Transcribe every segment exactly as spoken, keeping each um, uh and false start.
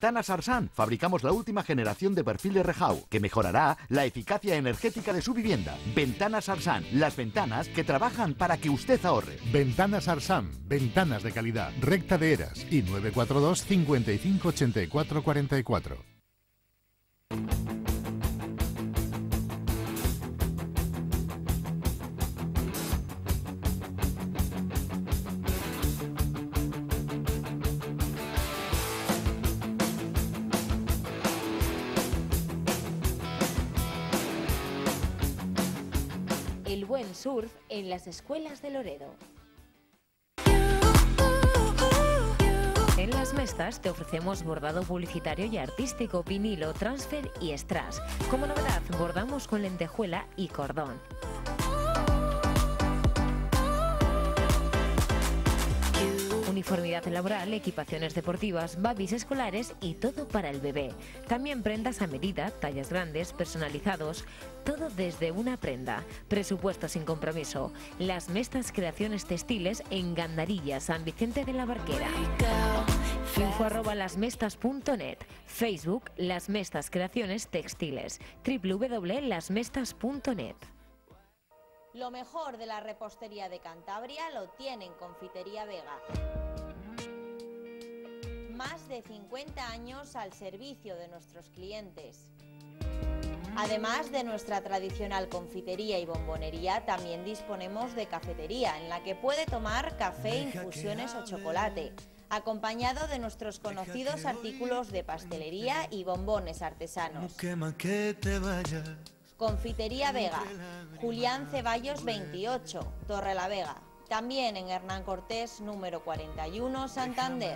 Ventanas Arsan. Fabricamos la última generación de perfiles Rehau, que mejorará la eficacia energética de su vivienda. Ventanas Arsan. Las ventanas que trabajan para que usted ahorre. Ventanas Arsan. Ventanas de calidad. Recta de Eras. Y nueve cuatro dos, cincuenta y cinco, ochenta y cuatro, cuarenta y cuatro. El buen surf en las escuelas de Loredo. En Las Mestas te ofrecemos bordado publicitario y artístico, vinilo, transfer y strass. Como novedad, bordamos con lentejuela y cordón. Uniformidad laboral, equipaciones deportivas, babis escolares y todo para el bebé. También prendas a medida, tallas grandes, personalizados, todo desde una prenda. Presupuesto sin compromiso. Las Mestas Creaciones Textiles en Gandarilla, San Vicente de la Barquera. Info arroba lasmestas punto net. Facebook Las Mestas Creaciones Textiles. w w w punto lasmestas punto net. Lo mejor de la repostería de Cantabria lo tiene en Confitería Vega. Más de cincuenta años al servicio de nuestros clientes. Además de nuestra tradicional confitería y bombonería, también disponemos de cafetería, en la que puede tomar café, infusiones o chocolate, acompañado de nuestros conocidos artículos de pastelería y bombones artesanos. Confitería Vega, Julián Ceballos veintiocho, Torre la Vega. También en Hernán Cortés, número cuarenta y uno, Santander.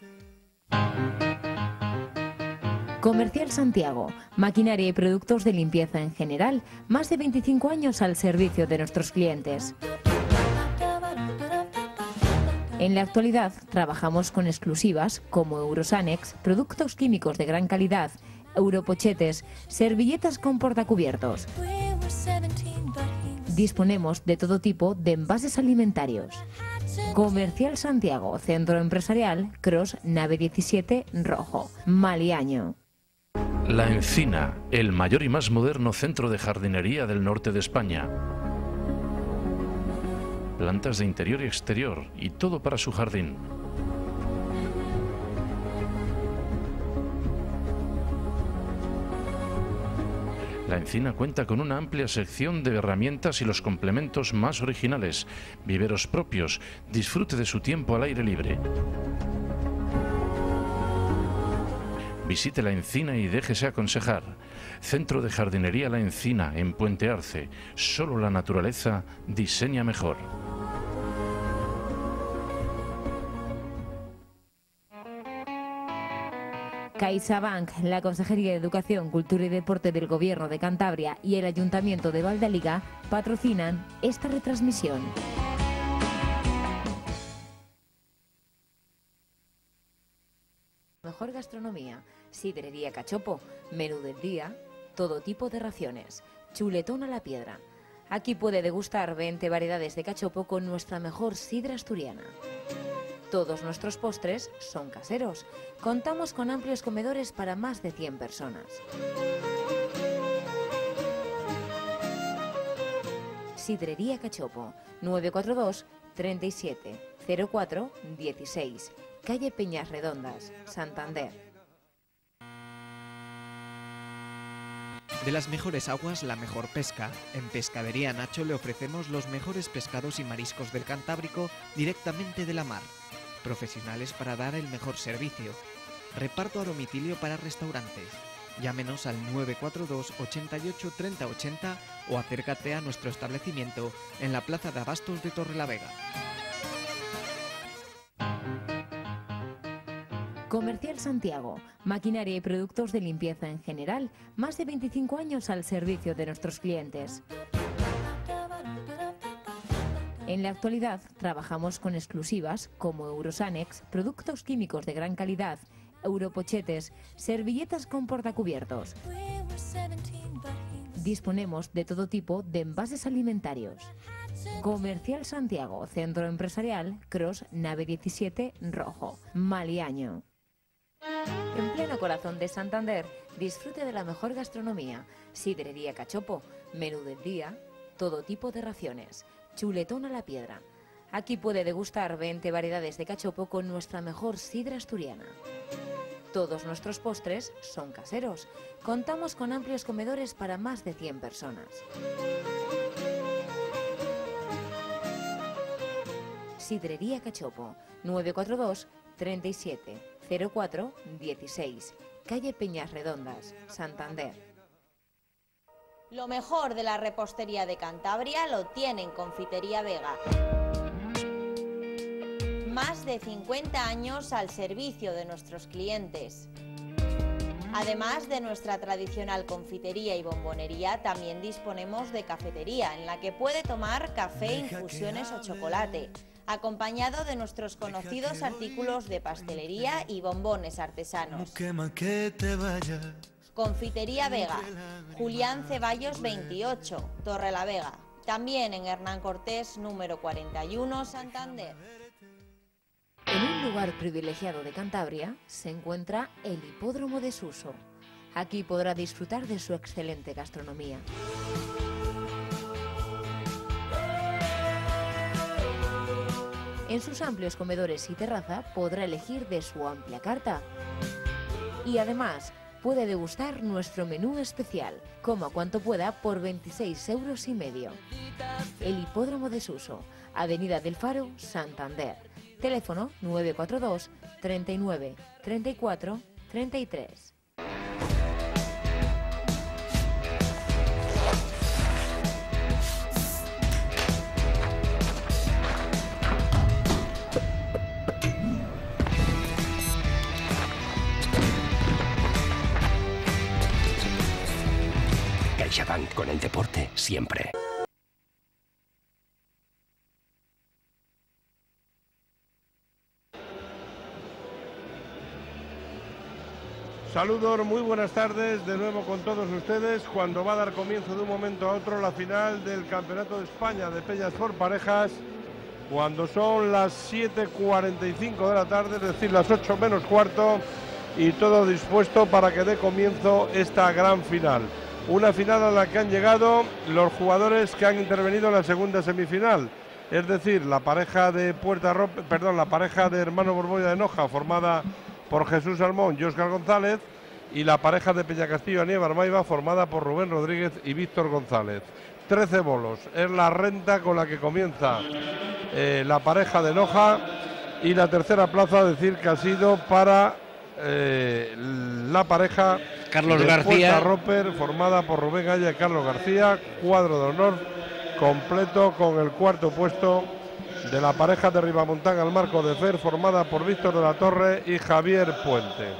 Comercial Santiago, maquinaria y productos de limpieza en general, más de veinticinco años al servicio de nuestros clientes. En la actualidad trabajamos con exclusivas como Eurosanex, productos químicos de gran calidad, Europochetes, servilletas con portacubiertos. Disponemos de todo tipo de envases alimentarios. Comercial Santiago, Centro Empresarial, Cross, Nave diecisiete, Rojo, Maliaño. La Encina, el mayor y más moderno centro de jardinería del norte de España. Plantas de interior y exterior y todo para su jardín. La Encina cuenta con una amplia sección de herramientas y los complementos más originales, viveros propios. Disfrute de su tiempo al aire libre. Visite La Encina y déjese aconsejar. Centro de Jardinería La Encina, en Puente Arce. Solo la naturaleza diseña mejor. CaixaBank, la Consejería de Educación, Cultura y Deporte del Gobierno de Cantabria y el Ayuntamiento de Valdaliga patrocinan esta retransmisión. Mejor gastronomía, sidrería Cachopo, menú del día, todo tipo de raciones, chuletón a la piedra. Aquí puede degustar veinte variedades de cachopo con nuestra mejor sidra asturiana. Todos nuestros postres son caseros. Contamos con amplios comedores para más de cien personas. Sidrería Cachopo, nueve cuatro dos, treinta y siete, cero cuatro, dieciséis, calle Peñas Redondas, Santander. De las mejores aguas, la mejor pesca. En Pescadería Nacho le ofrecemos los mejores pescados y mariscos del Cantábrico directamente de la mar. Profesionales para dar el mejor servicio. Reparto a domicilio para restaurantes. Llámenos al nueve cuatro dos, ochenta y ocho, treinta ochenta o acércate a nuestro establecimiento en la Plaza de Abastos de Torrelavega. Comercial Santiago, maquinaria y productos de limpieza en general, más de veinticinco años al servicio de nuestros clientes. En la actualidad trabajamos con exclusivas como Eurosanex, productos químicos de gran calidad, Europochetes, servilletas con portacubiertos. Disponemos de todo tipo de envases alimentarios. Comercial Santiago, Centro Empresarial, Cross, Nave diecisiete, Rojo, Maliaño. En pleno corazón de Santander, disfrute de la mejor gastronomía. Sidrería Cachopo, menú del día, todo tipo de raciones, chuletón a la piedra. Aquí puede degustar veinte variedades de cachopo con nuestra mejor sidra asturiana. Todos nuestros postres son caseros. Contamos con amplios comedores para más de cien personas. Sidrería Cachopo, nueve cuatro dos, treinta y siete, cero cuatro, dieciséis, calle Peñas Redondas, Santander. Lo mejor de la repostería de Cantabria lo tiene en Confitería Vega. Más de cincuenta años al servicio de nuestros clientes. Además de nuestra tradicional confitería y bombonería, también disponemos de cafetería, en la que puede tomar café, infusiones o chocolate, acompañado de nuestros conocidos artículos de pastelería y bombones artesanos. Confitería Vega, Julián Ceballos veintiocho, Torre la Vega. También en Hernán Cortés, número cuarenta y uno, Santander. En un lugar privilegiado de Cantabria se encuentra el Hipódromo de Suso. Aquí podrá disfrutar de su excelente gastronomía. En sus amplios comedores y terraza podrá elegir de su amplia carta. Y además puede degustar nuestro menú especial, coma cuanto pueda por veintiséis euros y medio. El Hipódromo de Suso, Avenida del Faro, Santander. Teléfono nueve cuatro dos, treinta y nueve, treinta y cuatro, treinta y tres. CaixaBank, con el deporte siempre. Saludos, muy buenas tardes de nuevo con todos ustedes cuando va a dar comienzo de un momento a otro la final del Campeonato de España de Peñas por Parejas, cuando son las siete cuarenta y cinco de la tarde, es decir, las ocho menos cuarto, y todo dispuesto para que dé comienzo esta gran final. Una final a la que han llegado los jugadores que han intervenido en la segunda semifinal, es decir, la pareja de Puerta Rope, perdón, la pareja de Hermano Borbolla de Noja, formada por Jesús Salmón y Óscar González, y la pareja de Peñacastillo Anieva Armaiva, formada por Rubén Rodríguez y Víctor González. trece bolos, es la renta con la que comienza eh, la pareja de Noja, y la tercera plaza, decir que ha sido para eh, la pareja Carlos de García, Puerta Roper, formada por Rubén Gaya y Carlos García, cuadro de honor completo con el cuarto puesto de la pareja de Ribamontán al Marco de Fer, formada por Víctor de la Torre y Javier Puente.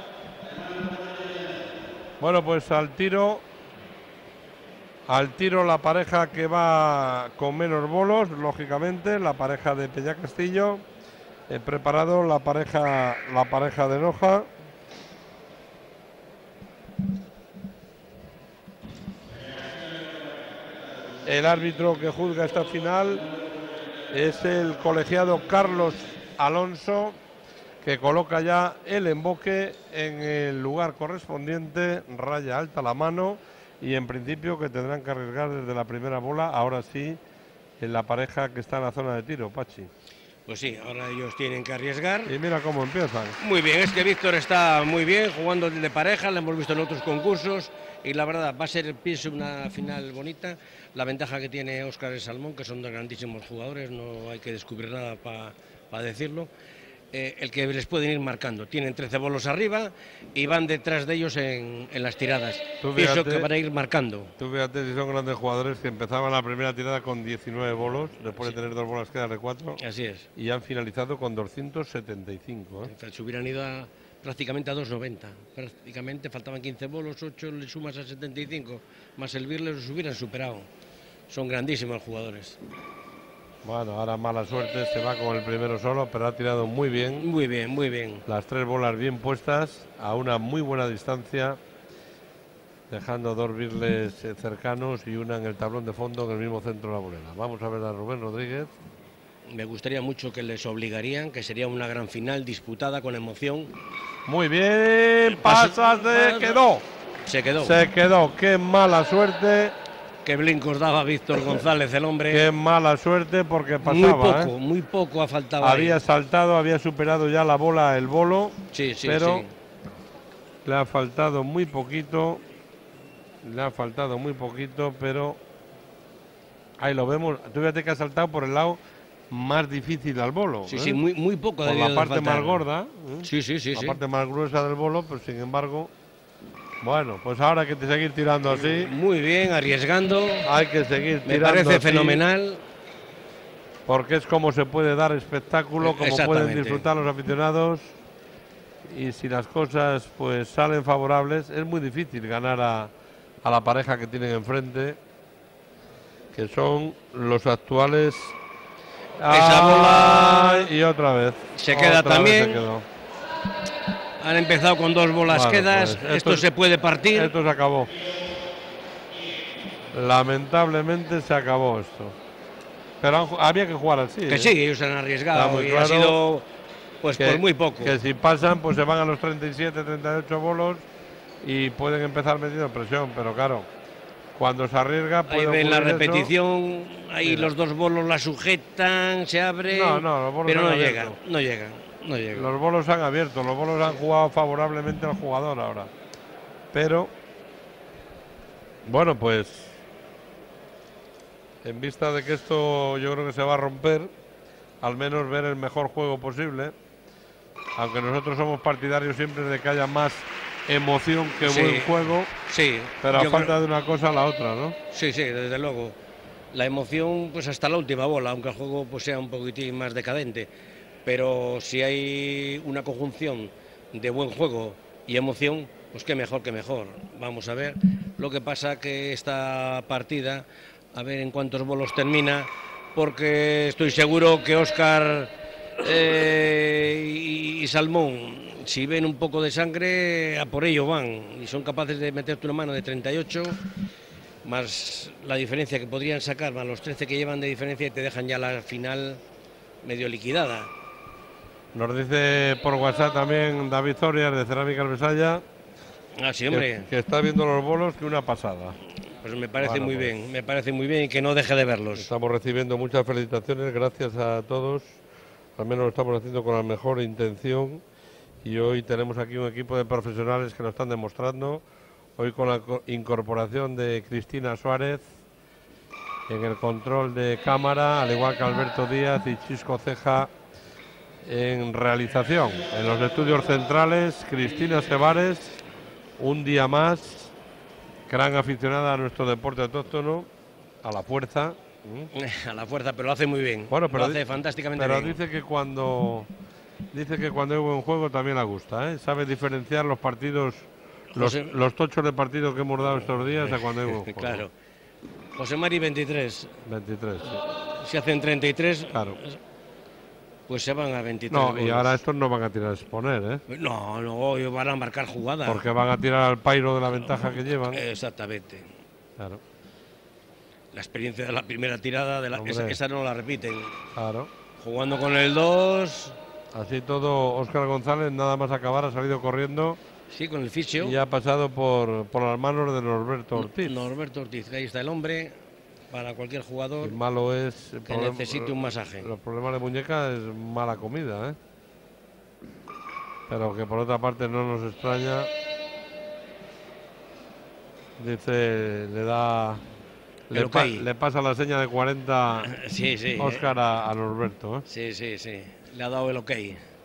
Bueno, pues al tiro, al tiro la pareja que va con menos bolos, lógicamente, la pareja de Peñacastillo, eh, preparado la pareja, la pareja de Noja. El árbitro que juzga esta final es el colegiado Carlos Alonso, que coloca ya el emboque en el lugar correspondiente, raya alta la mano, y en principio que tendrán que arriesgar desde la primera bola, ahora sí, en la pareja que está en la zona de tiro, Pachi. Pues sí, ahora ellos tienen que arriesgar. Y mira cómo empiezan. Muy bien, es que Víctor está muy bien jugando de pareja, lo hemos visto en otros concursos, y la verdad va a ser, pienso, una final bonita. La ventaja que tiene Óscar y Salmón, que son dos grandísimos jugadores, no hay que descubrir nada para pa decirlo. Eh, el que les pueden ir marcando. Tienen trece bolos arriba y van detrás de ellos en, en las tiradas. Tú Pienso fíjate, que van a ir marcando. Tú fíjate si son grandes jugadores que empezaban la primera tirada con diecinueve bolos, después sí. de tener dos bolas quedan de cuatro. Así es. Y han finalizado con doscientos setenta y cinco. ¿eh? Se hubieran ido a, prácticamente a doscientos noventa. Prácticamente faltaban quince bolos, ocho le sumas a setenta y cinco, más el Birles los hubieran superado. Son grandísimos jugadores. Bueno, ahora mala suerte, se va con el primero solo, pero ha tirado muy bien. Muy bien, muy bien. Las tres bolas bien puestas, a una muy buena distancia, dejando dos birles cercanos y una en el tablón de fondo en el mismo centro de la bolera. Vamos a ver a Rubén Rodríguez. me gustaría mucho que les obligarían, que sería una gran final disputada con emoción. Muy bien, pasas de... quedó. Se quedó. Se quedó, qué mala suerte. Qué blincos daba Víctor González, el hombre. Qué mala suerte porque pasaba. Muy poco, ¿eh? muy poco ha faltado. Había ahí. saltado, había superado ya la bola, el bolo. Sí, sí, pero sí. le ha faltado muy poquito. Le ha faltado muy poquito, pero ahí lo vemos. Tú fíjate que ha saltado por el lado más difícil al bolo. Sí, ¿eh? sí, muy, muy poco. Por la parte más gorda. ¿eh? Sí, sí, sí. La sí. parte más gruesa del bolo, pero sin embargo. Bueno, pues ahora hay que seguir tirando así. Muy bien, arriesgando. Hay que seguir Me tirando parece así, fenomenal. porque es como se puede dar espectáculo, como pueden disfrutar los aficionados. Y si las cosas pues salen favorables, es muy difícil ganar a, a la pareja que tienen enfrente, que son los actuales. Esa bola. Y otra vez. Se queda Otra vez también. se quedó. Han empezado con dos bolas Bueno, quedas. pues, esto, esto se puede partir. Esto se acabó. Lamentablemente se acabó esto. Pero han, había que jugar así. Que ¿eh? sí, ellos han arriesgado y claro ha sido pues que, por muy poco. Que si pasan, pues se van a los treinta y siete, treinta y ocho bolos y pueden empezar metiendo presión. Pero claro, cuando se arriesga. Ahí ven la repetición, eso. ahí Mira. los dos bolos la sujetan, se abre. No, no, los bolos pero han no abierto. llegan, no llegan, no llegan. Los bolos han abierto, los bolos han jugado favorablemente al jugador ahora. Pero, bueno, pues en vista de que esto yo creo que se va a romper, al menos ver el mejor juego posible, aunque nosotros somos partidarios siempre de que haya más emoción que Sí, buen juego, sí, pero a yo falta creo- de una cosa a la otra, ¿no? Sí, sí, desde luego. La emoción, pues hasta la última bola, aunque el juego pues, sea un poquitín más decadente. Pero si hay una conjunción de buen juego y emoción, pues qué mejor que mejor. Vamos a ver. Lo que pasa que esta partida, a ver en cuántos bolos termina, porque estoy seguro que Óscar eh, y, y Salmón, si ven un poco de sangre, a por ello van. Y son capaces de meterte una mano de treinta y ocho, más la diferencia que podrían sacar, más los trece que llevan de diferencia, y te dejan ya la final medio liquidada. Nos dice por WhatsApp también David Zorias de Cerámica Besaya. Ah, sí, hombre. Que, que está viendo los bolos, que una pasada. Pues me parece Bueno, muy pues. bien, me parece muy bien y que no deje de verlos. Estamos recibiendo muchas felicitaciones, gracias a todos. Al menos lo estamos haciendo con la mejor intención. Y hoy tenemos aquí un equipo de profesionales que lo están demostrando. Hoy con la co- incorporación de Cristina Suárez en el control de cámara, al igual que Alberto Díaz y Chisco Ceja en realización. En los estudios centrales, Cristina Sebares, un día más, gran aficionada a nuestro deporte autóctono, a la fuerza. A la fuerza, pero lo hace muy bien. Bueno, pero lo hace di- fantásticamente Pero bien. dice que cuando dice que cuando hay buen juego también le gusta, ¿eh? Sabe diferenciar los partidos, los, José- los tochos de partido que hemos dado estos días a cuando hay buen juego. Claro. José Mari veintitrés. veintitrés, sí. Si hacen treinta y tres, Claro. pues se van a veintitrés. No, y goles. ahora estos no van a tirar a exponer, ¿eh? No, no, ellos van a marcar jugada. Porque van a tirar al pairo de la ventaja que llevan. Exactamente. Claro, La experiencia de la primera tirada, de la, Hombre. esa, esa no la repiten. claro. Jugando con el dos, Así todo, Óscar González, nada más acabar, ha salido corriendo sí, con el fisio. y ha pasado por, por las manos de Norberto Ortiz. Norberto Ortiz, ahí está el hombre, para cualquier jugador El malo es el que problema- necesite un masaje. Los problemas de muñeca es mala comida, ¿eh? Pero que por otra parte no nos extraña. Dice, le da. Le, El pa- ok. le pasa la seña de cuarenta Sí, sí. Óscar a, a Norberto, ¿eh? Sí, sí, sí. Le ha dado el ok.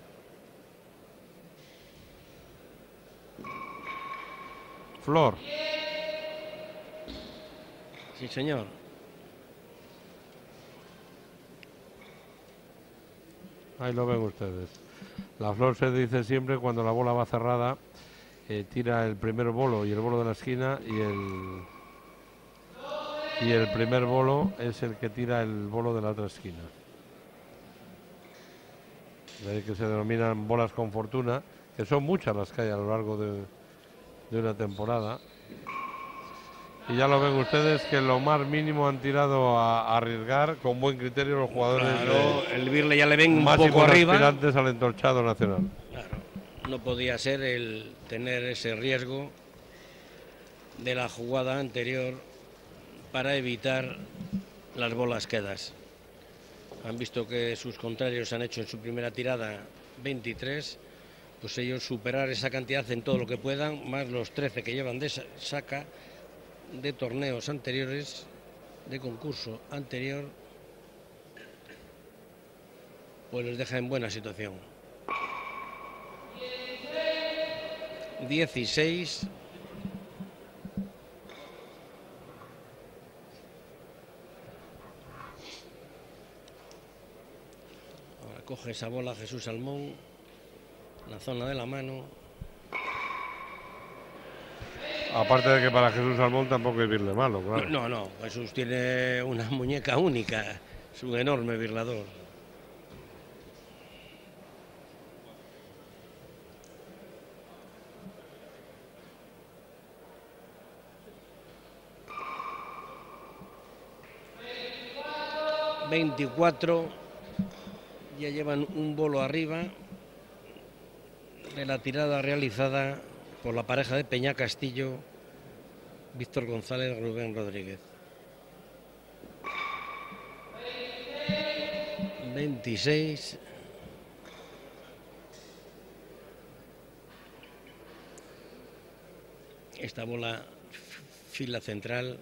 Flor. Sí, señor. Ahí lo ven ustedes. La flor se dice siempre cuando la bola va cerrada, eh, tira el primer bolo y el bolo de la esquina y el y el primer bolo es el que tira el bolo de la otra esquina. De ahí que se denominan bolas con fortuna, que son muchas las que hay a lo largo de, de una temporada. Y ya lo ven ustedes que lo más mínimo han tirado a, a arriesgar con buen criterio los jugadores. Claro, de, el Birle ya le ven un máximos poco arriba. aspirantes al entorchado nacional. Claro, no podía ser el tener ese riesgo de la jugada anterior para evitar las bolas quedas. Han visto que sus contrarios han hecho en su primera tirada veintitrés, pues ellos superar esa cantidad en todo lo que puedan, más los trece que llevan de saca de torneos anteriores, de concurso anterior, pues les deja en buena situación. dieciséis. Ahora coge esa bola Jesús Salmón, la zona de la mano. Aparte de que para Jesús Salmón tampoco es birle malo, claro. No, no, Jesús tiene una muñeca única, es un enorme birlador. veinticuatro, ya llevan un bolo arriba de la tirada realizada por la pareja de Peña Castillo, Víctor González, Rubén Rodríguez. veintiséis. Esta bola fila central.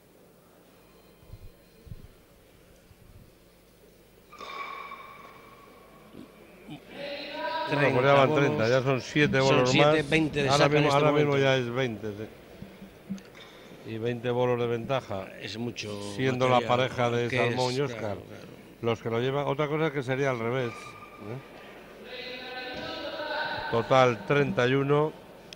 Bueno, pues ya van treinta, ya son siete bolos son siete, más. veinte de ahora saca mismo, en este ahora mismo momento. ya es veinte. Sí. Y veinte bolos de ventaja. Es mucho. Siendo material, la pareja de que Salmón es, y Óscar claro, claro. los que lo llevan. Otra cosa es que sería al revés. ¿eh? Total treinta y uno.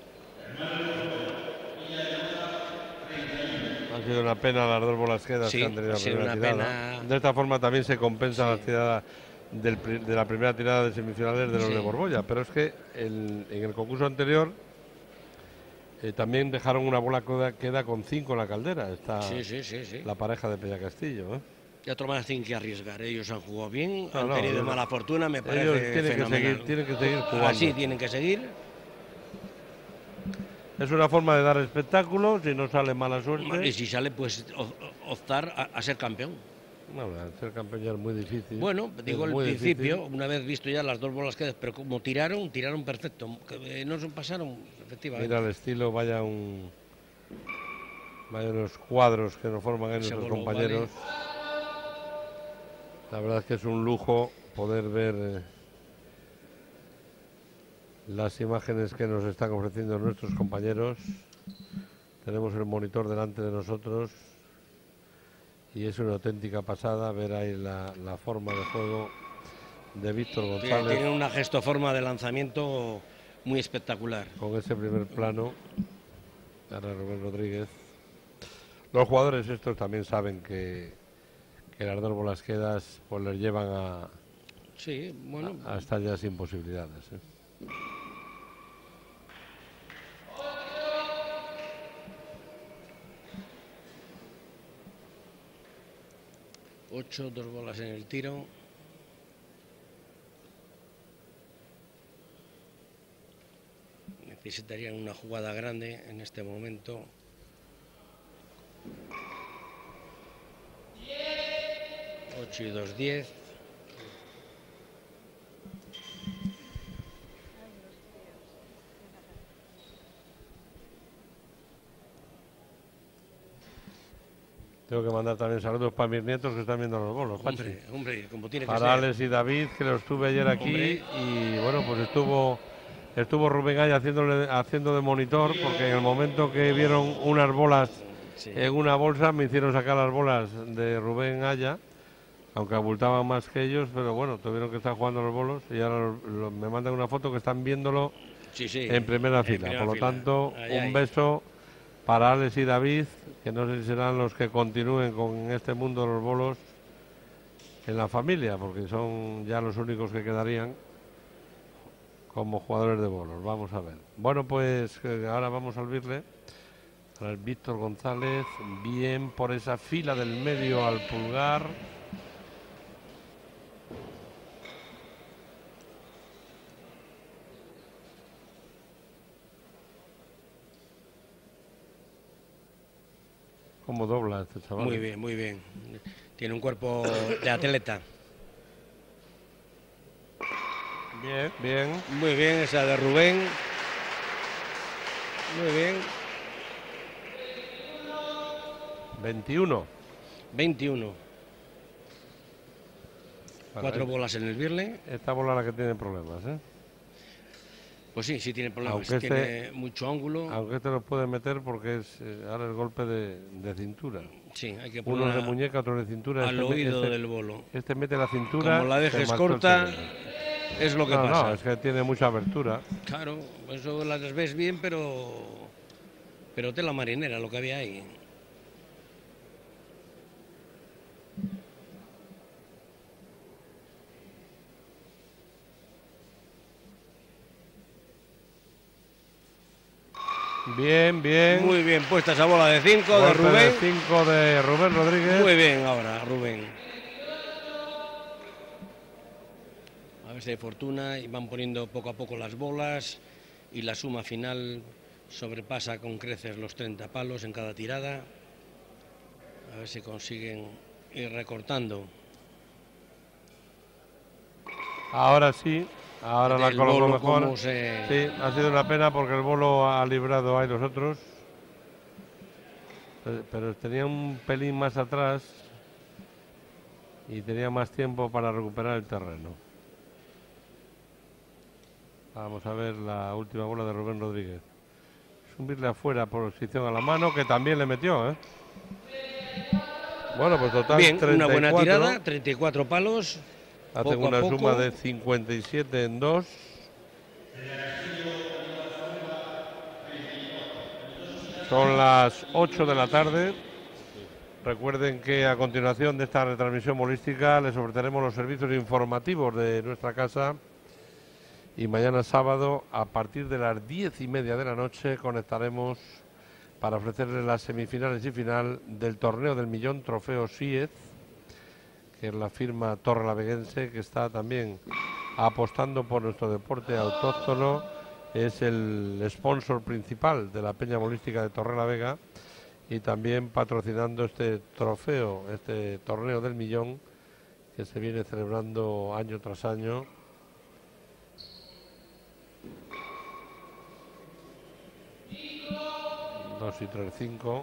Ha sido una pena las dos bolas quedas Sí, que han tenido ha la sido primera una tirada. pena. De esta forma también se compensa Sí. la tirada del pri- de la primera tirada de semifinales de los Sí. de Borbolla. Pero es que el- en el concurso anterior eh, también dejaron una bola que queda con cinco en la caldera. Está Sí, sí, sí, sí. la pareja de Peña Castillo. ¿eh? De otra manera tienen que arriesgar. Ellos han jugado bien, No, han no, tenido no. mala fortuna, me parece Ellos tienen que, fenomenal. seguir, tienen que seguir jugando. Así tienen que seguir. Es una forma de dar espectáculo, si no sale mala suerte. Y si sale, pues o- optar a, a ser campeón. No, ser campeón ya es muy difícil. Bueno, digo Es al muy principio, difícil. una vez visto ya las dos bolas que pero como tiraron, tiraron perfecto. Que, eh, no se pasaron, efectivamente. Mira el estilo, vaya un. Vaya los cuadros que nos forman ahí Ese nuestros bolo compañeros. La verdad es que es un lujo poder ver eh, las imágenes que nos están ofreciendo nuestros compañeros. Tenemos el monitor delante de nosotros y es una auténtica pasada ver ahí la, la forma de juego de Víctor González. Tienen una gestoforma de lanzamiento muy espectacular. Con ese primer plano, ahora Rubén Rodríguez. Los jugadores estos también saben que, que las dos bolas quedas pues les llevan a, Sí, bueno. a, a estar ya sin posibilidades. ¿eh? Ocho, dos bolas en el tiro. Necesitarían una jugada grande en este momento. Ocho y dos, diez. Tengo que mandar también saludos para mis nietos que están viendo los bolos. Pachi. Hombre, hombre, como tiene que Para ser. Alex y David, que los tuve ayer aquí. Hombre. Y bueno, pues estuvo estuvo Rubén Aya haciéndole, haciendo de monitor, porque en el momento que vieron unas bolas Sí. en una bolsa, me hicieron sacar las bolas de Rubén Aya, aunque abultaban más que ellos, pero bueno, tuvieron que estar jugando los bolos y ahora lo- lo- me mandan una foto que están viéndolo Sí, sí, en primera en fila. primera Por lo fila. tanto, Ahí, un ahí. beso para Alex y David, que no sé si serán los que continúen con este mundo de los bolos en la familia, porque son ya los únicos que quedarían como jugadores de bolos. Vamos a ver. Bueno, pues eh, ahora vamos al Birle, Para el Víctor González, bien por esa fila del medio al pulgar. ¿Cómo dobla este chaval? Muy bien, muy bien. Tiene un cuerpo de atleta. Bien, bien. Muy bien esa de Rubén. Muy bien. veintiuno. veintiuno. Para Cuatro él. bolas en el birle. Esta bola es la que tiene problemas, ¿eh? Pues sí, sí tiene problemas. Aunque tiene este- mucho ángulo. Aunque este lo puede meter porque es eh, ahora el golpe de, de cintura. Sí, hay que Uno poner de a- muñeca, otro de cintura. al Este me- oído este- del bolo. Este mete la cintura. Como la se dejes marchó el corta, segundo. es lo que no, pasa. No, es que tiene mucha abertura. Claro, eso las ves bien, pero pero tela marinera lo que había ahí. Bien, bien. Muy bien puesta esa bola de cinco de Golpe Rubén. cinco de Rubén Rodríguez. Muy bien ahora, Rubén. A ver si hay fortuna y van poniendo poco a poco las bolas y la suma final sobrepasa con creces los treinta palos en cada tirada. A ver si consiguen ir recortando. Ahora sí. Ahora la El colocó bolo mejor. cómo se- Sí, ha sido una pena porque el bolo ha librado ahí los otros. Pero, pero tenía un pelín más atrás y tenía más tiempo para recuperar el terreno. Vamos a ver la última bola de Rubén Rodríguez. Subirle afuera, posición a la mano, que también le metió, ¿eh? Bueno, pues total Bien, treinta y una buena cuatro. tirada, treinta y cuatro palos. Hacen poco a una poco. suma de cincuenta y siete en dos. Son las ocho de la tarde. Recuerden que a continuación de esta retransmisión bolística les ofreceremos los servicios informativos de nuestra casa. Y mañana sábado, a partir de las diez y media de la noche, conectaremos para ofrecerles las semifinales y final del torneo del Millón Trofeo Siez, que es la firma torrelaveguense que está también apostando por nuestro deporte autóctono. Es el sponsor principal de la Peña Bolística de Torrelavega y también patrocinando este trofeo, este torneo del Millón, que se viene celebrando año tras año. dos y tres, cinco.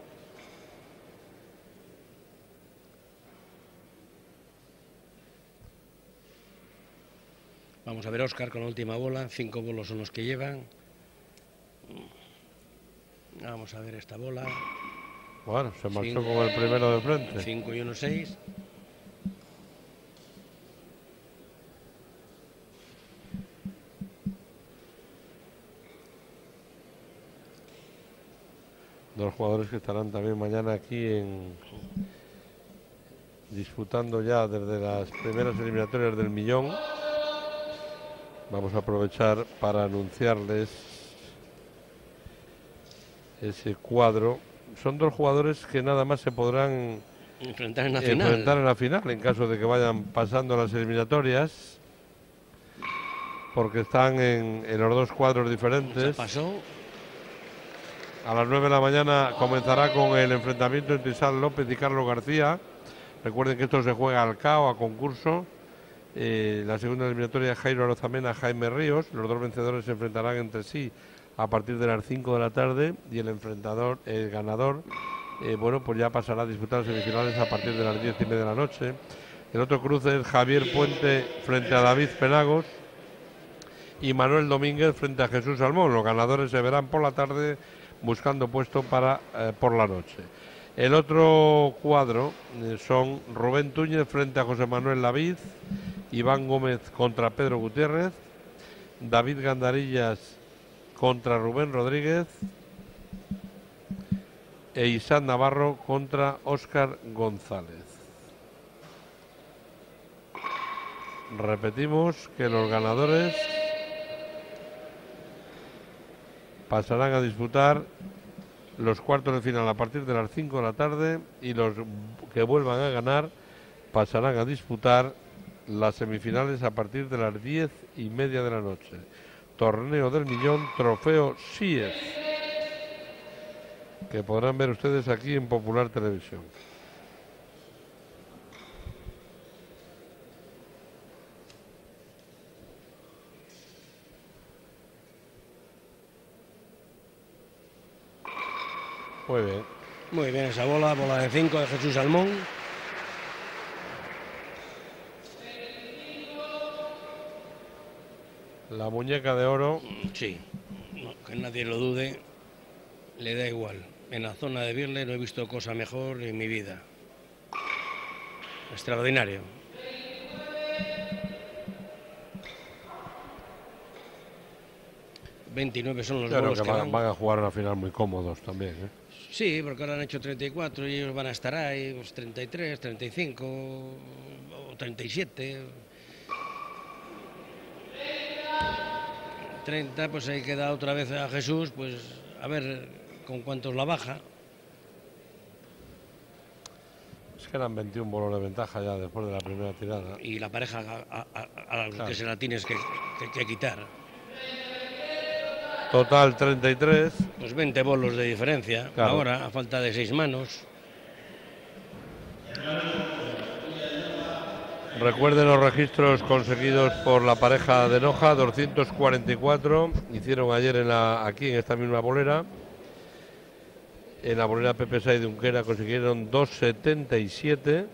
Vamos a ver Óscar con la última bola. Cinco bolos son los que llevan. Vamos a ver esta bola. Bueno, se marchó Cinco. con el primero de frente. cinco y uno, seis. Dos jugadores que estarán también mañana aquí en disputando ya desde las primeras eliminatorias del Millón. Vamos a aprovechar para anunciarles ese cuadro. Son dos jugadores que nada más se podrán Enfrentar en la final. enfrentar en la final en caso de que vayan pasando las eliminatorias, porque están en, en los dos cuadros Ya diferentes. pasó. A las nueve de la mañana comenzará con el enfrentamiento entre Isaac López y Carlos García. Recuerden que esto se juega al C A O, a concurso. Eh, la segunda eliminatoria es Jairo Arozamena, Jaime Ríos. Los dos vencedores se enfrentarán entre sí a partir de las cinco de la tarde y el enfrentador, el ganador, eh, bueno, pues ya pasará a disputar las semifinales a partir de las diez y media de la noche. El otro cruce es Javier Puente frente a David Penagos y Manuel Domínguez frente a Jesús Salmón. Los ganadores se verán por la tarde buscando puesto para eh, por la noche. El otro cuadro eh, son Rubén Túñez frente a José Manuel Laviz, Iván Gómez contra Pedro Gutiérrez, David Gandarillas contra Rubén Rodríguez e Isaac Navarro contra Óscar González. Repetimos que los ganadores pasarán a disputar los cuartos de final a partir de las cinco de la tarde y los que vuelvan a ganar pasarán a disputar las semifinales a partir de las diez y media de la noche. Torneo del Millón, trofeo S I E F, que podrán ver ustedes aquí en Popular Televisión. Muy bien. Muy bien esa bola, bola de cinco de Jesús Salmón. La muñeca de oro. Sí, no, que nadie lo dude, le da igual. En la zona de Birle no he visto cosa mejor en mi vida. Extraordinario. veintinueve son los Claro bolos que que van, van. van a jugar una final muy cómodos también, ¿eh? Sí, porque ahora han hecho treinta y cuatro y ellos van a estar ahí, pues treinta y tres, treinta y cinco o treinta y siete. treinta, pues ahí queda otra vez a Jesús, pues a ver con cuántos la baja. Es que eran veintiún bolos de ventaja ya después de la primera tirada. Y la pareja a, a, a, a la Claro. que se la tienes que, que, que quitar. Total treinta y tres. Pues veinte bolos de diferencia, Claro. ahora, a falta de seis manos. Recuerden los registros conseguidos por la pareja de Noja, doscientos cuarenta y cuatro. Hicieron ayer en la, aquí en esta misma bolera. En la bolera Pepe Say de Unquera consiguieron doscientos setenta y siete.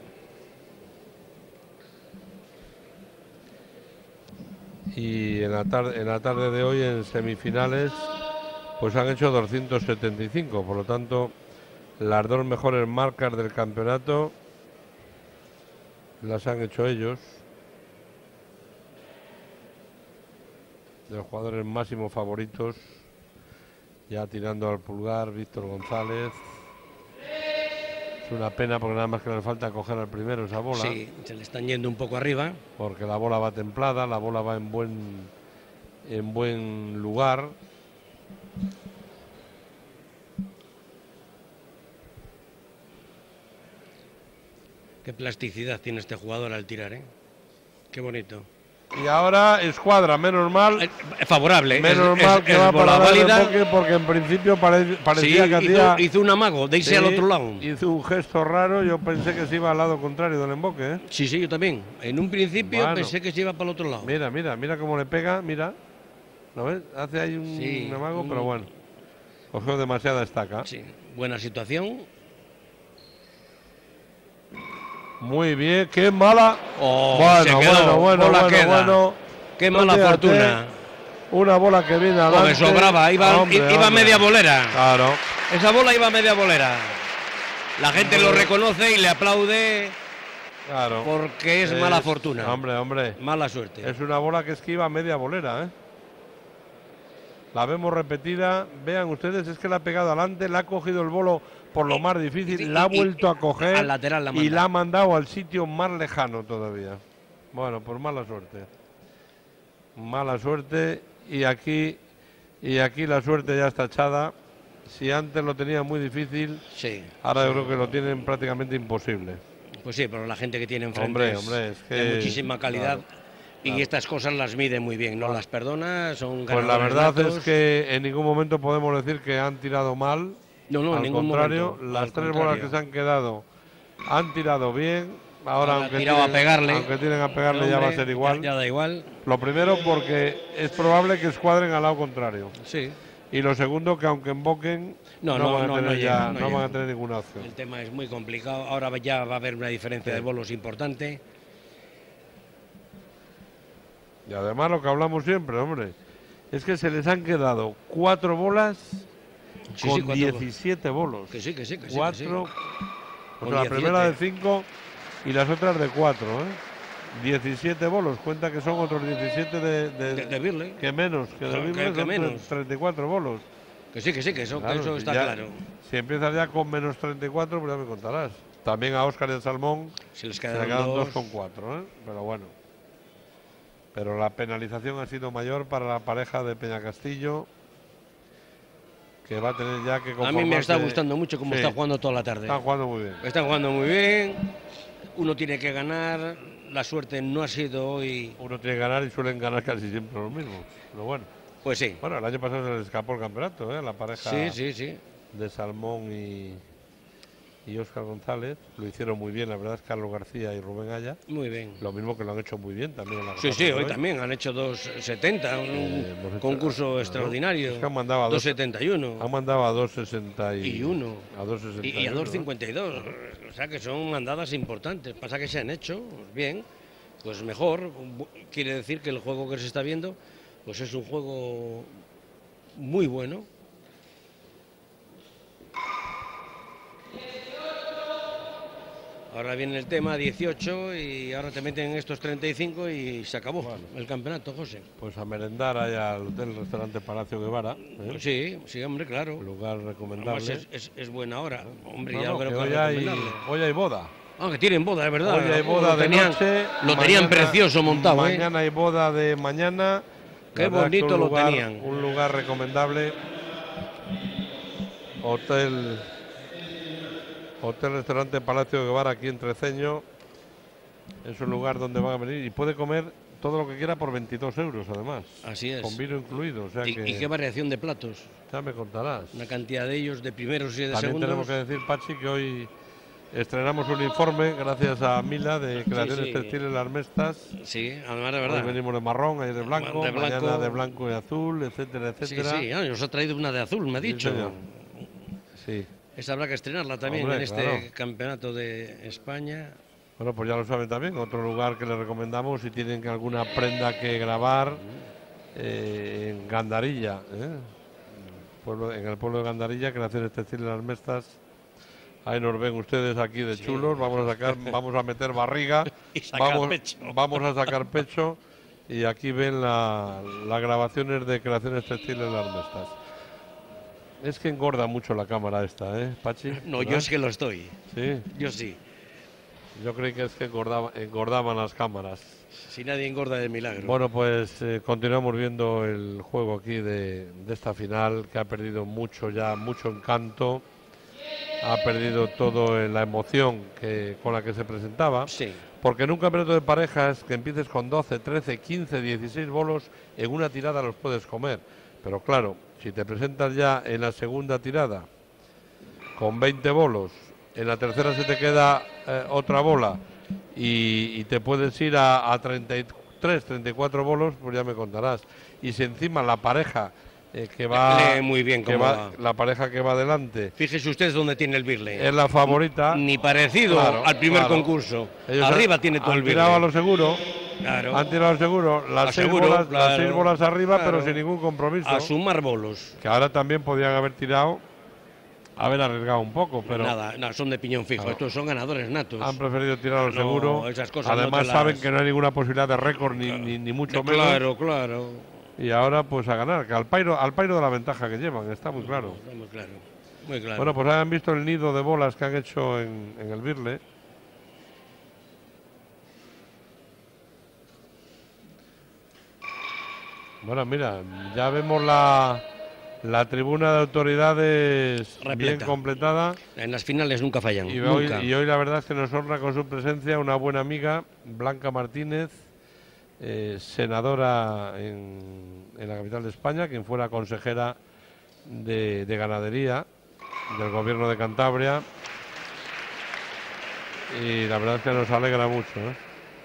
Y en la, tarde, en la tarde de hoy, en semifinales, pues han hecho doscientos setenta y cinco. Por lo tanto, las dos mejores marcas del campeonato las han hecho ellos. De los jugadores máximos favoritos, ya tirando al pulgar, Víctor González. Es una pena porque nada más que le falta coger al primero esa bola. Sí, se le están yendo un poco arriba. Porque la bola va templada, la bola va en buen, en buen lugar. Qué plasticidad tiene este jugador al tirar, ¿eh? Qué bonito. Y ahora escuadra, menos mal. Es favorable. Menos es, mal es, que es va bola para el válida. enfoque porque en principio pare, parecía Sí, que hacía. hizo, hizo un amago de irse Sí, al otro lado. Hizo un gesto raro, yo pensé que se iba al lado contrario del emboque, ¿eh? Sí, sí, yo también. En un principio Bueno. pensé que se iba para el otro lado. Mira, mira, mira cómo le pega, mira. ¿Lo ves? Hace ahí un Sí, amago, un- pero bueno. Cogió demasiada estaca. Sí, buena situación. Muy bien, qué mala. Oh, bueno, se quedó, bueno, bueno, bola bueno, queda. bueno. Qué mala Fíjate, fortuna. Una bola que viene Oh, adelante. me sobraba, iba, Hombre, iba hombre. media bolera. Claro. Esa bola iba media bolera. La gente lo reconoce y le aplaude Claro. porque es, mala fortuna. Hombre, hombre. Mala suerte. Es una bola que esquiva media bolera, ¿eh? La vemos repetida. Vean ustedes, es que la ha pegado adelante, le ha cogido el bolo por lo más difícil, y- la ha y- vuelto y- a coger al lateral la y manda. la ha mandado al sitio más lejano todavía. Bueno, pues mala suerte. Mala suerte y aquí y aquí la suerte ya está echada. Si antes lo tenía muy difícil, Sí. ahora yo creo que lo tienen prácticamente imposible. Pues sí, pero la gente que tiene enfrente Hombre, es hombre, es que- de muchísima calidad. claro, Y claro. estas cosas las mide muy bien, no las perdona, son Pues la ganadores verdad natos. es que en ningún momento podemos decir que han tirado mal. No, no, en Al ningún contrario, momento, las al tres contrario. bolas que se han quedado han tirado bien. Ahora, Han aunque tirado a tienen, pegarle. aunque tienen a pegarle, ya va a Hombre, ser igual. Ya, ya da igual. Lo primero, porque es probable que escuadren al lado contrario. Sí. Y lo segundo, que aunque emboquen, No, no, no, van, a no, tener no ya- llega, no no van llega. a tener ninguna opción. El tema es muy complicado. Ahora ya va a haber una diferencia Sí. de bolos importante. Y además lo que hablamos siempre, hombre, es que se les han quedado cuatro bolas Sí, con sí, cuatro diecisiete bolos. Que sí, que sí, que sí. que Cuatro. sí. O Con sea, la diecisiete. primera de cinco y las otras de cuatro, ¿eh? diecisiete bolos, cuenta que son otros diecisiete de, de, De- de Birley. que menos, que de Que- Birley que son menos. treinta y cuatro bolos. Que sí, que sí, que eso, que Claro, eso si está ya- claro. Si empiezas ya con menos treinta y cuatro, pues ya me contarás. También a Óscar y a Salmón Se les se le quedaron quedan dos dos. con cuatro, ¿eh? Pero bueno. Pero la penalización ha sido mayor para la pareja de Peña Castillo, que va a tener ya que A mí me está gustando mucho cómo sí. está jugando toda la tarde. Están jugando muy bien. Están jugando muy bien. Uno tiene que ganar. La suerte no ha sido hoy. Uno tiene que ganar y suelen ganar casi siempre los mismos. Pero bueno. Pues sí. Bueno, el año pasado se les escapó el campeonato, ¿eh? La pareja sí, sí, sí. de Salmón y, y Óscar González. Lo hicieron muy bien, la verdad es Carlos García y Rubén Aya. Muy bien. Lo mismo que lo han hecho muy bien también en la Sí, sí, hoy, hoy también han hecho dos setenta, un eh, concurso hecho, extraordinario. Es que han mandado a dos setenta y uno. Han mandado a dos sesenta y uno. A dos sesenta y uno. Y, y a dos cincuenta y dos. O sea que son mandadas importantes. Pasa que se han hecho bien, pues mejor. Quiere decir que el juego que se está viendo pues es un juego muy bueno. Ahora viene el tema dieciocho y ahora te meten estos treinta y cinco y se acabó bueno, el campeonato, José. Pues a merendar allá al Hotel Restaurante Palacio Guevara. ¿eh? Sí, sí, hombre, claro. Lugar recomendable. Es, es, es buena hora, hombre, no, ya no, creo que que hoy, hay, hoy hay boda. Ah, que tienen boda, es verdad. Hoy hay boda lo de tenían, noche. Lo mañana, tenían precioso montado, Mañana ¿eh? hay boda de mañana. Qué bonito lo lugar, tenían. Un lugar recomendable. Hotel... Hotel Restaurante Palacio Guevara, aquí en Treceño. Es un lugar donde van a venir y puede comer todo lo que quiera por veintidós euros, además. Así es. Con vino incluido. O sea ¿Y, que ¿Y qué variación de platos? Ya me contarás. Una cantidad de ellos, de primeros y de También segundos. tenemos que decir, Pachi, que hoy estrenamos un informe gracias a Mila de Creaciones sí, sí. Textiles Las Mestas. Sí, además de verdad. Hoy venimos de marrón, ayer de blanco, de blanco, mañana de blanco y azul, etcétera, etcétera. Sí, sí, ah, nos ha traído una de azul, me ha dicho. Sí. Esa habrá que estrenarla también Hombre, en este claro. campeonato de España. Bueno, pues ya lo saben también, otro lugar que les recomendamos si tienen alguna prenda que grabar eh, en Gandarilla, ¿eh? pueblo, en el pueblo de Gandarilla, Creaciones Textiles Las Mestas. Ahí nos ven ustedes aquí de sí. chulos, vamos a sacar, vamos a meter barriga, vamos, pecho. vamos a sacar pecho y aquí ven las la grabaciones de Creaciones Textiles Las Mestas. Es que engorda mucho la cámara esta, ¿eh, Pachi? No, ¿verdad? yo es que lo estoy. ¿Sí? Yo sí. Yo creí que es que engordaba, engordaban las cámaras. Si nadie engorda de milagro. Bueno, pues eh, continuamos viendo el juego aquí de, de esta final, que ha perdido mucho ya, mucho encanto. Ha perdido todo en la emoción que, con la que se presentaba. Sí. Porque en un campeonato de parejas que empieces con doce, trece, quince, dieciséis bolos, en una tirada los puedes comer. Pero claro, si te presentas ya en la segunda tirada con veinte bolos, en la tercera se te queda eh, otra bola y, y te puedes ir a, a treinta y tres, treinta y cuatro bolos, pues ya me contarás. Y si encima la pareja eh, que va, lee muy bien que cómo va, va. la pareja que va adelante, fíjese usted dónde tiene el birle. es la favorita. Ni parecido Claro, al primer claro. concurso. Ellos Arriba han, tiene todo han el birle. tirado a lo seguro. Claro. Han tirado seguro las, A seis, seguro, bolas, claro, las seis bolas arriba, claro. pero sin ningún compromiso. A sumar bolos. Que ahora también podían haber tirado, haber arriesgado un poco, pero Nada, no, son de piñón fijo. Claro. Estos son ganadores natos. han preferido tirar a lo No, seguro. esas cosas Además no te las- saben que no hay ninguna posibilidad de récord, ni, ni, ni mucho menos. Claro, claro. Y ahora pues a ganar, que al pairo, al pairo de la ventaja que llevan, está muy claro. Está muy claro. Muy claro. Bueno, pues han visto el nido de bolas que han hecho en, en el birle. Bueno, mira, ya vemos la, la tribuna de autoridades Repleta. bien completada. En las finales nunca fallan. Y hoy, nunca. y hoy la verdad es que nos honra con su presencia una buena amiga, Blanca Martínez, eh, senadora en, en la capital de España, quien fuera consejera de, de ganadería del gobierno de Cantabria. Y la verdad es que nos alegra mucho, ¿eh?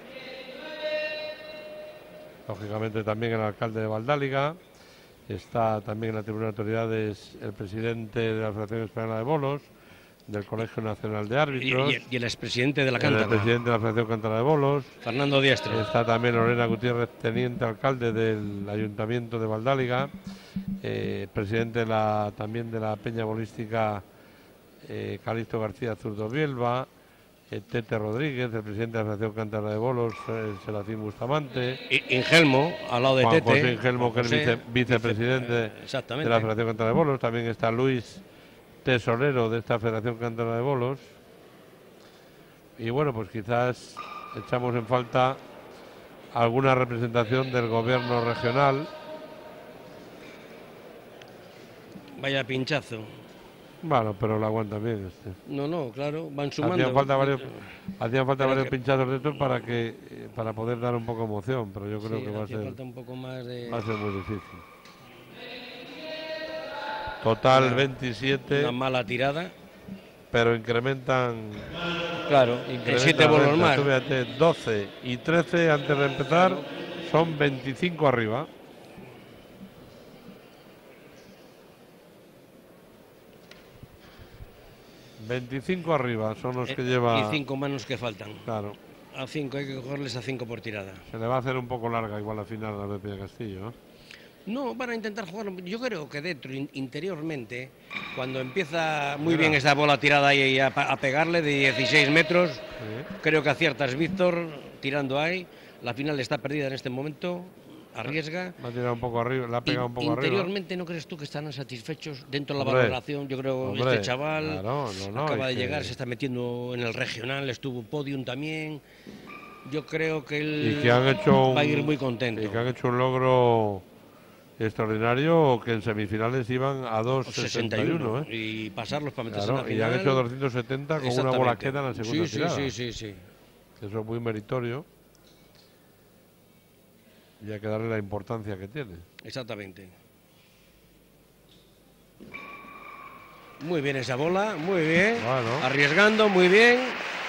Lógicamente también el alcalde de Valdáliga, está también en la tribuna de autoridades el presidente de la Federación Española de Bolos, del Colegio Nacional de Y, Árbitros, y- y el expresidente de la el Cántara, presidente de la Federación Cántara de Bolos, Fernando Diestro. está también Lorena Gutiérrez, teniente alcalde del Ayuntamiento de Valdáliga, eh, presidente de la, también de la Peña Bolística eh, Calixto García Zurdo Bielba, eh, Tete Rodríguez, el presidente de la Federación Cántara de Bolos, eh, Serafín Bustamante, I- Ingelmo, al lado de Juan Tete. José Ingelmo, que es José, vice- vicepresidente vice- exactamente. de la Federación Cántara de Bolos, también está Luis, tesorero de esta Federación Cántara de Bolos. Y bueno, pues quizás echamos en falta alguna representación del gobierno regional. Vaya pinchazo. Bueno, pero lo aguanta bien este. No, no, claro, van sumando. Hacían falta varios, hacían falta Pero varios que- pinchazos de estos para que eh, para poder dar un poco de emoción, pero yo creo Sí, que va a hacía ser falta un poco más de... va a ser muy difícil. Total Una- veintisiete, Una mala tirada. pero incrementan. Claro, incrementan siete la bolos renta. más. Tú fíjate, doce y trece antes de empezar, son veinticinco arriba. veinticinco arriba son los que Eh, lleva. Y cinco manos que faltan. Claro. A cinco, hay que cogerles a cinco por tirada. Se le va a hacer un poco larga igual la final a la de Peña Castillo, ¿eh? No, van a intentar jugar. Yo creo que dentro, in- interiormente, cuando empieza muy Mira. bien esta bola tirada ahí a, pa- a pegarle de dieciséis metros, Sí. creo que aciertas Víctor tirando ahí. La final está perdida en este momento. Arriesga. Va a tirar un poco arriba, la ha pegado un poco arriba. Interiormente, ¿no crees tú que están satisfechos dentro de la Hombre, valoración? Yo creo que hombre, este chaval claro, no, no, acaba de es que- llegar, se está metiendo en el regional, estuvo podium también. Yo creo que él Y que han hecho va a un- ir muy contento. Y que han hecho un logro extraordinario, que en semifinales iban a dos sesenta y uno, ¿eh? Y pasarlos para meterse Claro, en la y final. han hecho doscientos setenta con una bola Exactamente. queda en la segunda sí, sí, tirada. Sí, sí, sí. Eso es muy meritorio. Y hay que darle la importancia que tiene. Exactamente. Muy bien esa bola, muy bien. Bueno. Arriesgando, muy bien.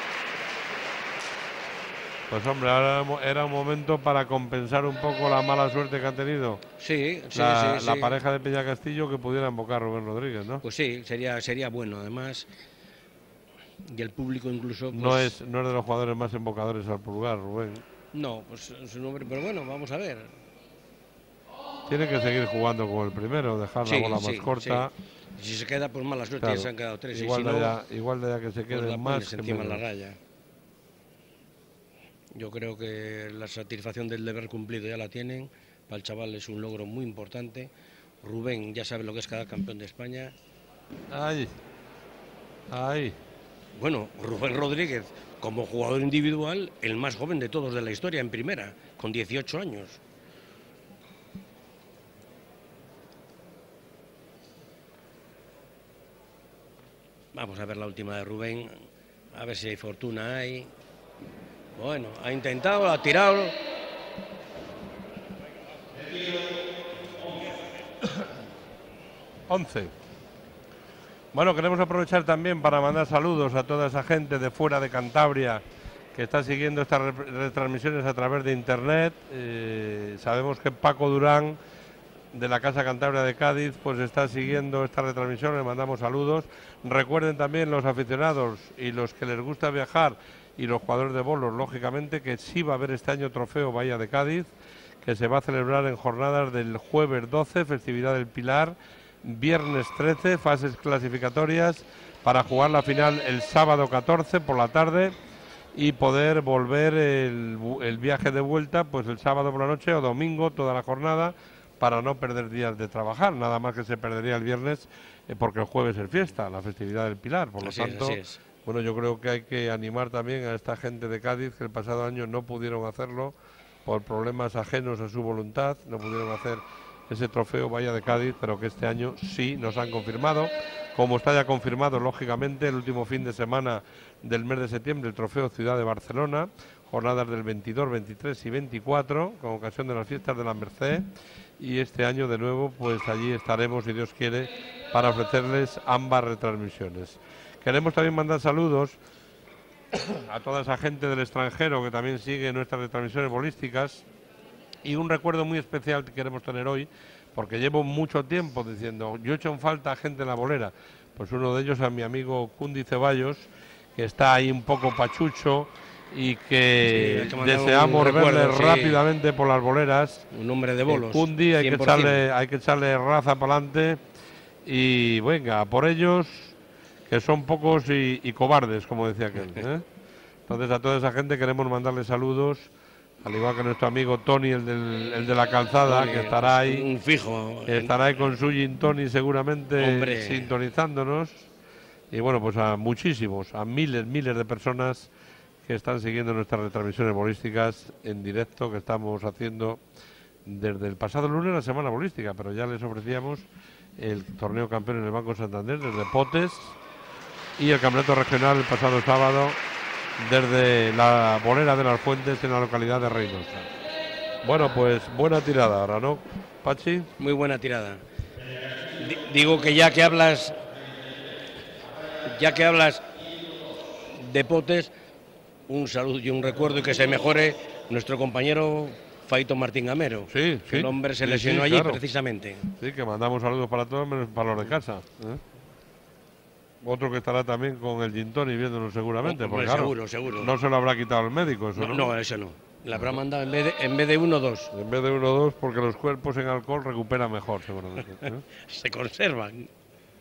Pues hombre, ahora mo- era un momento para compensar un poco la mala suerte que han tenido Sí, sí, la, sí, la sí. pareja de Peña Castillo, que pudiera invocar a Rubén Rodríguez, ¿no? Pues sí, sería, sería bueno, además. Y el público incluso... No pues, es, no es de los jugadores más invocadores al pulgar, Rubén. No, pues su nombre, pero bueno, vamos a ver. Tiene que seguir jugando con el primero, dejar Sí, la bola sí, más corta. sí. Si se queda, pues mala suerte, Claro, ya se han quedado tres. igual, y si de no, allá, igual de allá que se pues queden la más pones que encima en la menos. raya. Yo creo que la satisfacción del deber cumplido ya la tienen. Para el chaval es un logro muy importante. Rubén ya sabe lo que es cada campeón de España. Ahí, ahí. Bueno, Rubén Rodríguez, como jugador individual, el más joven de todos de la historia en primera, con dieciocho años. Vamos a ver la última de Rubén, a ver si hay fortuna ahí. Bueno, ha intentado, ha tirado. once. Bueno, queremos aprovechar también para mandar saludos a toda esa gente de fuera de Cantabria que está siguiendo estas re- retransmisiones a través de internet. Eh, sabemos que Paco Durán, de la Casa Cantabria de Cádiz, pues está siguiendo esta retransmisión, le mandamos saludos. Recuerden también los aficionados y los que les gusta viajar y los jugadores de bolos, lógicamente, que sí va a haber este año Trofeo Bahía de Cádiz, que se va a celebrar en jornadas del jueves doce, festividad del Pilar, viernes trece, fases clasificatorias, para jugar la final el sábado catorce por la tarde y poder volver el, bu- el viaje de vuelta pues el sábado por la noche o domingo, toda la jornada, para no perder días de trabajar, nada más que se perdería el viernes eh, porque el jueves es fiesta, la festividad del Pilar, por lo Así es, tanto, así es. bueno, yo creo que hay que animar también a esta gente de Cádiz que el pasado año no pudieron hacerlo por problemas ajenos a su voluntad, no pudieron hacer ese trofeo Bahía de Cádiz, pero que este año sí nos han confirmado, como está ya confirmado lógicamente el último fin de semana del mes de septiembre, el trofeo Ciudad de Barcelona, jornadas del veintidós, veintitrés y veinticuatro, con ocasión de las fiestas de la Merced, y este año de nuevo pues allí estaremos, si Dios quiere, para ofrecerles ambas retransmisiones. Queremos también mandar saludos a toda esa gente del extranjero que también sigue nuestras retransmisiones bolísticas, y un recuerdo muy especial que queremos tener hoy, porque llevo mucho tiempo diciendo, yo he hecho en falta a gente en la bolera, pues uno de ellos a mi amigo Cundi Ceballos, que está ahí un poco pachucho y que Sí, hay que mandar deseamos un recuerdo, verle sí. rápidamente por las boleras. Un hombre de Eh, bolos. Cundi, hay que, cien por cien. echarle, hay que echarle raza para adelante y venga, por ellos, que son pocos y, y cobardes, como decía aquel. ¿eh? Entonces a toda esa gente queremos mandarle saludos, al igual que nuestro amigo Tony, el, del, el de la calzada, Tony, que estará ahí, Un fijo. que estará ahí con su gin Tony seguramente Hombre. sintonizándonos. Y bueno, pues a muchísimos, a miles, miles de personas que están siguiendo nuestras retransmisiones bolísticas en directo que estamos haciendo desde el pasado lunes, la semana bolística, pero ya les ofrecíamos el torneo campeón en el Banco Santander desde Potes y el campeonato regional el pasado sábado desde la Bolera de las Fuentes en la localidad de Reynosa. Bueno, pues buena tirada ahora, ¿no, Pachi? Muy buena tirada. D digo que ya que hablas, ya que hablas de Potes, un saludo y un recuerdo y que se mejore nuestro compañero Faito Martín Gamero. Sí, que sí. el hombre se Sí, lesionó sí, allí claro. precisamente. Sí, que mandamos saludos para todos menos para los de casa. ¿eh? Otro que estará también con el gin tonic viéndonos seguramente. Hombre, porque, claro, seguro, seguro. No se lo habrá quitado el médico, eso, No, ¿no? no, eso no. Le habrá mandado en vez de, en vez de uno, dos. En vez de uno o dos, porque los cuerpos en alcohol recuperan mejor, seguramente. ¿eh? Se conservan.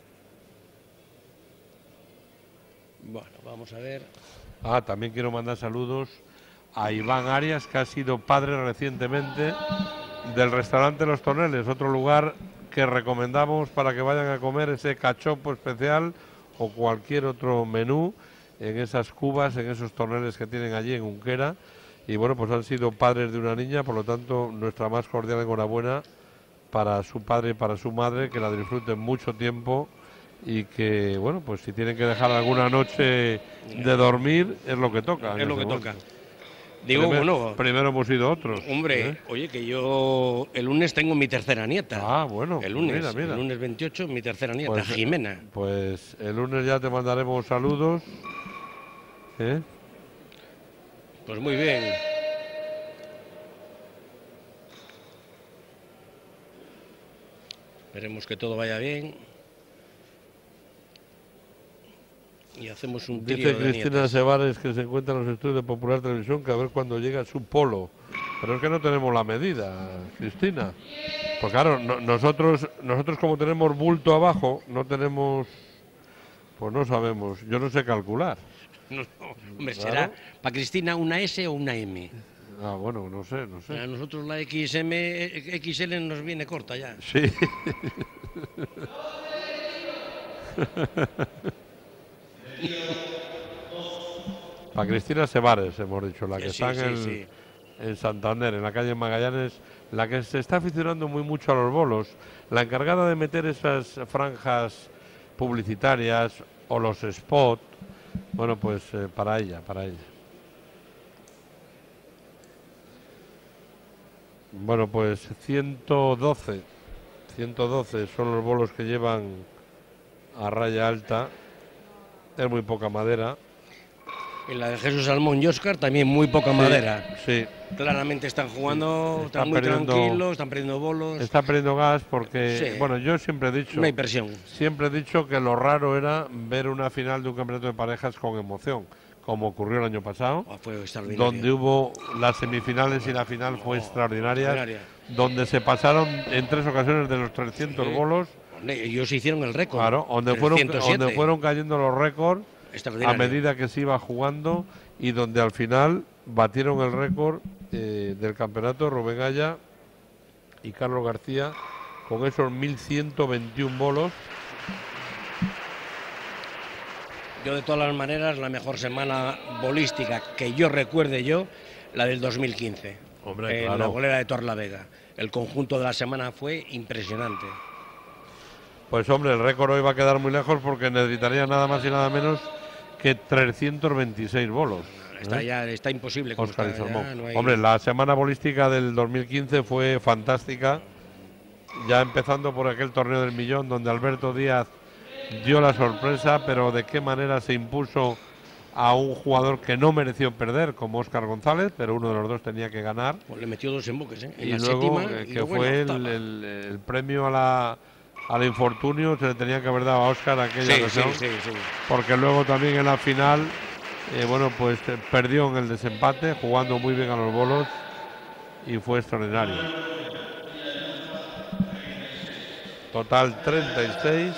Bueno, vamos a ver. Ah, también quiero mandar saludos a Iván Arias, que ha sido padre recientemente del restaurante Los Toneles, otro lugar que recomendamos para que vayan a comer ese cachopo especial o cualquier otro menú en esas cubas, en esos toneles que tienen allí en Unquera. Y bueno, pues han sido padres de una niña, por lo tanto, nuestra más cordial enhorabuena para su padre y para su madre, que la disfruten mucho tiempo y que, bueno, pues si tienen que dejar alguna noche de dormir, es lo que toca. Es lo que toca. Digo, Primer, bueno. Primero hemos ido otros. Hombre, ¿eh? oye, que yo el lunes tengo mi tercera nieta. Ah, bueno. El lunes, mira, mira. el lunes veintiocho, mi tercera nieta, Pues, Jimena. Pues el lunes ya te mandaremos saludos. ¿eh? Pues muy bien. Esperemos que todo vaya bien. Y hacemos un trío Dice de Cristina nietas. Sebares que se encuentra en los estudios de Popular Televisión, que a ver cuándo llega su polo. Pero es que no tenemos la medida, Cristina. Pues claro, no- nosotros, nosotros como tenemos bulto abajo, no tenemos, pues no sabemos, yo no sé calcular. No, no, hombre, Claro. será para Cristina una S o una M. Ah, bueno, no sé, no sé. A nosotros la X M, X L nos viene corta ya. Sí. Para Cristina Sebares, hemos dicho, la que Eh, sí, está en, sí, el- sí. en Santander, en la calle Magallanes, la que se está aficionando muy mucho a los bolos, la encargada de meter esas franjas publicitarias o los spots, bueno, pues eh, para ella, para ella. Bueno, pues ciento doce, ciento doce son los bolos que llevan a raya alta, es muy poca madera. Y la de Jesús Salmón y Óscar también muy poca Sí, madera. Sí, Claramente están jugando, Sí, están están muy perdiendo- tranquilos, están perdiendo bolos. está perdiendo gas porque, Sí. bueno, yo siempre he dicho, Una impresión. siempre he dicho que lo raro era ver una final de un campeonato de parejas con emoción, como ocurrió el año pasado, Ah, fue extraordinario. donde hubo las semifinales y la final fue extraordinaria, extraordinaria. donde se pasaron en tres ocasiones de los trescientos Sí. bolos, Ellos hicieron el récord. claro, donde fueron, trescientos siete. donde fueron cayendo los récords a Extraordinario. medida que se iba jugando y donde al final batieron el récord eh, del campeonato Rubén Aya y Carlos García con esos mil ciento veintiún bolos. Yo de todas las maneras, la mejor semana bolística que yo recuerde yo, la del dos mil quince. Hombre, en claro. la bolera de Torlavega. El conjunto de la semana fue impresionante. Pues hombre, el récord hoy va a quedar muy lejos porque necesitaría nada más y nada menos que trescientos veintiséis bolos. Está ¿eh? ya está imposible. como Óscar y está, ya Salmón. no hay- Hombre, la semana bolística del dos mil quince fue fantástica, ya empezando por aquel torneo del millón donde Alberto Díaz dio la sorpresa, pero de qué manera se impuso a un jugador que no mereció perder, como Óscar González, pero uno de los dos tenía que ganar. Pues le metió dos emboques, ¿eh? En Y la luego, séptima eh, y que luego en fue la el, octava. el- el premio a la, al infortunio, se le tenía que haber dado a Óscar aquella Sí, ocasión, sí, sí, sí. porque luego también en la final, eh, bueno, pues eh, perdió en el desempate, jugando muy bien a los bolos, y fue extraordinario. Total treinta y seis,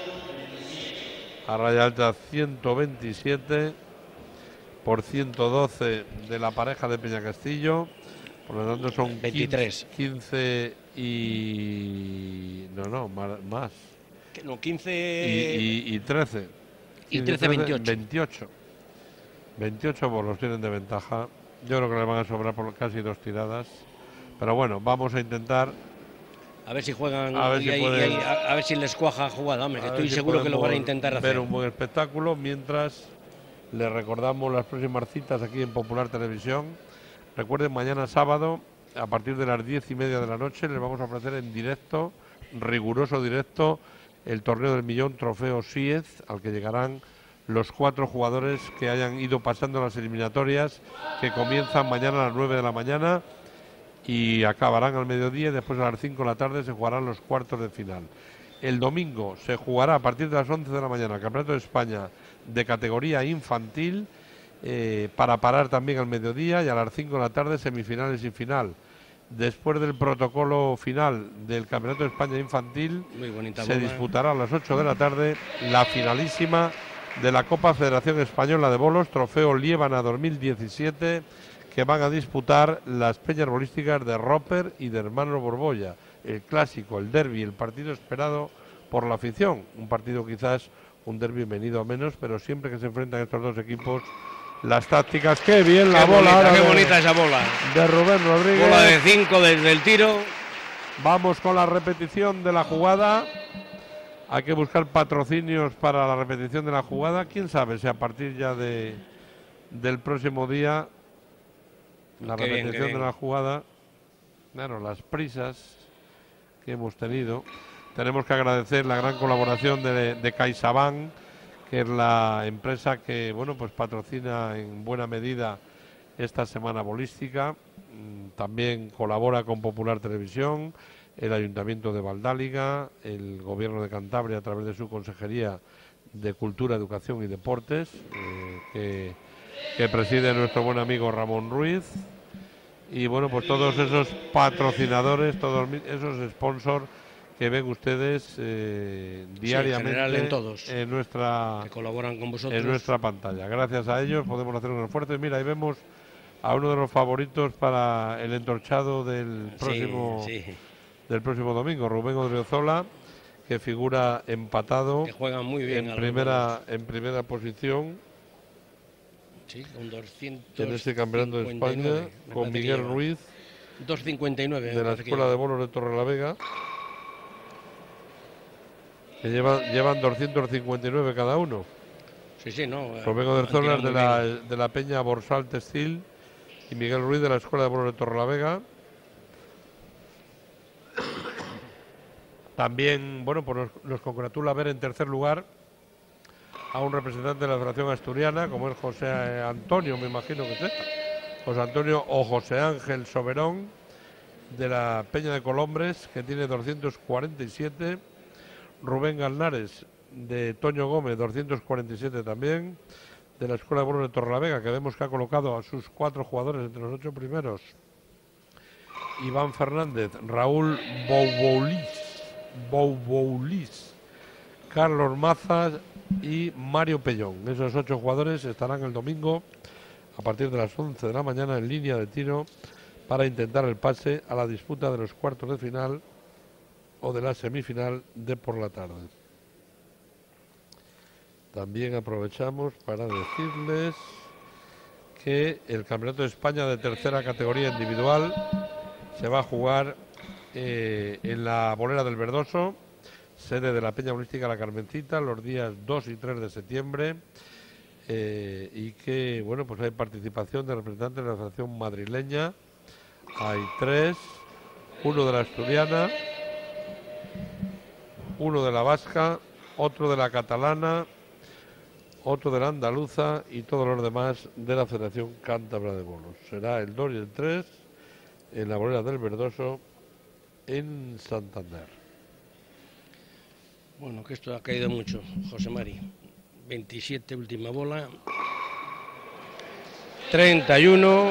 a raya alta ciento veintisiete, por ciento doce de la pareja de Peñacastillo, por lo tanto son veintitrés. quince y... no, no, ma- más. Que No, quince. Y, y, y trece. Y quince, trece, veintiocho. veintiocho. veintiocho bolos tienen de ventaja. Yo creo que les van a sobrar por casi dos tiradas. Pero bueno, vamos a intentar A ver si juegan a ver, y si, ahí, pueden, y ahí, a, a ver si les cuaja jugada, hombre, que estoy si seguro que lo van a intentar ver hacer. Ver un buen espectáculo, mientras les recordamos las próximas citas aquí en Popular Televisión. Recuerden, mañana sábado, a partir de las diez y media de la noche, les vamos a ofrecer en directo, riguroso directo, el torneo del millón trofeo Siez, al que llegarán los cuatro jugadores que hayan ido pasando las eliminatorias, que comienzan mañana a las nueve de la mañana y acabarán al mediodía, y después a las cinco de la tarde se jugarán los cuartos de final. El domingo se jugará a partir de las once de la mañana el Campeonato de España de categoría infantil, eh, para parar también al mediodía, y a las cinco de la tarde semifinales y final. Después del protocolo final del Campeonato de España infantil, se bola. disputará a las ocho de la tarde la finalísima de la Copa Federación Española de Bolos, Trofeo Liébana dos mil diecisiete, que van a disputar las peñas bolísticas de Roper y de Hermanos Borbolla. El clásico, el derbi, el partido esperado por la afición. Un partido quizás, un derbi venido a menos, pero siempre que se enfrentan estos dos equipos, las tácticas, qué bien la qué bola. Bonita, qué de, bonita esa bola. De Rubén Rodríguez. Bola de cinco desde el tiro. Vamos con la repetición de la jugada. Hay que buscar patrocinios para la repetición de la jugada. Quién sabe si a partir ya de del próximo día la qué repetición bien, qué bien. de la jugada. Claro, las prisas que hemos tenido. Tenemos que agradecer la gran colaboración de, de CaixaBank, que es la empresa que, bueno, pues patrocina en buena medida esta semana bolística. También colabora con Popular Televisión, el Ayuntamiento de Valdáliga, el Gobierno de Cantabria a través de su Consejería de Cultura, Educación y Deportes, eh, que, que preside nuestro buen amigo Ramón Ruiz. Y bueno, pues todos esos patrocinadores, todos esos sponsors que ven ustedes eh, diariamente sí, en, en, todos, en nuestra que colaboran con vosotros. en nuestra pantalla. Gracias a ellos podemos hacer un esfuerzo. Y mira, ahí vemos a uno de los favoritos para el entorchado del próximo sí, sí. del próximo domingo, Rubén Odriozola, que figura empatado, que juega muy bien en primera en primera posición. Sí, con doscientos en este campeonato de España, con Miguel Ruiz, dos cincuenta y nueve de la Escuela de Bolos de Torrelavega, que llevan, llevan doscientos cincuenta y nueve cada uno. Sí, sí, no. Rubén Odriozola de la, de la Peña Borsal Textil y Miguel Ruiz de la Escuela de Bolos de Torrelavega. También, bueno, pues nos, nos congratula ver en tercer lugar a un representante de la Federación Asturiana, como es José Antonio, me imagino que es José Antonio o José Ángel Soberón, de la Peña de Colombres, que tiene doscientos cuarenta y siete. Rubén Galnares, de Toño Gómez, doscientos cuarenta y siete también. De la Escuela de Bolos de Torrelavega, que vemos que ha colocado a sus cuatro jugadores entre los ocho primeros. Iván Fernández, Raúl Bouboulis, Bouboulis, Carlos Mazas y Mario Pellón. Esos ocho jugadores estarán el domingo a partir de las once de la mañana en línea de tiro para intentar el pase a la disputa de los cuartos de final o de la semifinal de por la tarde. También aprovechamos para decirles que el Campeonato de España de tercera categoría individual se va a jugar eh, en la Bolera del Verdoso, sede de la Peña Bolística La Carmencita, los días dos y tres de septiembre, eh, y que, bueno, pues hay participación de representantes de la Federación Madrileña. Hay tres, uno de la Asturiana, uno de la Vasca, otro de la Catalana, otro de la Andaluza y todos los demás de la Federación Cántabra de Bolos. Será el dos y el tres en la Bolera del Verdoso en Santander. Bueno, que esto ha caído mucho, José Mari. veintisiete, última bola. treinta y uno.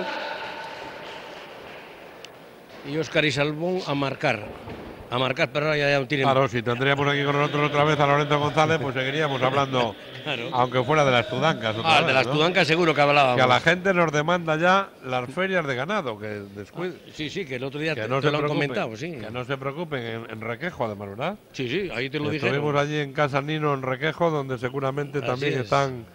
Y Óscar y Salbón a marcar. A marcar, pero ahora ya, ya tienen... Claro, si tendríamos aquí con nosotros otra vez a Lorenzo González, pues seguiríamos hablando, claro, aunque fuera de las Tudancas. Ah, vez, de las ¿no? Tudancas seguro que hablábamos. Que a la gente nos demanda ya las ferias de ganado, que descuide. Ah, sí, sí, que el otro día que te, no te se lo han preocupen, comentado, sí. Que no se preocupen, en, en Requejo además, ¿verdad? Sí, sí, ahí te lo dije. Estuvimos allí en Casa Nino, en Requejo, donde seguramente Así también es. están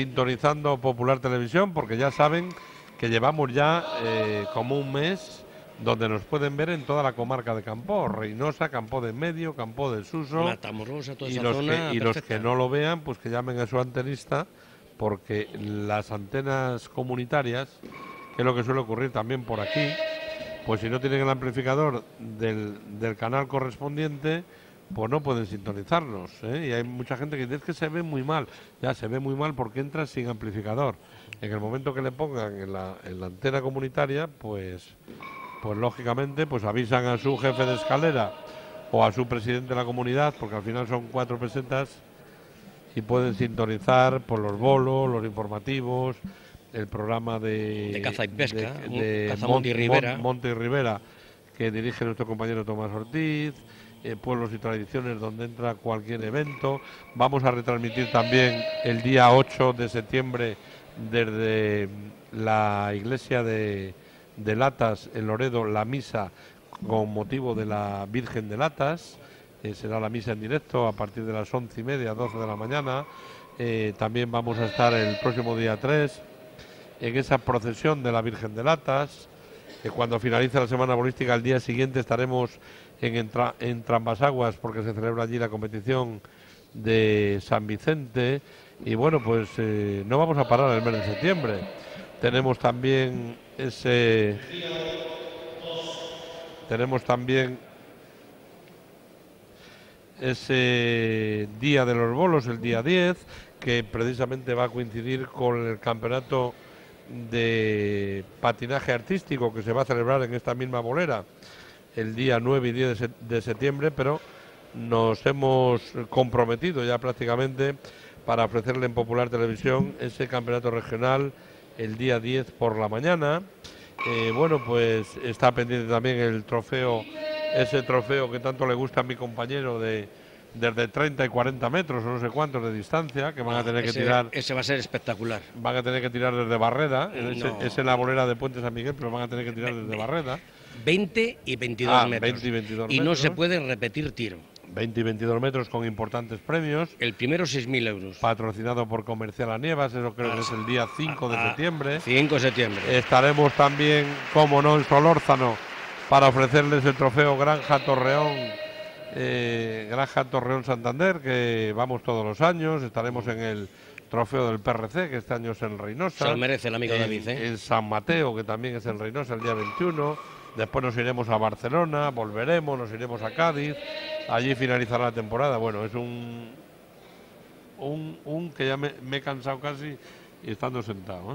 sintonizando Popular Televisión, porque ya saben que llevamos ya eh, como un mes donde nos pueden ver en toda la comarca de Campoo, Reynosa, Campoo de Medio, Campoo del Suso. Matamoros, toda y, esa los zona que, y los perfecta. que no lo vean, pues que llamen a su antenista, porque las antenas comunitarias, que es lo que suele ocurrir también por aquí, pues si no tienen el amplificador del, del canal correspondiente, pues no pueden sintonizarnos, ¿eh? Y hay mucha gente que dice es que se ve muy mal. Ya se ve muy mal porque entra sin amplificador. En el momento que le pongan en la, en la antena comunitaria, pues, pues lógicamente pues avisan a su jefe de escalera o a su presidente de la comunidad, porque al final son cuatro pesetas, y pueden sintonizar por los bolos, los informativos, el programa de, de caza y pesca, de, de Caza Mon, Monte y Rivera. Mon, Monte y Rivera, que dirige nuestro compañero Tomás Ortiz, eh, Pueblos y Tradiciones, donde entra cualquier evento. Vamos a retransmitir también el día ocho de septiembre desde la iglesia de, de Latas, en Loredo, la misa con motivo de la Virgen de Latas. Eh, será la misa en directo a partir de las once y media, doce de la mañana. Eh, también vamos a estar el próximo día tres en esa procesión de la Virgen de Latas. Eh, cuando finalice la semana bolística, al día siguiente estaremos en, entra, en Trambasaguas, porque se celebra allí la competición de San Vicente. Y bueno, pues eh, no vamos a parar el mes de septiembre. Tenemos también ese... Tenemos también ese día de los bolos, el día diez, que precisamente va a coincidir con el campeonato de patinaje artístico que se va a celebrar en esta misma bolera el día nueve y diez de septiembre, pero nos hemos comprometido ya prácticamente para ofrecerle en Popular Televisión ese campeonato regional el día diez por la mañana. Eh, bueno, pues está pendiente también el trofeo, ese trofeo que tanto le gusta a mi compañero de desde treinta y cuarenta metros o no sé cuántos de distancia, que van a tener ese, que tirar. Ese va a ser espectacular. Van a tener que tirar desde Barreda, No. ese, es en la bolera de Puente San Miguel, pero van a tener que tirar desde Barreda. veinte y veintidós Ah, metros. veinte y veintidós y no metros. se puede repetir tiro. veinte y veintidós metros con importantes premios. El primero seis mil euros. Patrocinado por Comercial A Nievas, eso creo Ah, que es el día cinco de ah, septiembre. cinco de septiembre. Estaremos también, como no, en Solórzano, para ofrecerles el trofeo Granja Torreón, eh, Granja Torreón Santander, que vamos todos los años. Estaremos en el trofeo del P R C, que este año es en Reynosa. Se lo merece el amigo en, David, ¿eh? en San Mateo, que también es en Reynosa, el día veintiuno. Después nos iremos a Barcelona, volveremos, nos iremos a Cádiz. Allí finalizará la temporada. Bueno, es un, un, un que ya me, me he cansado casi y estando sentado, ¿eh?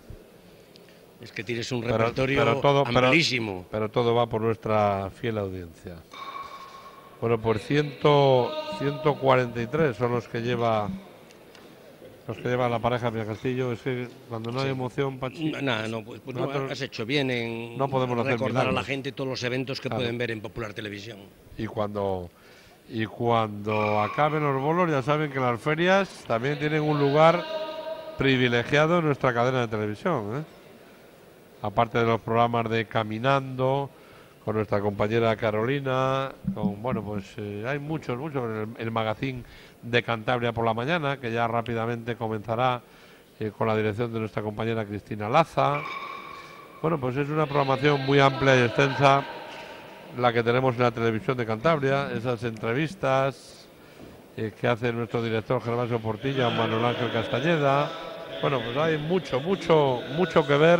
Es que tienes un Pero- repertorio pero todo- pero- amplísimo. Pero todo va por nuestra fiel audiencia. Bueno, pues cien, ciento cuarenta y tres son los que lleva los que lleva la pareja Villa Castillo. Es que cuando no hay Sí. emoción, Pachi, No, Nada, no, pues, pues no, nosotros has hecho bien en no podemos hacer recordar a la milagros. gente todos los eventos que Claro. pueden ver en Popular Televisión. y cuando y cuando acaben los bolos, ya saben que las ferias también tienen un lugar privilegiado en nuestra cadena de televisión, ¿eh? Aparte de los programas de Caminando con nuestra compañera Carolina, con bueno, pues eh, hay muchos, muchos, el, el magazine de Cantabria por la mañana, que ya rápidamente comenzará eh, con la dirección de nuestra compañera Cristina Laza. Bueno, pues es una programación muy amplia y extensa la que tenemos en la televisión de Cantabria, esas entrevistas eh, que hace nuestro director Gervasio Portilla, Manuel Ángel Castañeda. Bueno, pues hay mucho, mucho, mucho que ver,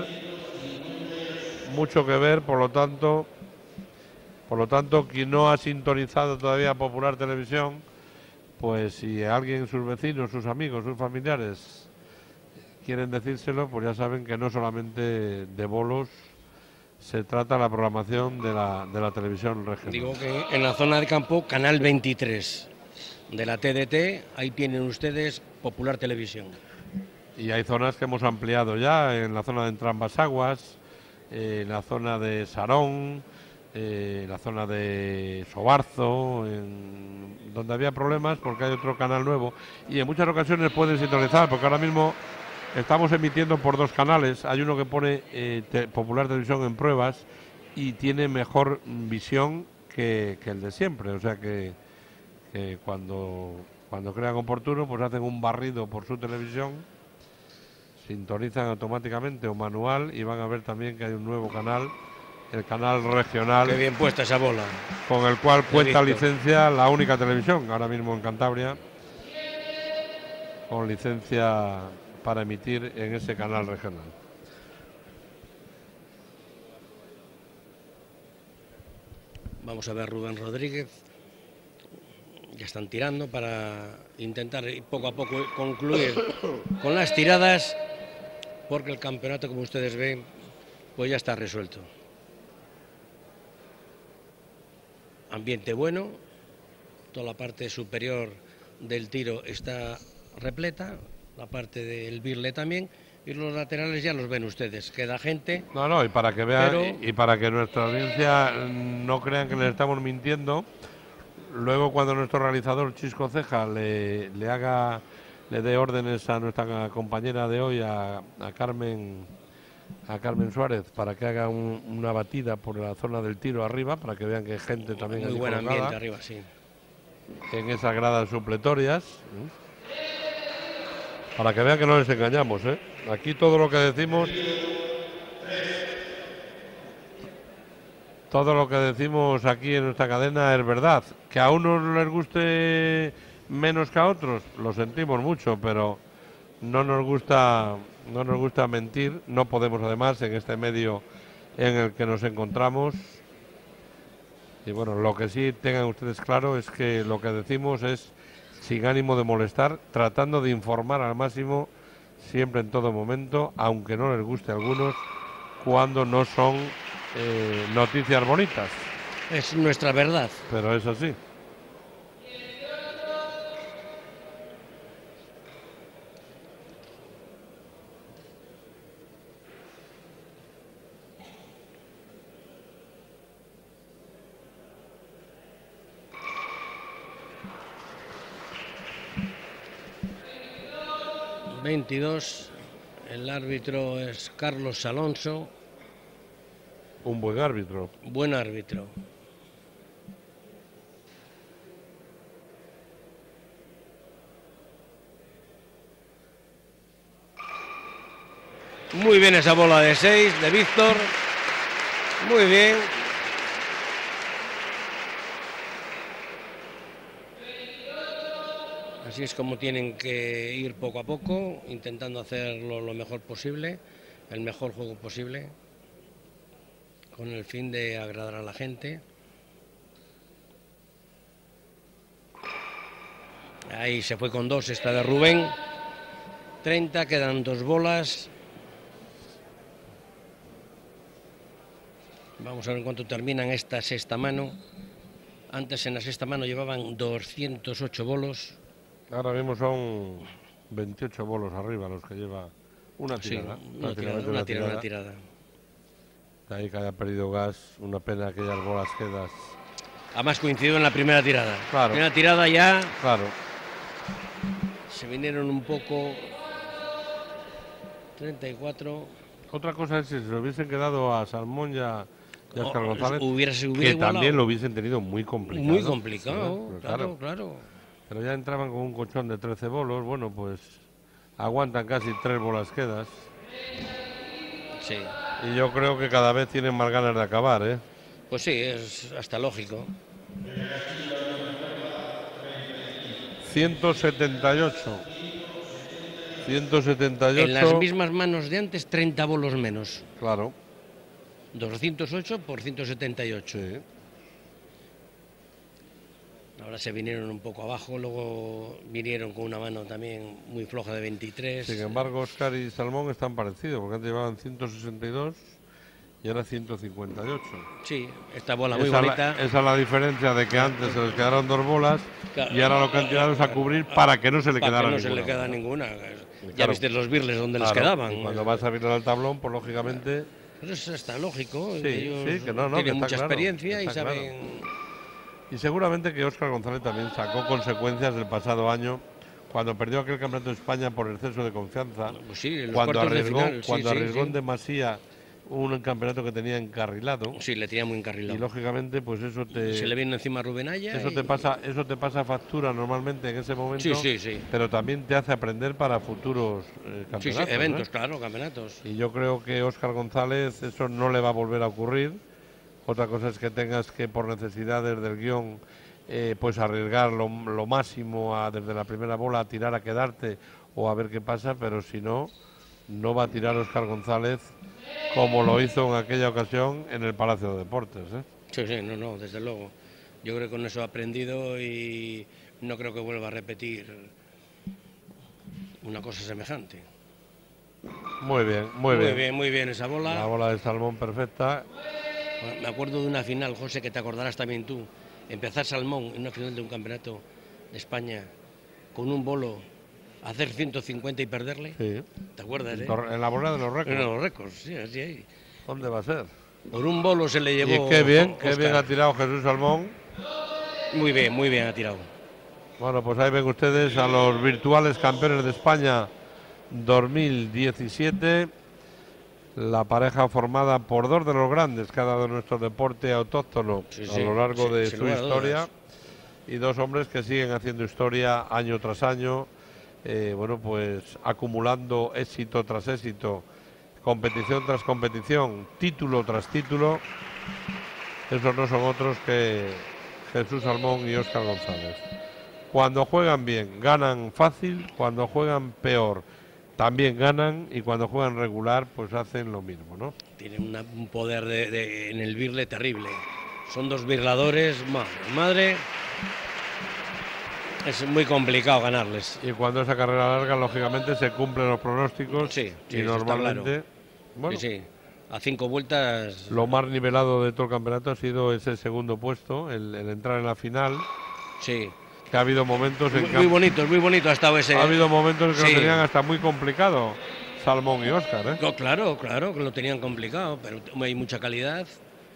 mucho que ver, por lo tanto, por lo tanto, quien no ha sintonizado todavía Popular Televisión, pues si alguien, sus vecinos, sus amigos, sus familiares quieren decírselo, pues ya saben que no solamente de bolos se trata la programación de la, de la televisión regional. Digo que en la zona de campo, Canal veintitrés de la T D T, ahí tienen ustedes Popular Televisión. Y hay zonas que hemos ampliado ya, en la zona de Entrambasaguas, eh, en la zona de Sarón, eh, en la zona de Sobarzo, en donde había problemas porque hay otro canal nuevo. Y en muchas ocasiones pueden sintonizar, porque ahora mismo estamos emitiendo por dos canales. Hay uno que pone eh, te, Popular Televisión en pruebas y tiene mejor visión que, que el de siempre. O sea que, que cuando, cuando crean oportuno, pues hacen un barrido por su televisión, sintonizan automáticamente o manual y van a ver también que hay un nuevo canal el canal regional. Qué bien puesta esa bola. Con el cual cuenta Víctor. licencia la única televisión ahora mismo en Cantabria, con licencia para emitir en ese canal regional. Vamos a ver Rubén Rodríguez. Ya están tirando para intentar poco a poco concluir con las tiradas, porque el campeonato, como ustedes ven, pues ya está resuelto. Ambiente bueno, toda la parte superior del tiro está repleta, la parte del birle también, y los laterales ya los ven ustedes, queda gente. No, no, y para que vean, pero... y para que nuestra audiencia no crean que les estamos mintiendo, luego cuando nuestro realizador Chisco Ceja le, le haga, le dé órdenes a nuestra compañera de hoy, a, a Carmen a Carmen Suárez, para que haga un, una batida por la zona del tiro arriba, para que vean que hay gente también muy allí buen colocada ambiente arriba, sí. en esas gradas supletorias, ¿eh? Para que vean que no les engañamos, ¿eh? Aquí todo lo que decimos, todo lo que decimos aquí en nuestra cadena es verdad. Que a unos les guste menos que a otros, lo sentimos mucho, pero no nos gusta, no nos gusta mentir. No podemos, además, en este medio en el que nos encontramos. Y bueno, lo que sí tengan ustedes claro es que lo que decimos es sin ánimo de molestar, tratando de informar al máximo, siempre en todo momento, aunque no les guste a algunos, cuando no son eh, noticias bonitas. Es nuestra verdad. Pero es así. veintidós, el árbitro es Carlos Alonso. Un buen árbitro. Buen árbitro. Muy bien esa bola de seis de Víctor. Muy bien. Así es como tienen que ir poco a poco, intentando hacerlo lo mejor posible, el mejor juego posible, con el fin de agradar a la gente. Ahí se fue con dos esta de Rubén. treinta, quedan dos bolas. Vamos a ver en cuánto terminan esta sexta mano. Antes en la sexta mano llevaban doscientos ocho bolos. Ahora mismo son veintiocho bolos arriba los que lleva una tirada. Sí, una tirada, una, una, tirada, una tirada. De ahí que haya perdido gas, una pena aquellas bolas quedas. Además coincidió en la primera tirada. Claro. Primera tirada ya. Claro. Se vinieron un poco. treinta y cuatro. Otra cosa es si se lo hubiesen quedado a Salmón y a Óscar oh, González, hubiera, hubiera que igualado. También lo hubiesen tenido muy complicado. Muy complicado, sí, claro, claro, claro. Pero ya entraban con un colchón de trece bolos, bueno, pues aguantan casi tres bolas quedas. Sí. Y yo creo que cada vez tienen más ganas de acabar, ¿eh? Pues sí, es hasta lógico. ciento setenta y ocho. ciento setenta y ocho. En las mismas manos de antes, treinta bolos menos. Claro. doscientos ocho por ciento setenta y ocho. Sí. Ahora se vinieron un poco abajo, luego vinieron con una mano también muy floja de veintitrés. Sin embargo, Óscar y Salmón están parecidos, porque antes llevaban ciento sesenta y dos y ahora ciento cincuenta y ocho. Sí, esta bola muy esa bonita. La, esa es la diferencia de que antes se les quedaron dos bolas, claro, y ahora lo que han tirado es a cubrir para que no se le para quedara que no ninguna. se le queda ninguna. Claro. Ya viste los birles donde claro, les quedaban. Y cuando vas a mirar al tablón, pues lógicamente... Pero eso está lógico. Sí, ellos sí, que no, no, tienen que mucha claro, experiencia y claro. saben... Y seguramente que Óscar González también sacó consecuencias del pasado año, cuando perdió aquel campeonato de España por exceso de confianza, pues sí, en los cuando arriesgó, de final, cuando sí, arriesgó sí, en demasía un campeonato que tenía encarrilado. Sí, le tenía muy encarrilado. Y lógicamente, pues eso te... Se le vino encima a Rubén Aya. Eso y... te pasa, eso te pasa factura normalmente en ese momento. Sí, sí, sí. Pero también te hace aprender para futuros eh, campeonatos. Sí, sí, eventos, ¿eh? claro, campeonatos. Y yo creo que Óscar González eso no le va a volver a ocurrir. Otra cosa es que tengas que, por necesidades del guión, eh, pues arriesgar lo, lo máximo a, desde la primera bola, a tirar, a quedarte o a ver qué pasa, pero si no, no va a tirar Óscar González como lo hizo en aquella ocasión en el Palacio de Deportes, ¿eh? Sí, sí, no, no, desde luego. Yo creo que con eso ha aprendido y no creo que vuelva a repetir una cosa semejante. Muy bien, muy, muy bien. bien. Muy bien esa bola. La bola de Salmón perfecta. Bueno, me acuerdo de una final, José, que te acordarás también tú. Empezar Salmón en una final de un campeonato de España con un bolo, hacer ciento cincuenta y perderle. Sí. ¿Te acuerdas, eh? En la bola de los récords. En los récords, sí, así ahí. ¿Dónde va a ser? Por un bolo se le llevó. Y qué bien, qué Óscar. bien ha tirado Jesús Salmón. Muy bien, muy bien ha tirado. Bueno, pues ahí ven ustedes a los virtuales campeones de España dos mil diecisiete. La pareja formada por dos de los grandes que ha dado nuestro deporte autóctono Sí, a sí, lo largo sí, de sin su lugar a historia. dudas. Y dos hombres que siguen haciendo historia año tras año. Eh, bueno, pues acumulando éxito tras éxito, competición tras competición, título tras título. Esos no son otros que Jesús Salmón y Óscar González. Cuando juegan bien, ganan fácil; cuando juegan peor, también ganan; y cuando juegan regular, pues hacen lo mismo, ¿no? Tienen una, un poder de, de, en el birle terrible. Son dos birladores, madre, madre. Es muy complicado ganarles. Y cuando esa carrera larga, lógicamente, se cumplen los pronósticos. Sí, sí, y eso está normalmente, claro. bueno, Sí, sí. A cinco vueltas. lo más nivelado de todo el campeonato ha sido ese segundo puesto, el, el entrar en la final. Sí. Que ha habido momentos en Muy, que muy bonito, muy bonito ha estado ese. ha habido momentos que Sí. lo tenían hasta muy complicado Salmón y Óscar, ¿eh? No, claro, claro, que lo tenían complicado, pero hay mucha calidad.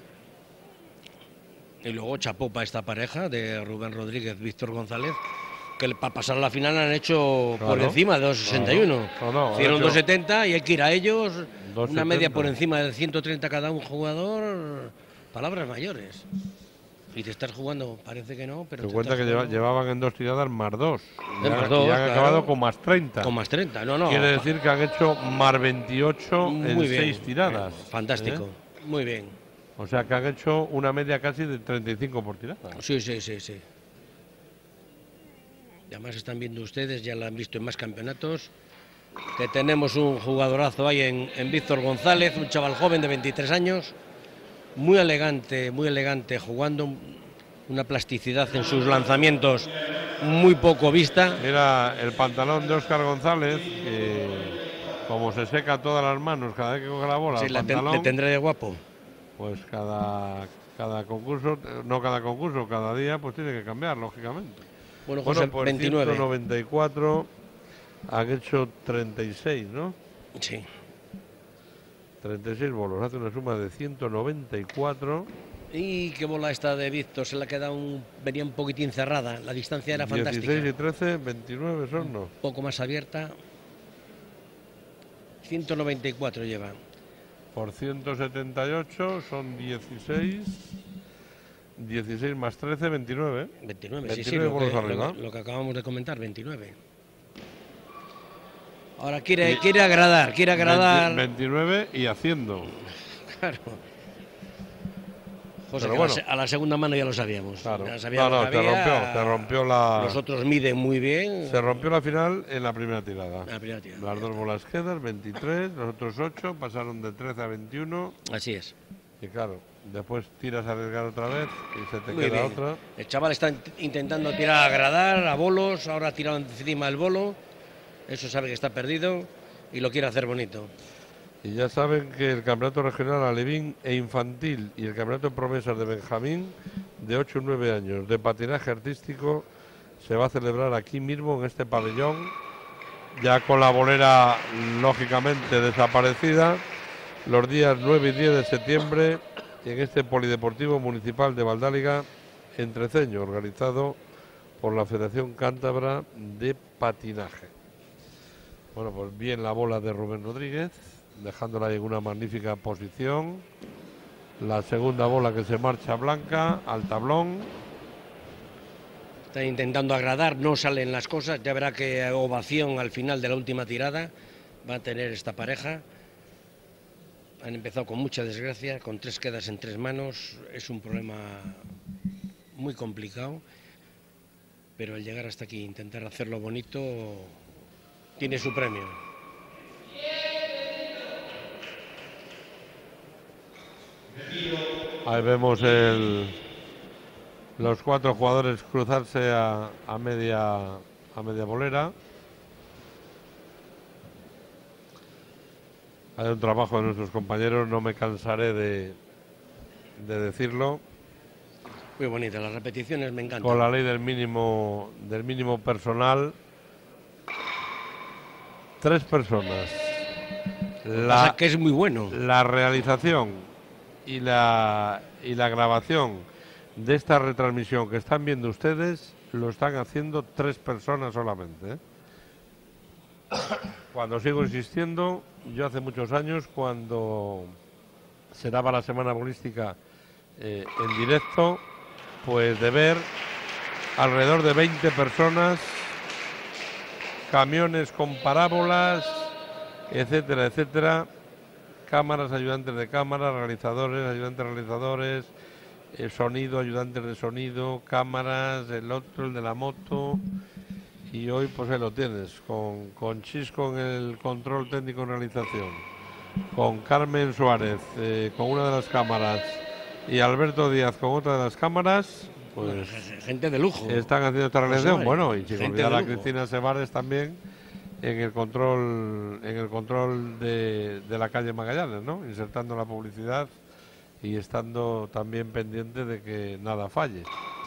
Y luego chapó para esta pareja de Rubén Rodríguez, Víctor González, que para pasar a la final han hecho Claro, por encima de dos sesenta y uno. claro. No, no, Hicieron han hecho dos setenta y hay que ir a ellos, dos una media setenta. por encima de ciento treinta cada un jugador, palabras mayores. Y te estás jugando, parece que no, pero Te te cuenta estás que lleva- jugando llevaban en dos tiradas más dos. De Y más han- dos, y han claro. acabado con más treinta. con más treinta. No, no. Quiere decir que han hecho más veintiocho en Muy bien, seis tiradas. fantástico, ¿eh? muy bien. O sea que han hecho una media casi de treinta y cinco por tirada. Sí, sí, sí, sí. Y además están viendo ustedes, ya la han visto en más campeonatos, que tenemos un jugadorazo ahí en, en Víctor González, un chaval joven de veintitrés años, muy elegante, muy elegante, jugando una plasticidad en sus lanzamientos muy poco vista. Era el pantalón de Óscar González, que como se seca todas las manos cada vez que coge la bola, Sí, el la ten- pantalón, le tendré de guapo. pues cada, cada concurso, no cada concurso, cada día, pues tiene que cambiar, lógicamente. Bueno, José, por veintinueve. ciento noventa y cuatro han hecho treinta y seis, ¿no? Sí. treinta y seis bolos, hace una suma de ciento noventa y cuatro. Y qué bola esta de Víctor, se le ha quedado un, venía un poquitín cerrada, la distancia era fantástica. dieciséis y trece, veintinueve son, ¿no? Un poco más abierta. ciento noventa y cuatro lleva. Por ciento setenta y ocho son dieciséis. dieciséis más trece, veintinueve. veintinueve, sí, sí, veintinueve lo que, bolos arriba. lo que- lo que acabamos de comentar, veintinueve. Ahora quiere, quiere agradar, quiere agradar. veintinueve y haciendo. Claro. José, Pero que bueno. a, la, se- a la segunda mano ya lo sabíamos. Claro. Ya No, sabíamos no, que te había. rompió, te rompió la. Los otros miden muy bien. Se rompió la final en la primera tirada. La primera tirada, Las ya dos está. bolas quedan, veintitrés, los otros ocho pasaron de trece a veintiuno. Así es. Y claro, después tiras a arriesgar otra vez y se te Muy queda bien. otra. El chaval está int- intentando tirar a agradar, a bolos, ahora ha tirado encima del bolo. Eso sabe que está perdido y lo quiere hacer bonito. Y ya saben que el campeonato regional alevín e infantil y el campeonato de promesas de Benjamín de ocho y nueve años de patinaje artístico se va a celebrar aquí mismo en este pabellón, ya con la bolera lógicamente desaparecida, los días nueve y diez de septiembre en este polideportivo municipal de Valdáliga, Entreceño, organizado por la Federación Cántabra de Patinaje. Bueno, pues bien la bola de Rubén Rodríguez, dejándola en una magnífica posición. La segunda bola que se marcha blanca al tablón. Está intentando agradar, no salen las cosas. Ya verá que ovación al final de la última tirada va a tener esta pareja. han empezado con mucha desgracia, con tres quedas en tres manos, es un problema muy complicado, pero al llegar hasta aquí, intentar hacerlo bonito, tiene su premio. Ahí vemos el, los cuatro jugadores cruzarse a, a media a media bolera. Hay un trabajo de nuestros compañeros, no me cansaré de, de decirlo. Muy bonita, las repeticiones me encantan. Con la ley del mínimo del mínimo personal, tres personas. La, o sea, que es muy bueno. La realización y la y la grabación de esta retransmisión que están viendo ustedes lo están haciendo tres personas solamente, ¿eh? Cuando sigo insistiendo, yo hace muchos años, cuando se daba la semana bolística eh, en directo, pues de ver alrededor de veinte personas, camiones con parábolas, etcétera, etcétera, cámaras, ayudantes de cámara, realizadores, ayudantes realizadores, eh, sonido, ayudantes de sonido, cámaras, el otro, el de la moto. Y hoy pues ahí lo tienes, con, con Chis con el control técnico en realización, con Carmen Suárez eh, con una de las cámaras y Alberto Díaz con otra de las cámaras, pues gente de lujo. Están haciendo esta realización, Pues, bueno, y sin gente olvidar de a lujo. Cristina Sebares también en el control, en el control de, de la calle Magallanes, ¿no? Insertando la publicidad y estando también pendiente de que nada falle.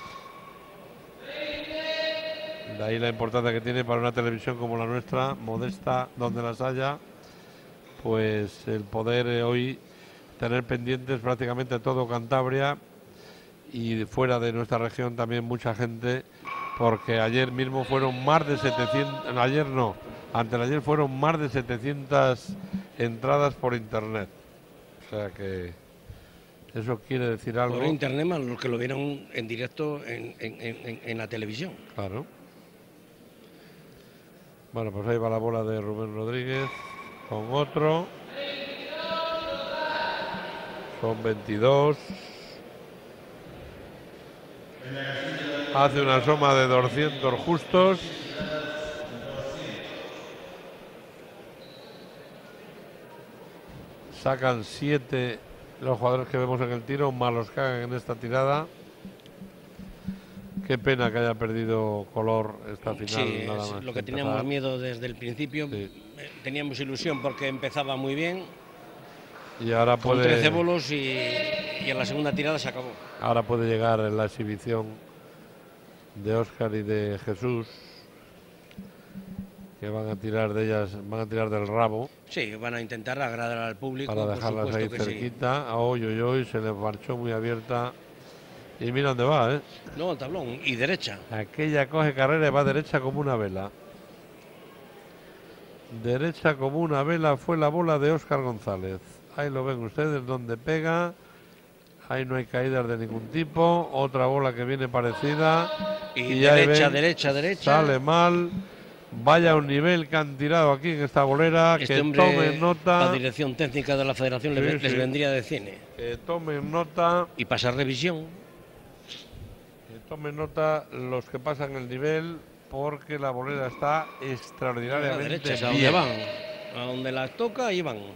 De ahí la importancia que tiene para una televisión como la nuestra, modesta, donde las haya, pues el poder eh, hoy tener pendientes prácticamente todo Cantabria y fuera de nuestra región también mucha gente, porque ayer mismo fueron más de setecientos, ayer no, antes de ayer fueron más de setecientas entradas por internet. O sea que eso quiere decir algo. Por internet más los que lo vieron en directo en, en, en, en la televisión. Claro. Bueno, pues ahí va la bola de Rubén Rodríguez con otro. Son veintidós. Hace una suma de doscientos justos. Sacan siete los jugadores que vemos en el tiro, más los que hagan en esta tirada. Qué pena que haya perdido color esta final. Sí, nada es más lo que empezar. teníamos miedo desde el principio. Sí. Eh, Teníamos ilusión porque empezaba muy bien. Y ahora Con puede, trece bolos y, y en la segunda tirada se acabó. ahora puede llegar en la exhibición de Óscar y de Jesús, que van a tirar de ellas, van a tirar del rabo. Sí, van a intentar agradar al público. Para por dejarlas ahí supuesto que sí. cerquita. A hoy, hoy, hoy, se les marchó muy abierta. Y mira dónde va, ¿eh? No, el tablón. Y derecha. Aquella coge carrera y va derecha como una vela. Derecha como una vela fue la bola de Óscar González. Ahí lo ven ustedes donde pega. Ahí no hay caídas de ningún tipo. Otra bola que viene parecida. Y, Y ahí derecha, ven, derecha, derecha. Sale mal. Vaya un nivel que han tirado aquí en esta bolera. Este que hombre, tomen nota. la dirección técnica de la federación Sí, les, les sí. vendría de cine. Que tomen nota. Y pasar revisión. Que tomen nota los que pasan el nivel, porque la bolera está A la extraordinariamente derecha, es a bien. donde van. A donde las toca, ahí van.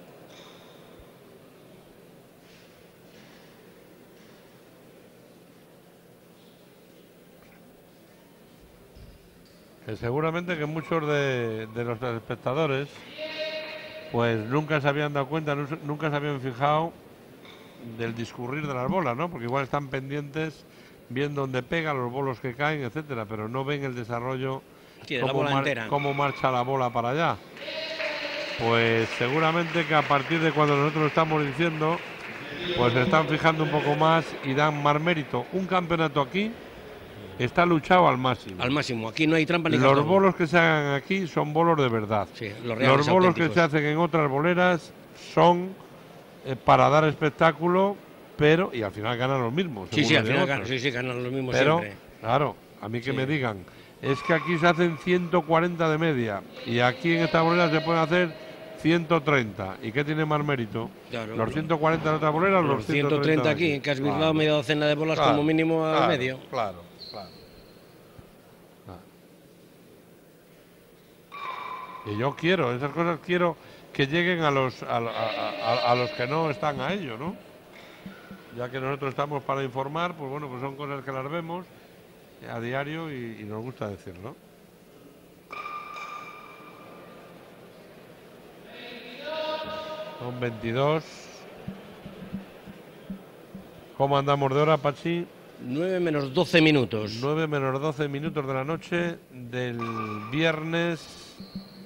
Que seguramente que muchos de, de los espectadores pues nunca se habían dado cuenta, nu- nunca se habían fijado del discurrir de las bolas, ¿no? Porque igual están pendientes viendo dónde pegan, los bolos que caen, etcétera, pero no ven el desarrollo, Sí, de la cómo, bola mar- entera. cómo marcha la bola para allá. Pues seguramente que a partir de cuando nosotros estamos diciendo, pues se están fijando un poco más y dan más mérito. Un campeonato aquí está luchado al máximo. Al máximo. Aquí no hay trampa ni Los cartón. bolos que se hagan aquí son bolos de verdad. Sí, los reales Los bolos que auténticos. se hacen en otras boleras son eh, para dar espectáculo, pero y al final ganan los mismos. Sí, según sí, los al de final otros. ganan, sí, sí, ganan los mismos Pero, siempre. claro, a mí que Sí. me digan, es que aquí se hacen ciento cuarenta de media y aquí en esta bolera se pueden hacer ciento treinta. ¿Y qué tiene más mérito? Claro, ¿Los ciento cuarenta en otra bolera o los, los ciento treinta aquí, aquí, que has virlado media docena de bolas claro, como mínimo al claro, medio. Claro, claro, claro. Y yo quiero, esas cosas quiero que lleguen a los, a, a, a, a los que no están a ello, ¿no? Ya que nosotros estamos para informar, pues bueno, pues son cosas que las vemos a diario y, y nos gusta decirlo. Son veintidós. ¿Cómo andamos de hora, Pachi? nueve menos doce minutos. nueve menos doce minutos de la noche del viernes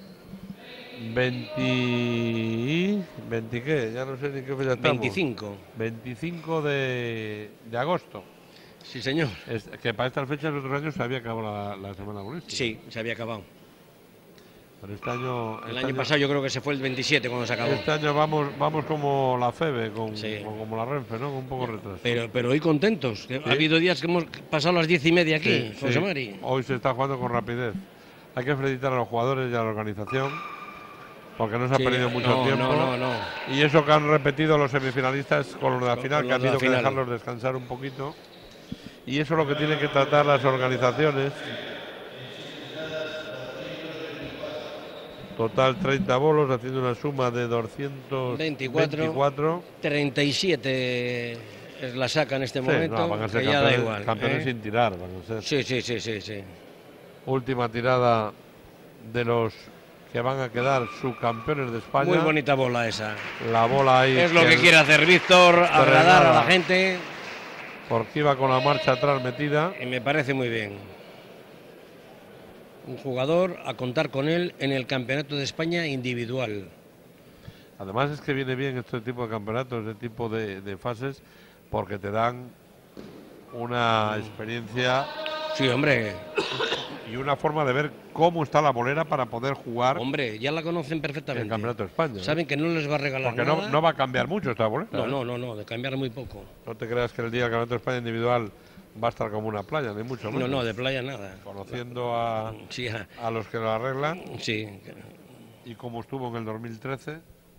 veinte... ¿veinte qué? Ya no sé ni qué fecha estamos. veinticinco. veinticinco de, de agosto. Sí, señor. Es, que para estas fechas de otros años se había acabado la, la semana bolística. Sí, se había acabado. Pero este año... El este año, año pasado yo creo que se fue el veintisiete cuando se acabó. Este año vamos vamos como la FEBE, con, sí. con, como la Renfe, ¿no? Con un poco de retraso. Pero, pero hoy contentos. ¿Sí? Ha habido días que hemos pasado las diez y media aquí, sí, José sí. Mari. Hoy se está jugando con rapidez. Hay que felicitar a los jugadores y a la organización, porque no se sí, ha perdido mucho no, tiempo. No, no, no. Y eso que han repetido los semifinalistas con los de la con, final, con que han de tenido que final. dejarlos descansar un poquito. Y eso es lo que tienen que tratar las organizaciones. Total treinta bolos, haciendo una suma de doscientos veinticuatro. treinta y siete es la saca en este sí, momento. No, van a ser campeones, campeones, da igual, campeones ¿eh? sin tirar. Van a ser. Sí, sí, sí, sí, sí. Última tirada de los que van a quedar subcampeones de España. Muy bonita bola esa. La bola ahí. Es lo que quiere hacer Víctor, agradar a la gente. Porque iba con la marcha atrás metida. Y me parece muy bien. Un jugador a contar con él en el Campeonato de España individual. Además es que viene bien este tipo de campeonatos, este tipo de, de fases, porque te dan una experiencia. Sí, hombre. Y una forma de ver cómo está la bolera para poder jugar. Hombre, ya la conocen perfectamente. El Campeonato de España. Saben ¿eh? que no les va a regalar porque nada. Porque no, no va a cambiar mucho esta bolera. No, ¿eh? no, no, no, de cambiar muy poco. No te creas que el día del Campeonato de España individual va a estar como una playa, ni mucho menos. No, no, de playa nada. Conociendo a, sí, a, a los que lo arreglan. Sí. Y como estuvo en el dos mil trece.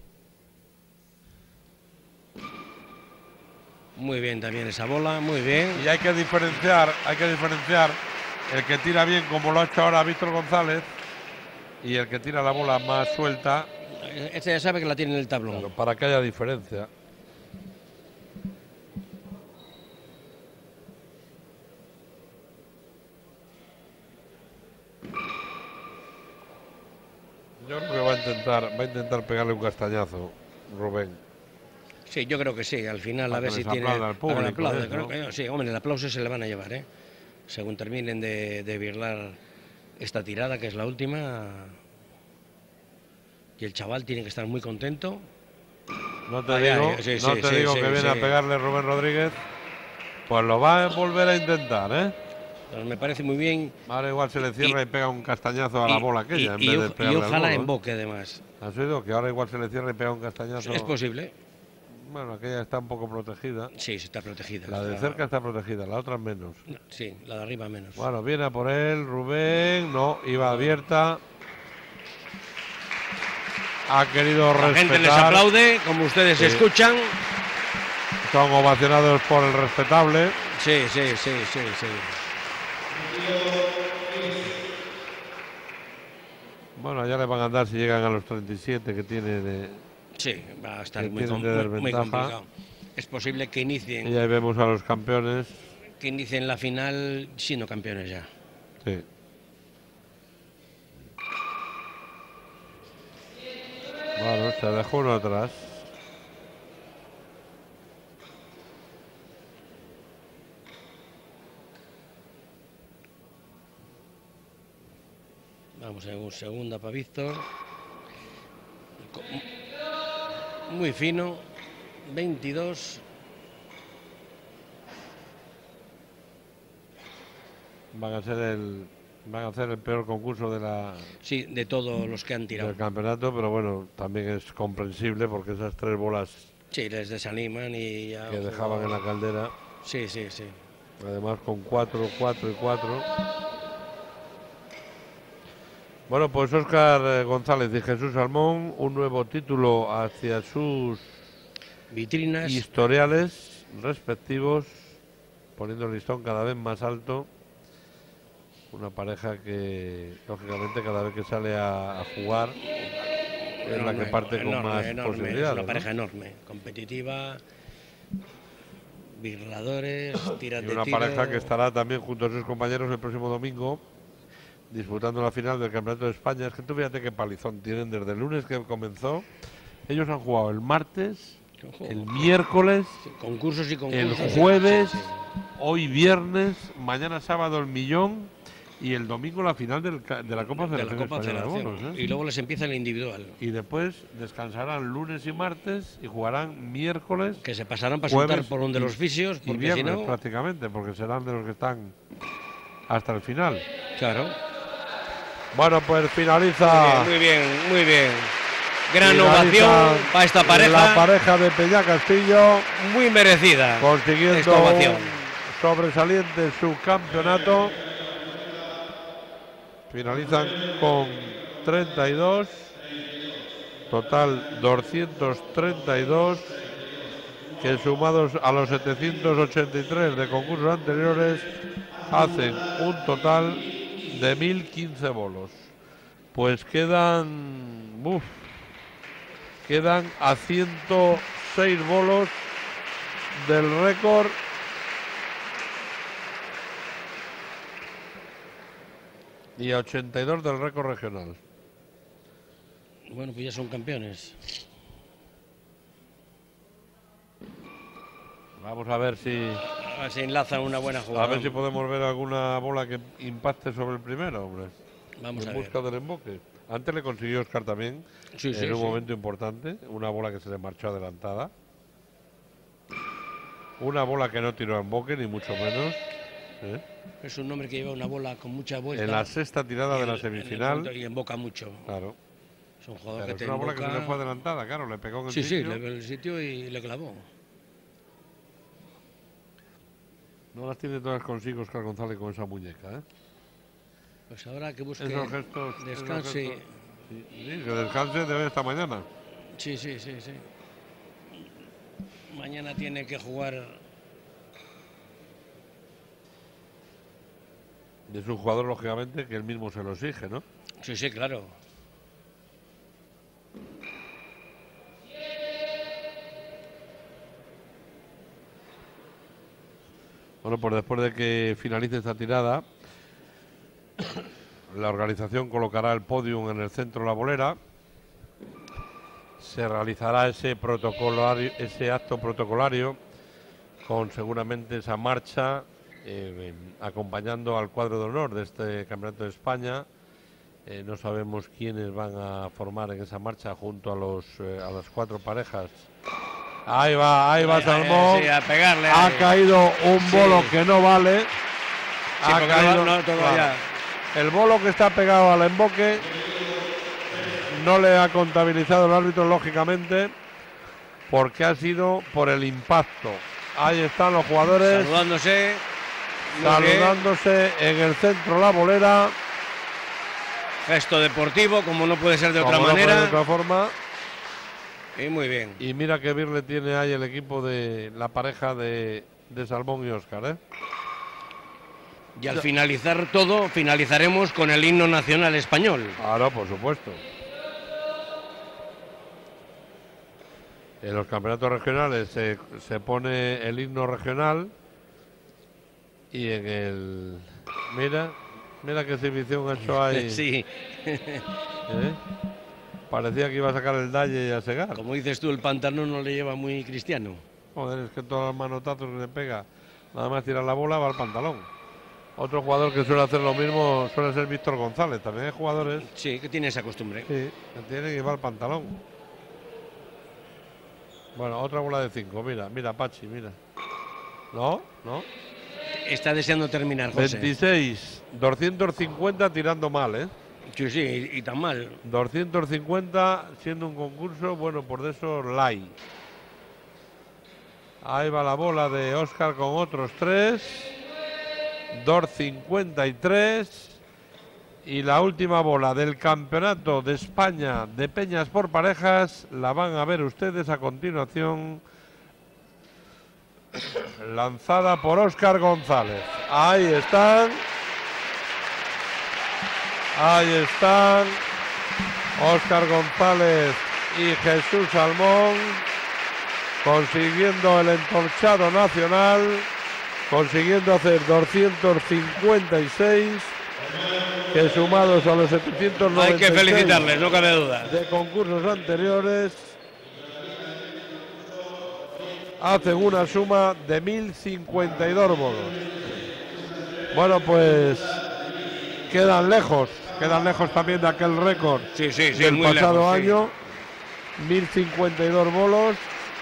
Muy bien también esa bola, muy bien. Y hay que diferenciar, hay que diferenciar el que tira bien, como lo ha hecho ahora Víctor González, y el que tira la bola más suelta. Este ya sabe que la tiene en el tablón. Claro, para que haya diferencia. Yo creo que va a intentar, va a intentar pegarle un castañazo, Rubén. Sí, yo creo que sí, al final para a ver si tiene... Al público, aplaude, ¿eh? creo ¿no? que, sí, hombre, el aplauso se le van a llevar, ¿eh? Según terminen de, de birlar esta tirada, que es la última. Y el chaval tiene que estar muy contento. No te ay, digo, ay, sí, no sí, te sí, digo sí, que viene sí. a pegarle Rubén Rodríguez. Pues lo va a volver a intentar, ¿eh? Pero me parece muy bien. Ahora igual se le cierra y, y pega un castañazo a la y, bola aquella, y, en vez y, de pegarle y ojalá al en boque, además. ¿Has oído? Que ahora igual se le cierra y pega un castañazo. Es posible. Bueno, aquella está un poco protegida. Sí, sí está protegida. La de está... cerca está protegida, la otra menos. Sí, la de arriba menos. Bueno, viene a por él, Rubén. No, iba abierta. Ha querido respetar. La gente les aplaude, como ustedes sí. escuchan. Son ovacionados por el respetable. Sí, sí, sí, sí, sí. Bueno, ya le van a andar si llegan a los treinta y siete que tiene de... Sí, va a estar muy, com muy, muy complicado. Es posible que inicien... Y ahí vemos a los campeones. Que inicien la final siendo campeones ya. Sí. Bueno, se dejó uno atrás. Vamos en un segunda para Víctor. Muy fino. veintidós. Van a ser el van a hacer el peor concurso de la sí, de todos los que han tirado del campeonato, pero bueno, también es comprensible porque esas tres bolas sí les desaniman y ya que dejaban en la caldera. Sí, sí, sí. Además con cuatro, cuatro y cuatro. Bueno, pues Óscar González y Jesús Salmón, un nuevo título hacia sus vitrinas, historiales respectivos, poniendo el listón cada vez más alto. Una pareja que, lógicamente, cada vez que sale a, a jugar es enorme, la que parte enorme, con más enorme, posibilidades. Es una pareja ¿no? enorme, competitiva, birladores, tiras y de una tiro. pareja que estará también junto a sus compañeros el próximo domingo disputando la final del Campeonato de España. Es que tú fíjate qué palizón tienen desde el lunes que comenzó. Ellos han jugado el martes, el miércoles, sí, concursos y concursos, el jueves, sí, sí. hoy viernes, mañana sábado el millón y el domingo la final del, de la Copa de Federación la Copa Española de Federación. Bolos, ¿eh? Y luego les empieza el individual. Y después descansarán lunes y martes y jugarán miércoles. Que se pasarán para jueves, soltar por donde los fisios, y porque viernes si no... prácticamente, porque serán de los que están hasta el final. Claro. Bueno, pues finaliza. Muy bien, muy bien, muy bien. Gran ovación para esta pareja. La pareja de Peña Castillo. Muy merecida. Consiguiendo esta ovación. Un sobresaliente subcampeonato. Finalizan con treinta y dos. Total doscientos treinta y dos. Que sumados a los setecientos ochenta y tres de concursos anteriores hacen un total de mil quince bolos. Pues quedan uf, quedan a ciento seis bolos del récord y a ochenta y dos del récord regional. Bueno, pues ya son campeones. Vamos a ver si a ver si enlazan una buena jugada. A ver si podemos ver alguna bola que impacte sobre el primero, hombre. Vamos en a busca ver. del emboque. Antes le consiguió Óscar también, sí, en sí, un sí. momento importante, una bola que se le marchó adelantada. Una bola que no tiró a emboque, ni mucho menos. ¿eh? Es un hombre que lleva una bola con mucha vuelta. En la sexta tirada de la semifinal. Y emboca mucho. Claro. Es un jugador Pero que es te una bola emboca... que se le fue adelantada, claro, le pegó en el sí, sitio. Sí, le pegó en el sitio y le clavó. No las tiene todas consigo Óscar González con esa muñeca, ¿eh? Pues ahora que busque esos gestos, descanse. Esos gestos, sí, sí, que descanse debe esta mañana. Sí, sí, sí, sí. Mañana tiene que jugar. Es un jugador, lógicamente, que él mismo se lo exige, ¿no? Sí, sí, claro. Bueno, pues después de que finalice esta tirada, la organización colocará el podium en el centro de la bolera. Se realizará ese protocolario, ese acto protocolario con seguramente esa marcha eh, acompañando al cuadro de honor de este Campeonato de España. Eh, no sabemos quiénes van a formar en esa marcha junto a los eh, a las cuatro parejas. Ahí va, ahí va Ay, Salmón. Sí, a pegarle. Ha ahí. caído un bolo Sí. que no vale. Sí, ha porque caído, no, no, todo claro. ya. El bolo que está pegado al emboque no le ha contabilizado el árbitro, lógicamente, porque ha sido por el impacto. Ahí están los jugadores Saludándose. Muy saludándose en el centro la bolera. bien. Gesto deportivo, como no puede ser de otra como no puede manera. de otra forma. Y muy bien. Y mira qué birle tiene ahí el equipo de la pareja de, de Salmón y Óscar, ¿eh? Y al finalizar todo, finalizaremos con el himno nacional español. Claro, por supuesto. En los campeonatos regionales se, se pone el himno regional y en el... Mira, mira qué exhibición ha hecho ahí. Sí. ¿Eh? Parecía que iba a sacar el dalle y a segar. Como dices tú, el pantalón no le lleva muy cristiano. Joder, es que todos los manotazos que le pega, nada más tirar la bola, va al pantalón. Otro jugador que suele hacer lo mismo suele ser Víctor González. También hay jugadores... Sí, que tiene esa costumbre. Sí, que tienen que va al pantalón. Bueno, otra bola de cinco, mira, mira, Pachi, mira. ¿No? ¿No? Está deseando terminar, José. veintiséis, doscientos cincuenta tirando mal, ¿eh? Sí, sí, y, y tan mal. doscientos cincuenta siendo un concurso, bueno, por de eso, light. Ahí va la bola de Óscar con otros tres. dos cincuenta y tres. Y la última bola del Campeonato de España de Peñas por parejas la van a ver ustedes a continuación, lanzada por Óscar González. Ahí están. Ahí están Óscar González y Jesús Salmón consiguiendo el entorchado nacional, consiguiendo hacer doscientos cincuenta y seis, que sumados a los setecientos noventa y seis hay que felicitarles, no cabe duda, de concursos anteriores, hacen una suma de mil cincuenta y dos bolos. Bueno, pues quedan lejos, quedan lejos también de aquel récord sí, sí, sí, del muy pasado lejos, año, sí. mil cincuenta y dos bolos.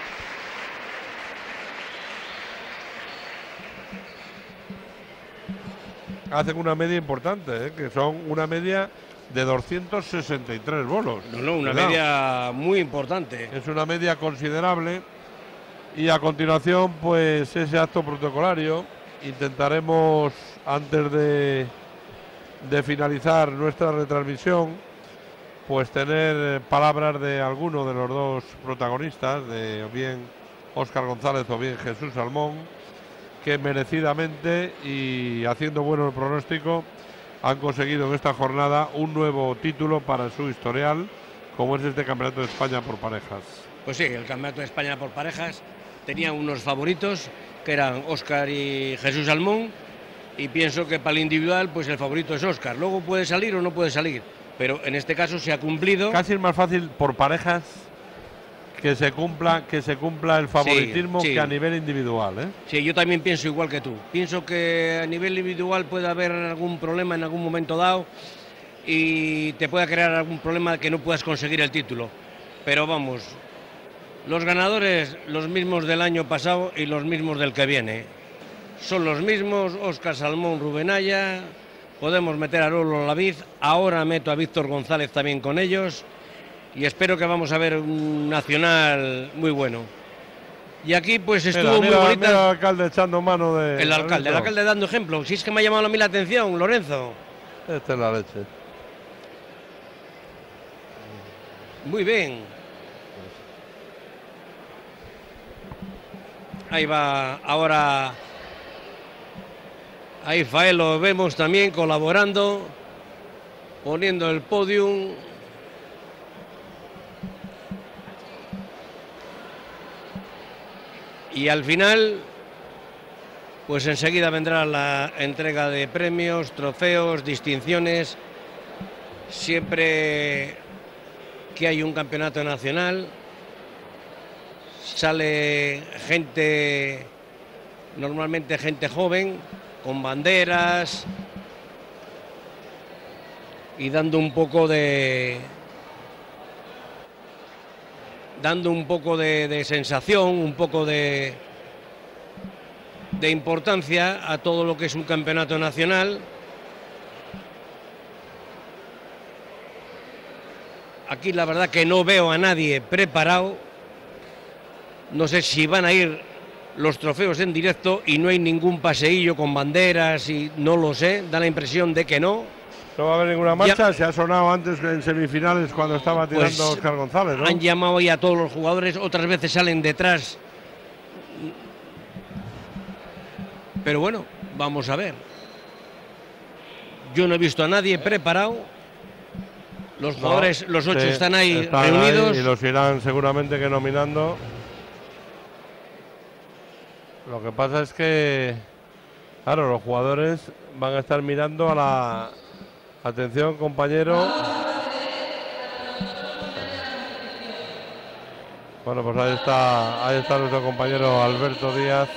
Hacen una media importante, ¿eh? Que son una media de doscientos sesenta y tres bolos. No, no, una Cuidado. media muy importante. Es una media considerable. Y a continuación, pues ese acto protocolario. Intentaremos, antes de, de finalizar nuestra retransmisión, pues tener palabras de alguno de los dos protagonistas, de o bien Óscar González o bien Jesús Salmón, que merecidamente y haciendo bueno el pronóstico han conseguido en esta jornada un nuevo título para su historial, como es este Campeonato de España por parejas. Pues sí, el Campeonato de España por parejas tenía unos favoritos, que eran Óscar y Jesús Salmón, y pienso que para el individual pues el favorito es Óscar. Luego puede salir o no puede salir, pero en este caso se ha cumplido. Casi es más fácil por parejas que se cumpla que se cumpla el favoritismo, sí, sí, que a nivel individual, ¿eh? Sí, yo también pienso igual que tú. Pienso que a nivel individual puede haber algún problema en algún momento dado y te pueda crear algún problema que no puedas conseguir el título. Pero vamos, los ganadores, los mismos del año pasado y los mismos del que viene. Son los mismos, Óscar Salmón, Rubén Aya, podemos meter a Lolo Laviz, ahora meto a Víctor González también con ellos. Y espero que vamos a ver un nacional muy bueno. Y aquí pues estuvo mira, mira, muy bonita. Mira el alcalde echando mano de... El alcalde, el alcalde dando ejemplo. Si es que me ha llamado a mí la atención, Lorenzo. Esta es la leche. Muy bien. Ahí va ahora... Ahí Fael lo vemos también colaborando, poniendo el podium. Y al final, pues enseguida vendrá la entrega de premios, trofeos, distinciones. Siempre que hay un campeonato nacional, sale gente, normalmente gente joven, con banderas y dando un poco de... dando un poco de, de sensación, un poco de, de importancia a todo lo que es un campeonato nacional. Aquí la verdad que no veo a nadie preparado. No sé si van a ir los trofeos en directo y no hay ningún paseillo con banderas y no lo sé, da la impresión de que no. No va a haber ninguna marcha, ya, se ha sonado antes en semifinales cuando estaba tirando pues, Óscar González, ¿no? Han llamado ahí a todos los jugadores, otras veces salen detrás. Pero bueno, vamos a ver. Yo no he visto a nadie preparado. Los jugadores, no, los ocho sí, están ahí están reunidos. Ahí y los irán seguramente que nominando. Lo que pasa es que, claro, los jugadores van a estar mirando a la... Atención, compañero. Bueno, pues ahí está, ahí está nuestro compañero Alberto Díaz.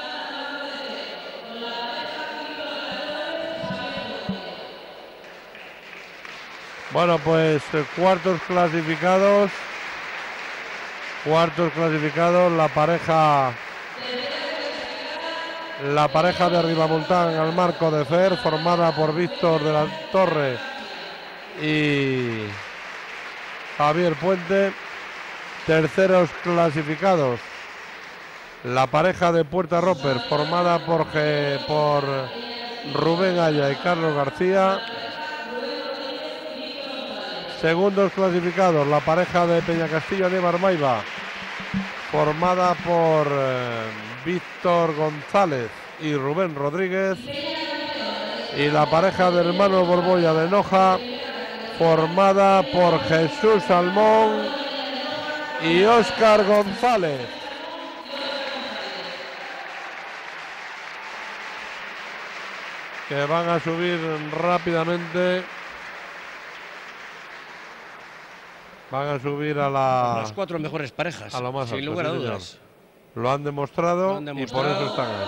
Bueno, pues cuartos clasificados. Cuartos clasificados, la pareja... La pareja de Ribamontán al marco de Fer, formada por Víctor de la Torre y Javier Puente. Terceros clasificados, la pareja de Puerta Roper, formada por, G, por Rubén Aya y Carlos García. segundos clasificados, la pareja de Peñacastillo y Barmaiba, formada por eh, Víctor González y Rubén Rodríguez, y la pareja de hermanos Borbolla de Noja, formada por Jesús Salmón y Óscar González. Que van a subir rápidamente. Van a subir a la... Las cuatro mejores parejas, a lo más sin alto, lugar a sí, dudas. señor. Lo han demostrado, Lo han demostrado. Y por eso están ahí.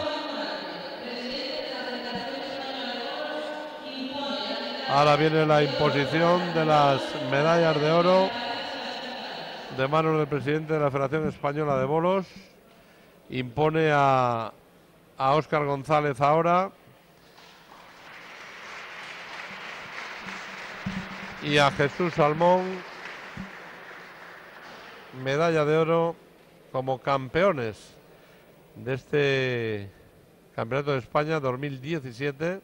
Ahora viene la imposición de las medallas de oro de manos del presidente de la Federación Española de Bolos. Impone a, a Óscar González ahora. Y a Jesús Salmón, medalla de oro como campeones de este Campeonato de España dos mil diecisiete.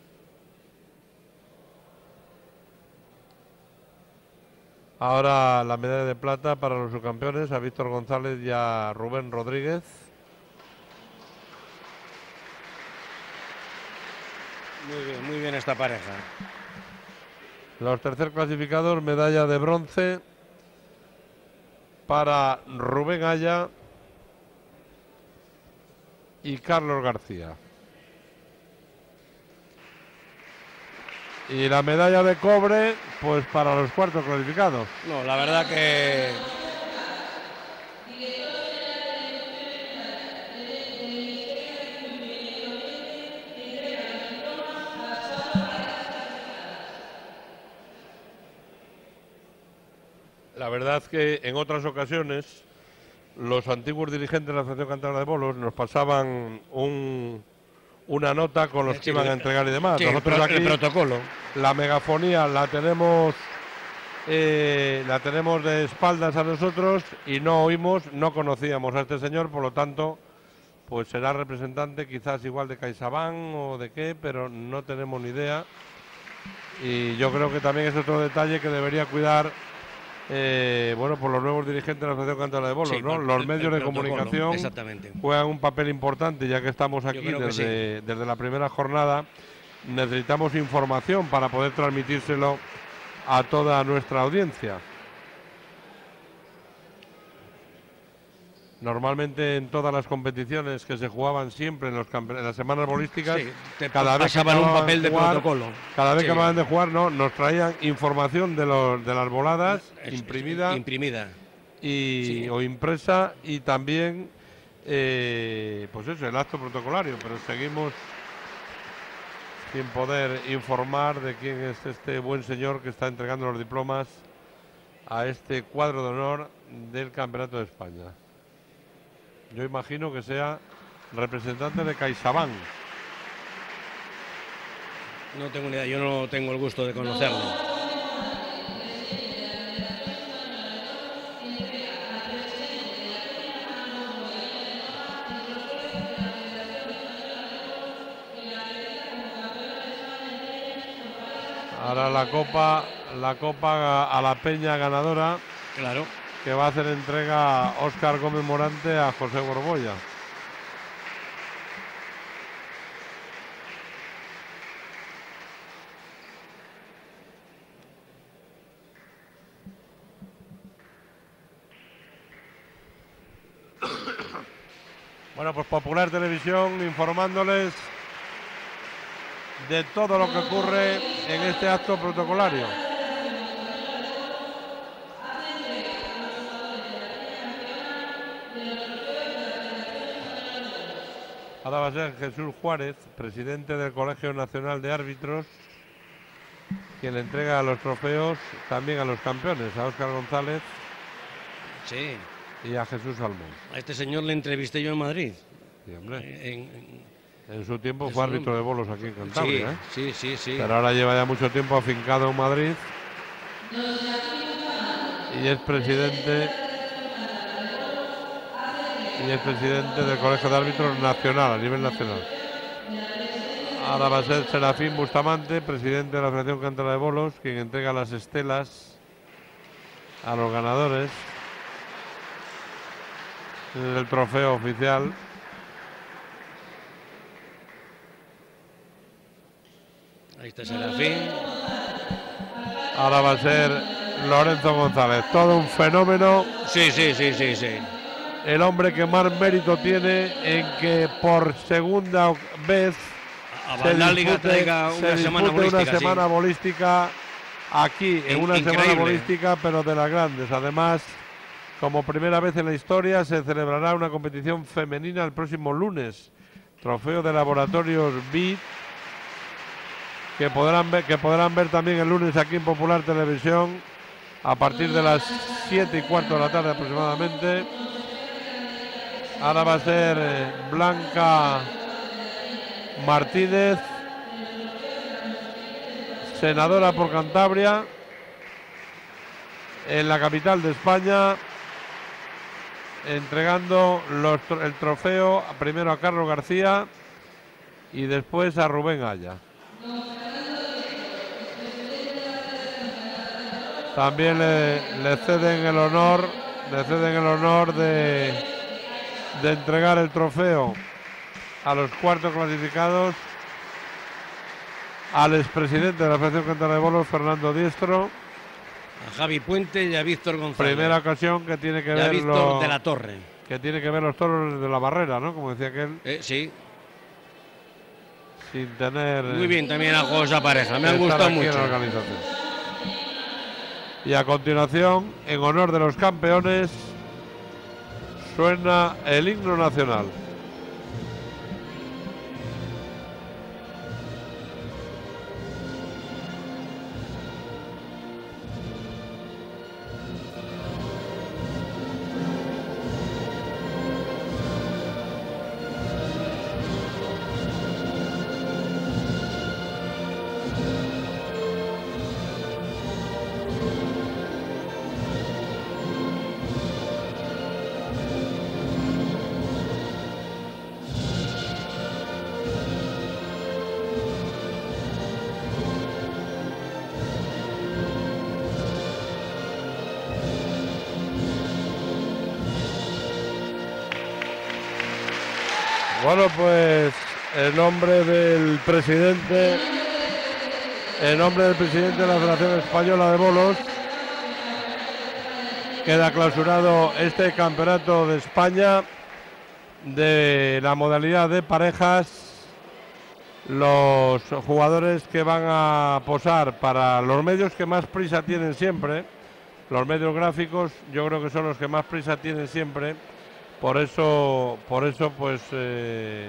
Ahora la medalla de plata para los subcampeones, a Víctor González y a Rubén Rodríguez. Muy bien, muy bien esta pareja. Los tercer clasificados, medalla de bronce para Rubén Aya y Carlos García. Y la medalla de cobre, pues para los cuartos clasificados. No, la verdad que... La verdad que en otras ocasiones los antiguos dirigentes de la Asociación Cántabra de Bolos nos pasaban un, una nota con los Sí, que iban a entregar y demás. sí, Nosotros el pro- aquí el protocolo. la megafonía la tenemos eh, la tenemos de espaldas a nosotros y no oímos, no conocíamos a este señor, por lo tanto, pues será representante quizás igual de CaixaBank o de qué, pero no tenemos ni idea. Y yo creo que también es otro detalle que debería cuidar Eh, bueno, por los nuevos dirigentes de la Asociación Cántabra de Bolos, Sí, ¿no? el- Los el- medios el de protocolo, comunicación exactamente. juegan un papel importante, ya que estamos aquí creo que desde, desde la primera jornada. Necesitamos información para poder transmitírselo a toda nuestra audiencia. Normalmente en todas las competiciones que se jugaban siempre en, los campe- en las semanas bolísticas, Sí, te cada vez que pasaban un acababan papel de jugar, protocolo. Cada vez Sí. que acababan de jugar, no, nos traían información de, los, de las voladas Es- imprimida, imprimida. y, Sí. o impresa, y también eh, pues eso, el acto protocolario, pero seguimos sin poder informar de quién es este buen señor que está entregando los diplomas a este cuadro de honor del Campeonato de España. Yo imagino que sea representante de CaixaBank. No tengo ni idea, yo no tengo el gusto de conocerlo. Ahora la copa, la copa a la peña ganadora. Claro. Que va a hacer entrega Óscar Gómez Morante a José Borbolla. Bueno, pues Popular Televisión informándoles de todo lo que ocurre en este acto protocolario. Ahora va a ser Jesús Juárez, presidente del Colegio Nacional de Árbitros, quien le entrega los trofeos también a los campeones, a Óscar González Sí. y a Jesús Salmón. A este señor le entrevisté yo en Madrid. Sí, hombre. En, en- En su tiempo en fue su árbitro nombre. de bolos aquí en Cantabria, ¿eh? Sí, sí, sí, sí. Pero ahora lleva ya mucho tiempo afincado en Madrid y es presidente y es presidente del Colegio de Árbitros Nacional, a nivel nacional. Ahora va a ser Serafín Bustamante, presidente de la Federación Cántabra de Bolos, quien entrega las estelas a los ganadores del trofeo oficial. Ahí está Serafín. Ahora va a ser Lorenzo González. Todo un fenómeno. Sí, sí, sí, sí, sí. El hombre que más mérito tiene en que por segunda vez A se Bandaliga dispute, traiga se una semana dispute bolística. una semana sí. bolística aquí, en una Increíble. semana bolística, pero de las grandes. Además, como primera vez en la historia, se celebrará una competición femenina el próximo lunes. Trofeo de Laboratorios B I T, que podrán ver, que podrán ver también el lunes aquí en Popular Televisión a partir de las siete y cuarto de la tarde aproximadamente. Ahora va a ser eh, Blanca Martínez, senadora por Cantabria, en la capital de España, entregando los, el trofeo primero a Carlos García y después a Rubén Aya. También le, le ceden el honor, le ceden el honor de, de entregar el trofeo a los cuartos clasificados al expresidente de la Federación Cantera de Bolos, Fernando Diestro. A Javi Puente y a Víctor González. Primera ocasión que tiene que y a ver Víctor lo, de la Torre. que tiene que ver los toros de la barrera, ¿no? Como decía aquel. Eh, sí. Sin tener. Muy bien también a juegos esa pareja. Me han estar gustado aquí en mucho. la organización. Y a continuación, en honor de los campeones, suena el himno nacional. Bueno, pues en nombre del presidente, en nombre del presidente de la Federación Española de Bolos, queda clausurado este campeonato de España de la modalidad de parejas. Los jugadores que van a posar para los medios que más prisa tienen siempre, los medios gráficos, yo creo que son los que más prisa tienen siempre. Por eso, por eso pues eh,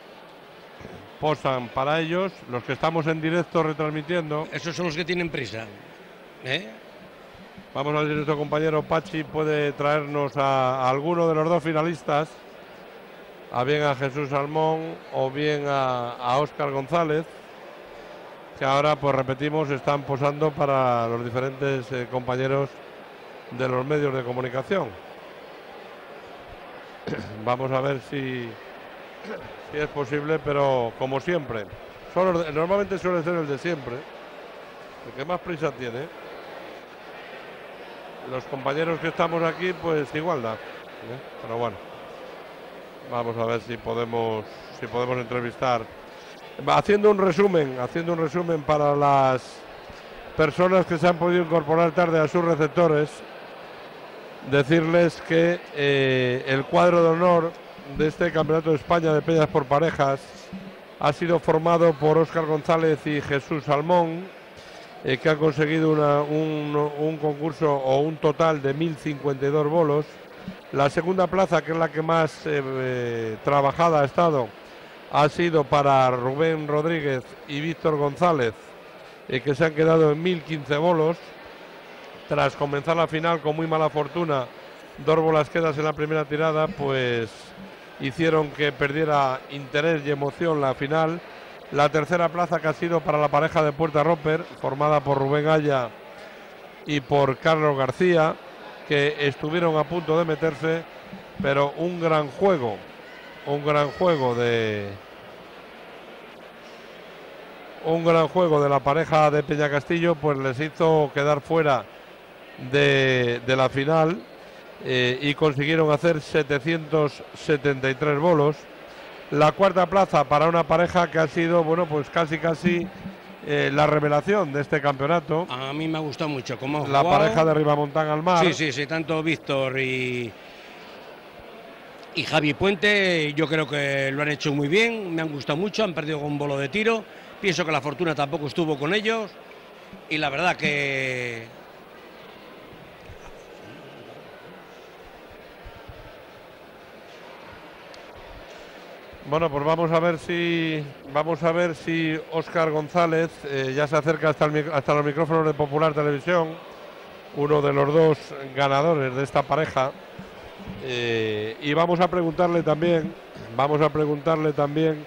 posan para ellos. Los que estamos en directo retransmitiendo. Esos son los que tienen prisa. ¿Eh? Vamos a ver si nuestro compañero Pachi puede traernos a, a alguno de los dos finalistas, a bien a Jesús Salmón o bien a, a Óscar González, que ahora, pues repetimos, están posando para los diferentes eh, compañeros de los medios de comunicación. Vamos a ver si, si es posible, pero como siempre, son los de, normalmente suele ser el de siempre, el que más prisa tiene. Los compañeros que estamos aquí, pues igualdad, ¿eh? Pero bueno, vamos a ver si podemos, si podemos entrevistar. Haciendo un resumen, haciendo un resumen para las personas que se han podido incorporar tarde a sus receptores. Decirles que eh, el cuadro de honor de este Campeonato de España de Peñas por Parejas ha sido formado por Óscar González y Jesús Salmón, eh, que han conseguido una, un, un concurso o un total de mil cincuenta y dos bolos. La segunda plaza, que es la que más eh, eh, trabajada ha estado, ha sido para Rubén Rodríguez y Víctor González, eh, que se han quedado en mil quince bolos. Tras comenzar la final con muy mala fortuna, dos bolas quedas en la primera tirada, pues hicieron que perdiera interés y emoción la final. La tercera plaza, que ha sido para la pareja de Puerta Roper, formada por Rubén Aya y por Carlos García, que estuvieron a punto de meterse, pero un gran juego, un gran juego de... Un gran juego de la pareja de Peña Castillo, pues les hizo quedar fuera de, de la final eh, y consiguieron hacer setecientos setenta y tres bolos. La cuarta plaza para una pareja que ha sido, bueno, pues casi casi eh, la revelación de este campeonato. A mí me ha gustado mucho cómo ha La jugado. pareja de Ribamontán al Mar. Sí, sí, sí, tanto Víctor y, y Javi Puente, yo creo que lo han hecho muy bien, me han gustado mucho, han perdido con un bolo de tiro, pienso que la fortuna tampoco estuvo con ellos y la verdad que... Bueno, pues vamos a ver si vamos a ver si Óscar González eh, ya se acerca hasta, el, hasta los micrófonos de Popular Televisión, uno de los dos ganadores de esta pareja, eh, y vamos a preguntarle también, vamos a preguntarle también,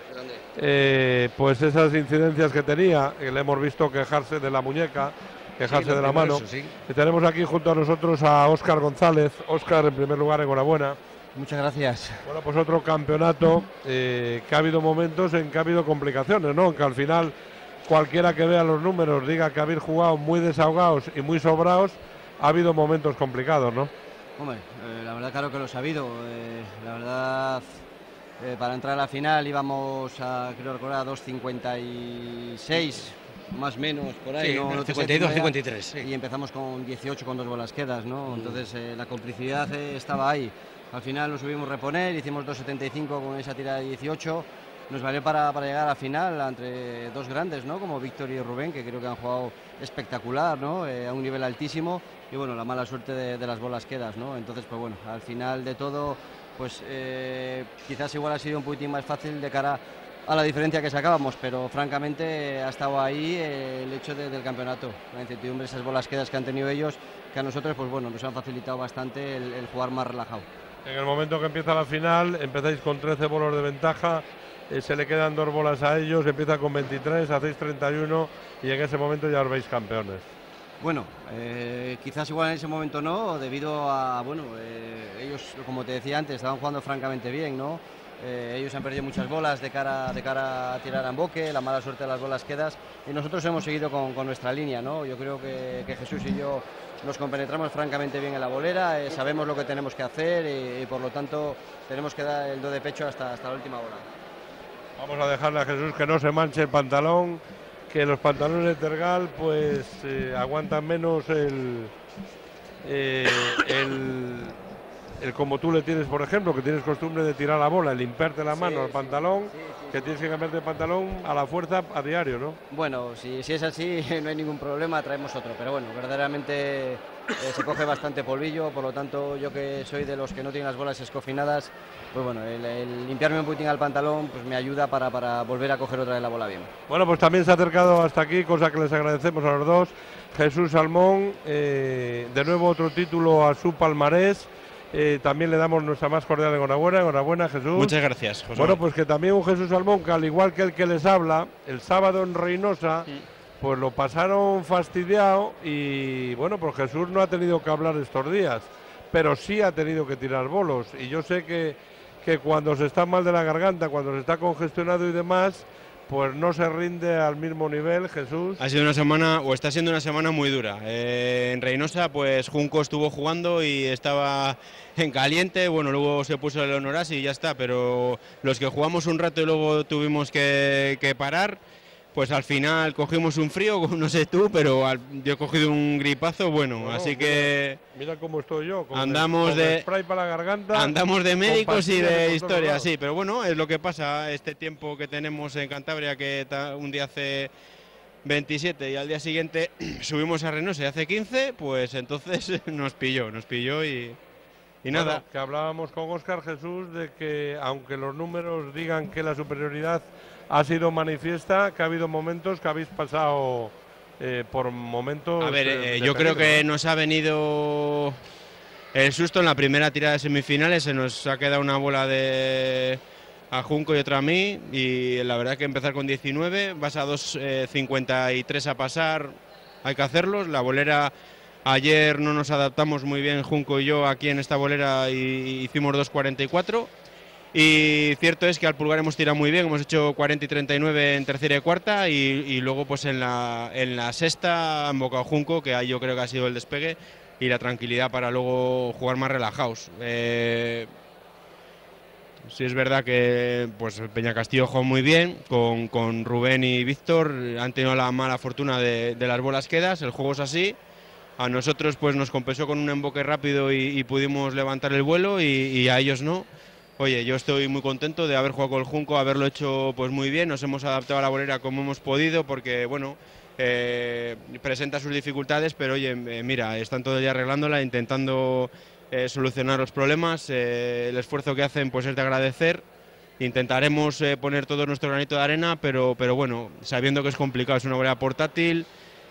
eh, pues esas incidencias que tenía, que le hemos visto quejarse de la muñeca, quejarse Sí, de la mano. eso, sí. Y tenemos aquí junto a nosotros a Óscar González. Óscar, en primer lugar, enhorabuena. Muchas gracias. Bueno, pues otro campeonato eh, que ha habido momentos en que ha habido complicaciones, ¿no? En que al final cualquiera que vea los números diga que habéis jugado muy desahogados y muy sobrados, ha habido momentos complicados, ¿no? Hombre, eh, la verdad claro que lo he sabido. Eh, la verdad, eh, para entrar a la final íbamos a, creo recordar, a dos cincuenta y seis, más o menos, por ahí. Sí, ¿no? No te cincuenta y dos, sé cincuenta y tres, sí. Y empezamos con dieciocho con dos bolas quedas, ¿no? Mm. Entonces eh, la complicidad eh, estaba ahí. Al final nos subimos reponer, hicimos dos setenta y cinco con esa tirada de dieciocho. Nos valió para, para llegar a la final entre dos grandes, ¿no? Como Víctor y Rubén, que creo que han jugado espectacular, ¿no? Eh, a un nivel altísimo. Y bueno, la mala suerte de, de las bolas quedas, ¿no? Entonces, pues bueno, al final de todo, pues eh, quizás igual ha sido un poquitín más fácil de cara a la diferencia que sacábamos, pero francamente ha estado ahí eh, el hecho de, del campeonato, la incertidumbre, esas bolas quedas que han tenido ellos, que a nosotros, pues bueno, nos han facilitado bastante el, el jugar más relajado. En el momento que empieza la final, empezáis con trece bolos de ventaja, eh, se le quedan dos bolas a ellos, empieza con veintitrés, hacéis treinta y uno y en ese momento ya os veis campeones. Bueno, eh, quizás igual en ese momento no, debido a, bueno, eh, ellos, como te decía antes, estaban jugando francamente bien, ¿no? Eh, ellos han perdido muchas bolas de cara, de cara a tirar a emboque, la mala suerte de las bolas quedas, y nosotros hemos seguido con, con nuestra línea, ¿no? Yo creo que, que Jesús y yo nos compenetramos francamente bien en la bolera, eh, sabemos lo que tenemos que hacer y, y por lo tanto tenemos que dar el do de pecho hasta, hasta la última bola. Vamos a dejarle a Jesús que no se manche el pantalón, que los pantalones de Tergal pues eh, aguantan menos el, eh, el, el como tú le tienes, por ejemplo, que tienes costumbre de tirar la bola, el limpiarte la mano Sí, al sí, pantalón, sí, sí, que sí. tienes que cambiarte el pantalón a la fuerza a diario, ¿no? Bueno, si, si es así no hay ningún problema, traemos otro, pero bueno, verdaderamente eh, se coge bastante polvillo, por lo tanto yo que soy de los que no tienen las bolas escofinadas, pues bueno, el, el limpiarme un poquitín al pantalón pues me ayuda para, para volver a coger otra vez la bola bien. Bueno, pues también se ha acercado hasta aquí, cosa que les agradecemos a los dos. Jesús Salmón, eh, de nuevo otro título a su palmarés. Eh, también le damos nuestra más cordial enhorabuena. Enhorabuena, Jesús. Muchas gracias, José. Bueno, pues que también un Jesús Salmón, que al igual que el que les habla, el sábado en Reynosa, pues lo pasaron fastidiado y bueno, pues Jesús no ha tenido que hablar estos días, pero sí ha tenido que tirar bolos. Y yo sé que, que cuando se está mal de la garganta, cuando se está congestionado y demás, pues no se rinde al mismo nivel, Jesús. Ha sido una semana, o está siendo una semana muy dura. Eh, en Reynosa, pues Junco estuvo jugando y estaba en caliente. Bueno, luego se puso el Honorasi y ya está. Pero los que jugamos un rato y luego tuvimos que, que parar, pues al final cogimos un frío, no sé tú, pero al, yo he cogido un gripazo, bueno, Bueno, así mira, que mira cómo estoy yo, con andamos el, con de el spray para la garganta. andamos de con médicos y pastillas de por todos historia, lados. sí, pero bueno, es lo que pasa este tiempo que tenemos en Cantabria, que ta- un día hace veintisiete y al día siguiente subimos a Reynosa y hace quince, pues entonces nos pilló, nos pilló y, y Bueno, nada. que hablábamos con Óscar, Jesús, de que aunque los números digan que la superioridad ha sido manifiesta, que ha habido momentos que habéis pasado eh, por momentos. A ver, eh, eh, de yo creo peligro, que ¿no? nos ha venido el susto en la primera tirada de semifinales, se nos ha quedado una bola de a Junco y otra a mí, y la verdad que empezar con diecinueve, vas a dos cincuenta y tres a pasar, hay que hacerlos. La bolera, ayer no nos adaptamos muy bien Junco y yo aquí en esta bolera y hicimos dos cuarenta y cuatro. Y cierto es que al pulgar hemos tirado muy bien, hemos hecho cuarenta y treinta y nueve en tercera y cuarta, y, y luego pues en la, en la sexta han embocado Junco, que ahí yo creo que ha sido el despegue, y la tranquilidad para luego jugar más relajados. Eh, sí es verdad que pues Peñacastillo jugó muy bien, con, con Rubén y Víctor han tenido la mala fortuna de, de las bolas quedas, el juego es así. A nosotros pues nos compensó con un emboque rápido y, y pudimos levantar el vuelo y, y a ellos no. Oye, yo estoy muy contento de haber jugado con el Junco, haberlo hecho pues muy bien, nos hemos adaptado a la bolera como hemos podido porque bueno, eh, presenta sus dificultades, pero oye, eh, mira, están todo el día arreglándola, intentando eh, solucionar los problemas, eh, el esfuerzo que hacen pues es de agradecer. Intentaremos eh, poner todo nuestro granito de arena, pero, pero bueno, sabiendo que es complicado, es una bolera portátil.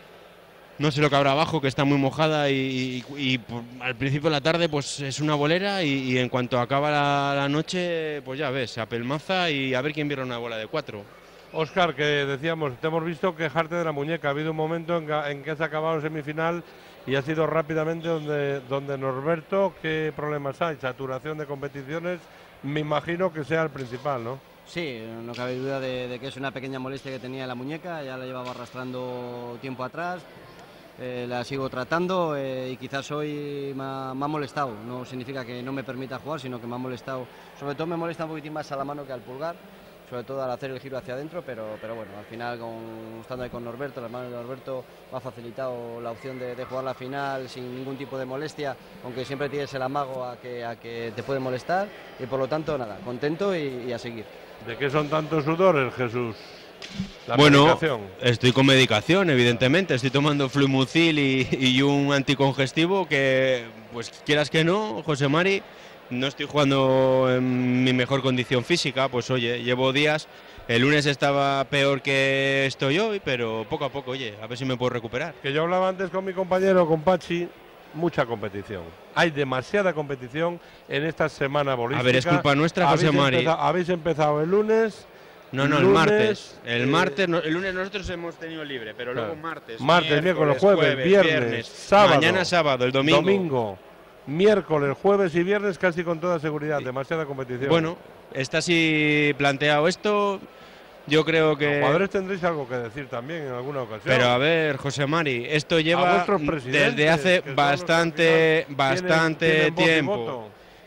No sé lo que habrá abajo, que está muy mojada y, y, y al principio de la tarde pues es una bolera y, y en cuanto acaba la, la noche, pues ya ves, se apelmaza y a ver quién viera una bola de cuatro. Óscar, que decíamos, te hemos visto quejarte de la muñeca. Ha habido un momento en que, en que has acabado en semifinal y has ido rápidamente donde, donde Norberto. ¿Qué problemas hay? Saturación de competiciones, me imagino que sea el principal, ¿no? Sí, no cabe duda de, de que es una pequeña molestia que tenía en la muñeca, ya la llevaba arrastrando tiempo atrás. Eh, la sigo tratando eh, y quizás hoy me ha, me ha molestado, no significa que no me permita jugar, sino que me ha molestado, sobre todo me molesta un poquitín más a la mano que al pulgar, sobre todo al hacer el giro hacia adentro, pero, pero bueno, al final con, estando ahí con Norberto, las manos de Norberto me ha facilitado la opción de, de jugar la final sin ningún tipo de molestia, aunque siempre tienes el amago a que, a que te puede molestar y por lo tanto nada, contento y, y a seguir. ¿De qué son tantos sudores, Jesús? La bueno, medicación. Estoy con medicación, evidentemente, estoy tomando Fluimucil y, y un anticongestivo que, pues quieras que no, José Mari, no estoy jugando en mi mejor condición física, pues oye, llevo días, el lunes estaba peor que estoy hoy, pero poco a poco, oye, a ver si me puedo recuperar. Que yo hablaba antes con mi compañero, con Pachi, mucha competición. Hay demasiada competición en esta semana bolística. A ver, es culpa nuestra, José Mari. Empezado, habéis empezado el lunes... No, no, lunes, el martes. El eh, martes, no, el lunes nosotros hemos tenido libre, pero claro, luego martes. Martes, miércoles, jueves, jueves viernes, viernes, sábado. Mañana sábado, el domingo. Domingo, miércoles, jueves y viernes casi con toda seguridad, demasiada competición. Bueno, está así planteado esto. Yo creo que... Los jugadores tendréis algo que decir también en alguna ocasión. Pero a ver, José Mari, esto lleva desde hace bastante, bastante tienen, tienen tiempo.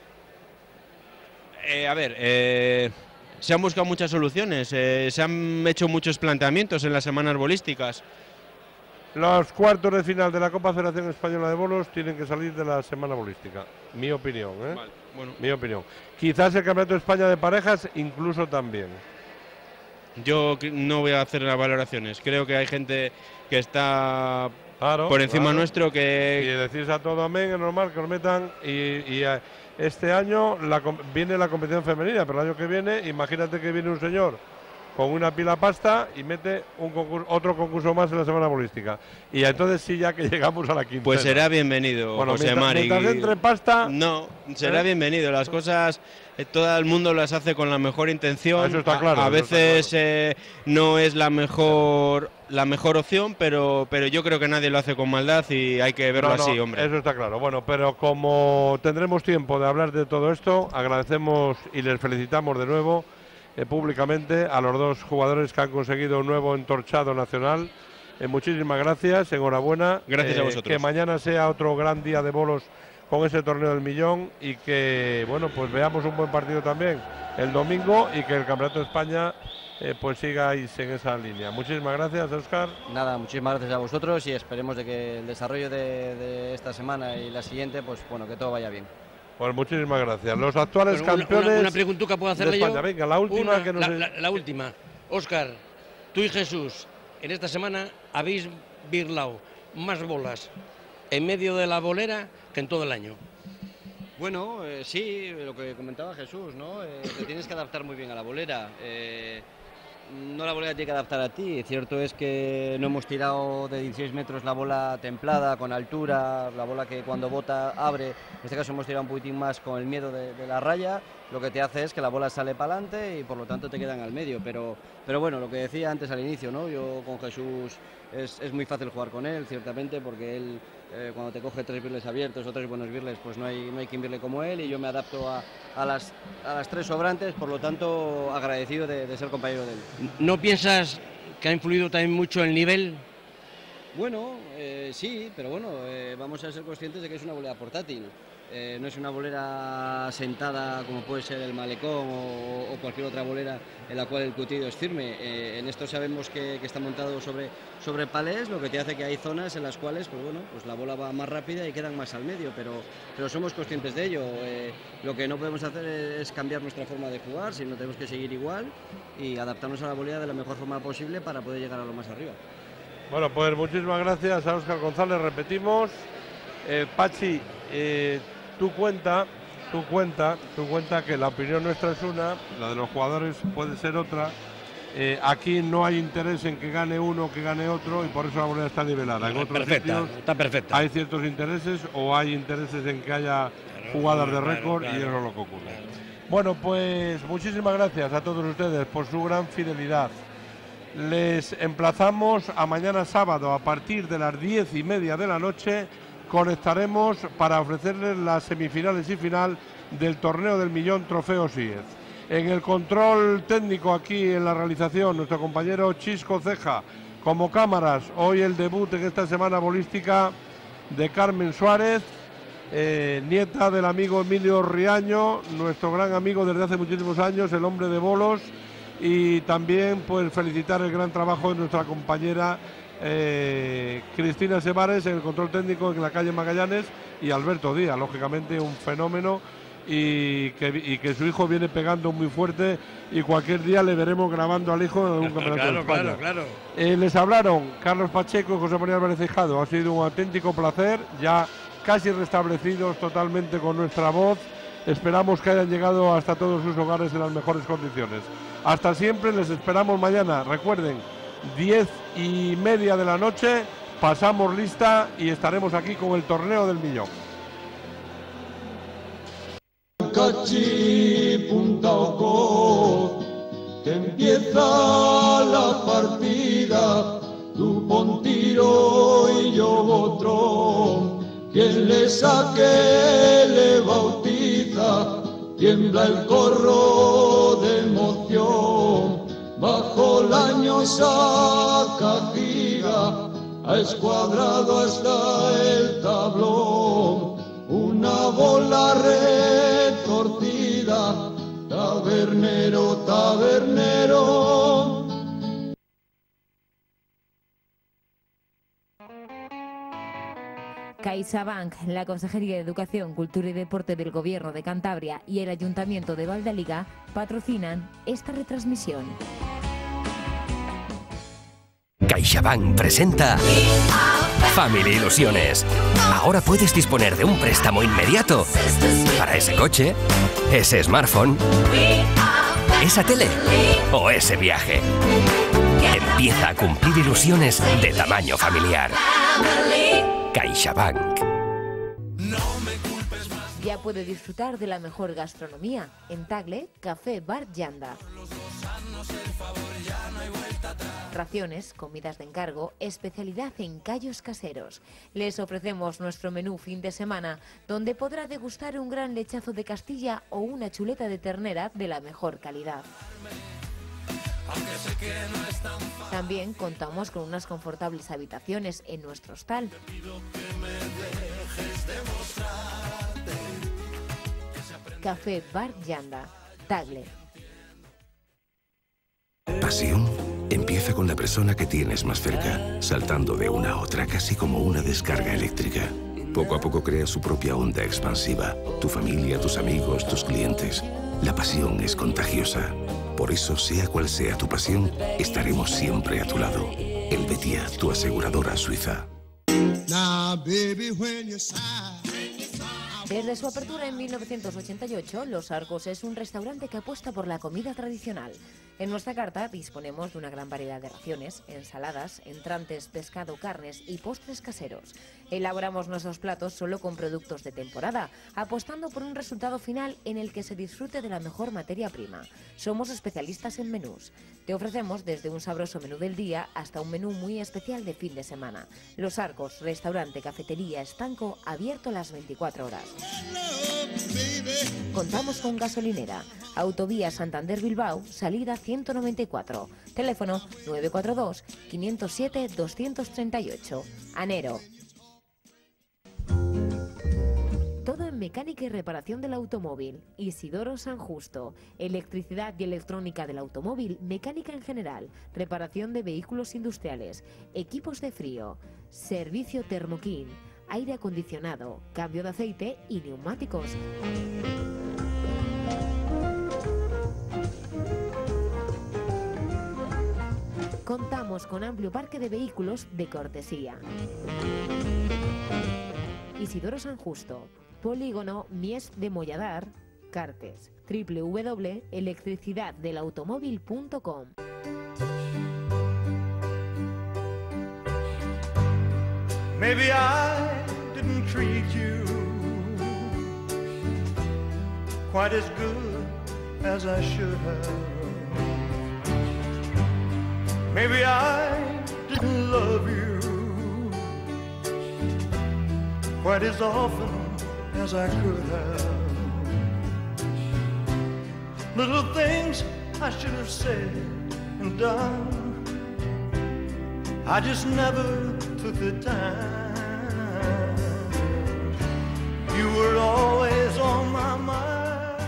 Eh, a ver, eh... se han buscado muchas soluciones, eh, se han hecho muchos planteamientos en las semanas bolísticas. Los cuartos de final de la Copa Federación Española de Bolos tienen que salir de la semana bolística. Mi opinión, ¿eh? Vale, bueno. Mi opinión. Quizás el Campeonato de España de parejas incluso también. Yo no voy a hacer las valoraciones. Creo que hay gente que está claro, por encima claro. nuestro que... Y decís a todo amén, es normal que lo metan y... y a, este año la, viene la competición femenina, pero el año que viene, imagínate que viene un señor con una pila pasta y mete un concurso, otro concurso más en la semana bolística. Y entonces sí, ya que llegamos a la quinta. Pues será bienvenido, bueno, José mientras, Mari. Mientras entre pasta... No, será ¿eh? bienvenido. Las cosas, eh, todo el mundo las hace con la mejor intención. Eso está claro. A, a eso veces está claro. eh, no es la mejor la mejor opción, pero, pero yo creo que nadie lo hace con maldad y hay que verlo no, no, así, hombre. Eso está claro. Bueno, pero como tendremos tiempo de hablar de todo esto, agradecemos y les felicitamos de nuevo eh, públicamente a los dos jugadores que han conseguido un nuevo entorchado nacional. Eh, muchísimas gracias, enhorabuena. Gracias eh, a vosotros. Que mañana sea otro gran día de bolos con ese torneo del millón y que, bueno, pues veamos un buen partido también el domingo y que el Campeonato de España eh, pues sigáis en esa línea. Muchísimas gracias, Óscar. Nada, muchísimas gracias a vosotros y esperemos de que el desarrollo de, de esta semana y la siguiente, pues bueno, que todo vaya bien. Pues muchísimas gracias. Los actuales bueno, campeones. Una, una preguntuca puedo hacerle yo. Venga, la última una, que nos... la, la, la última. Óscar, tú y Jesús, en esta semana habéis birlado más bolas en medio de la bolera que en todo el año. Bueno, eh, sí, lo que comentaba Jesús, ¿no? Eh, te tienes que adaptar muy bien a la bolera. Eh, no la bolera tiene que adaptar a ti. Cierto es que no hemos tirado de dieciséis metros la bola templada, con altura, la bola que cuando bota abre. En este caso hemos tirado un poquitín más con el miedo de, de la raya. Lo que te hace es que la bola sale para adelante y por lo tanto te quedan al medio. Pero, pero bueno, lo que decía antes al inicio, ¿no? Yo con Jesús es, es muy fácil jugar con él, ciertamente, porque él eh, cuando te coge tres birles abiertos o tres buenos birles, pues no hay, no hay quien birle como él y yo me adapto a, a, las, a las tres sobrantes, por lo tanto agradecido de, de ser compañero de él. ¿No piensas que ha influido también mucho el nivel? Bueno, eh, sí, pero bueno, eh, vamos a ser conscientes de que es una bolera portátil. Eh, no es una bolera sentada como puede ser el malecón o, o cualquier otra bolera en la cual el cutido es firme. Eh, en esto sabemos que, que está montado sobre, sobre palés, lo que te hace que hay zonas en las cuales pues bueno, pues la bola va más rápida y quedan más al medio, pero, pero somos conscientes de ello. Eh, lo que no podemos hacer es cambiar nuestra forma de jugar, sino tenemos que seguir igual y adaptarnos a la bolera de la mejor forma posible para poder llegar a lo más arriba. Bueno, pues muchísimas gracias a Óscar González, repetimos. Eh, Pachi, eh, tú cuenta, tú cuenta, tú cuenta que la opinión nuestra es una, la de los jugadores puede ser otra. Eh, aquí no hay interés en que gane uno o que gane otro y por eso la bolera está nivelada. En otros perfecta, sitios está perfecta. Hay ciertos intereses o hay intereses en que haya jugadas de récord claro, claro, y eso es lo que ocurre. Claro. Bueno, pues muchísimas gracias a todos ustedes por su gran fidelidad. Les emplazamos a mañana sábado a partir de las diez y media de la noche. Conectaremos para ofrecerles las semifinales y final del Torneo del Millón Trofeo Siez. En el control técnico aquí en la realización, nuestro compañero Chisco Ceja. Como cámaras, hoy el debut en esta semana bolística de Carmen Suárez, eh, nieta del amigo Emilio Riaño, nuestro gran amigo desde hace muchísimos años, el hombre de bolos. Y también pues felicitar el gran trabajo de nuestra compañera eh, Cristina Sebares en el control técnico en la calle Magallanes y Alberto Díaz, lógicamente un fenómeno y que, y que su hijo viene pegando muy fuerte y cualquier día le veremos grabando al hijo en algún campeonato claro, de España. Claro, claro. Eh, les hablaron Carlos Pacheco y José María Álvarez Hijado. Ha sido un auténtico placer, ya casi restablecidos totalmente con nuestra voz. Esperamos que hayan llegado hasta todos sus hogares en las mejores condiciones. Hasta siempre, les esperamos mañana. Recuerden, diez y media de la noche, pasamos lista y estaremos aquí con el Torneo del Millón. Cachi, punta Oco, que empieza la partida, tú pon tiro y yo otro, quien le saque le bautiza, tiembla el corro de emoción, bajo la añosa cajiga, ha escuadrado hasta el tablón, una bola retorcida, tabernero, tabernero. CaixaBank, la Consejería de Educación, Cultura y Deporte del Gobierno de Cantabria y el Ayuntamiento de Valdaliga patrocinan esta retransmisión. CaixaBank presenta Family Ilusiones. Ahora puedes disponer de un préstamo inmediato para ese coche, ese smartphone, esa tele o ese viaje. Empieza a cumplir ilusiones de tamaño familiar. CaixaBank. Ya puede disfrutar de la mejor gastronomía en Tagle, Café Bar Yanda. Raciones, comidas de encargo, especialidad en callos caseros. Les ofrecemos nuestro menú fin de semana, donde podrá degustar un gran lechazo de Castilla o una chuleta de ternera de la mejor calidad. También contamos con unas confortables habitaciones en nuestro hostal. Café Bar Yanda, Tagle. Pasión empieza con la persona que tienes más cerca, saltando de una a otra casi como una descarga eléctrica. Poco a poco crea su propia onda expansiva. Tu familia, tus amigos, tus clientes. La pasión es contagiosa. Por eso, sea cual sea tu pasión, estaremos siempre a tu lado. Helvetia, tu aseguradora suiza. Desde su apertura en mil novecientos ochenta y ocho, Los Arcos es un restaurante que apuesta por la comida tradicional. En nuestra carta disponemos de una gran variedad de raciones, ensaladas, entrantes, pescado, carnes y postres caseros. Elaboramos nuestros platos solo con productos de temporada, apostando por un resultado final en el que se disfrute de la mejor materia prima. Somos especialistas en menús. Te ofrecemos desde un sabroso menú del día hasta un menú muy especial de fin de semana. Los Arcos, restaurante, cafetería, estanco, abierto las veinticuatro horas. Contamos con gasolinera. Autovía Santander Bilbao, salida ciento noventa y cuatro. Teléfono nueve cuatro dos, quinientos siete, doscientos treinta y ocho. Anero. Todo en mecánica y reparación del automóvil. Isidoro San Justo. Electricidad y electrónica del automóvil, mecánica en general, reparación de vehículos industriales, equipos de frío, servicio Thermokin, aire acondicionado, cambio de aceite y neumáticos. Contamos con amplio parque de vehículos de cortesía. Isidoro San Justo, Polígono Mies de Molladar, Cartes, doble u doble u doble u punto electricidad del automóvil punto com. Maybe I didn't treat you quite as good as I should have. Maybe I didn't love you quite as often as I could have. Little things I should have said and done, I just never took the time. You were always on my mind.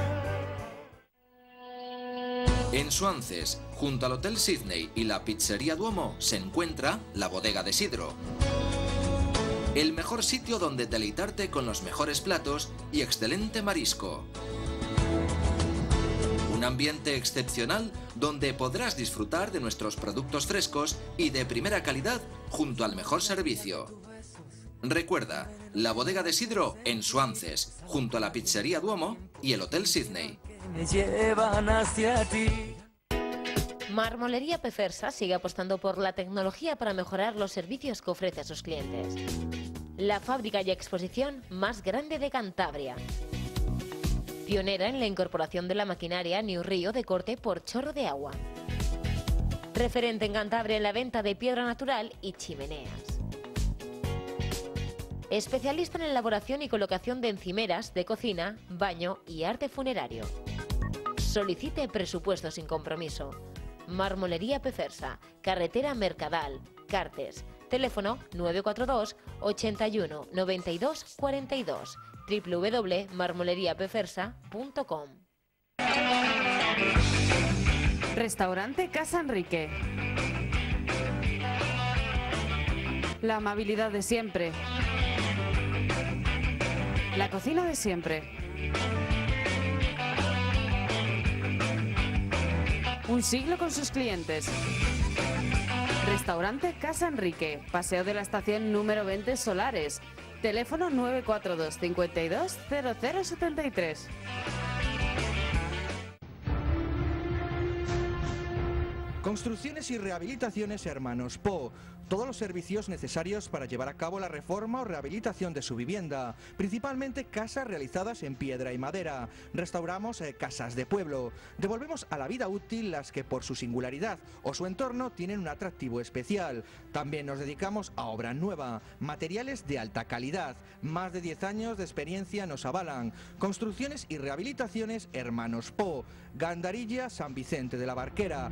En Suances, junto al Hotel Sydney y la Pizzería Duomo, se encuentra la Bodega de Sidro. El mejor sitio donde deleitarte con los mejores platos y excelente marisco. Un ambiente excepcional donde podrás disfrutar de nuestros productos frescos y de primera calidad junto al mejor servicio. Recuerda, la Bodega de Sidro en Suances, junto a la Pizzería Duomo y el Hotel Sydney. Me llevan hacia ti. Marmolería Pefersa sigue apostando por la tecnología para mejorar los servicios que ofrece a sus clientes. La fábrica y exposición más grande de Cantabria. Pionera en la incorporación de la maquinaria New Río de corte por chorro de agua. Referente en Cantabria en la venta de piedra natural y chimeneas. Especialista en elaboración y colocación de encimeras de cocina, baño y arte funerario. Solicite presupuesto sin compromiso. Marmolería Pefersa, carretera Mercadal, Cartes. Teléfono nueve cuatro dos, ochenta y uno, noventa y dos, cuarenta y dos. doble u doble u doble u punto marmolería pefersa punto com. Restaurante Casa Enrique. La amabilidad de siempre. La cocina de siempre. Un siglo con sus clientes. Restaurante Casa Enrique, Paseo de la Estación número veinte Solares. Teléfono nueve cuatro dos, cincuenta y dos, cero cero setenta y tres. Construcciones y rehabilitaciones Hermanos Po. Todos los servicios necesarios para llevar a cabo la reforma o rehabilitación de su vivienda, principalmente casas realizadas en piedra y madera. Restauramos eh, casas de pueblo. Devolvemos a la vida útil las que por su singularidad o su entorno tienen un atractivo especial. También nos dedicamos a obra nueva, materiales de alta calidad. Más de diez años de experiencia nos avalan. Construcciones y rehabilitaciones Hermanos Po. Gandarilla, San Vicente de la Barquera.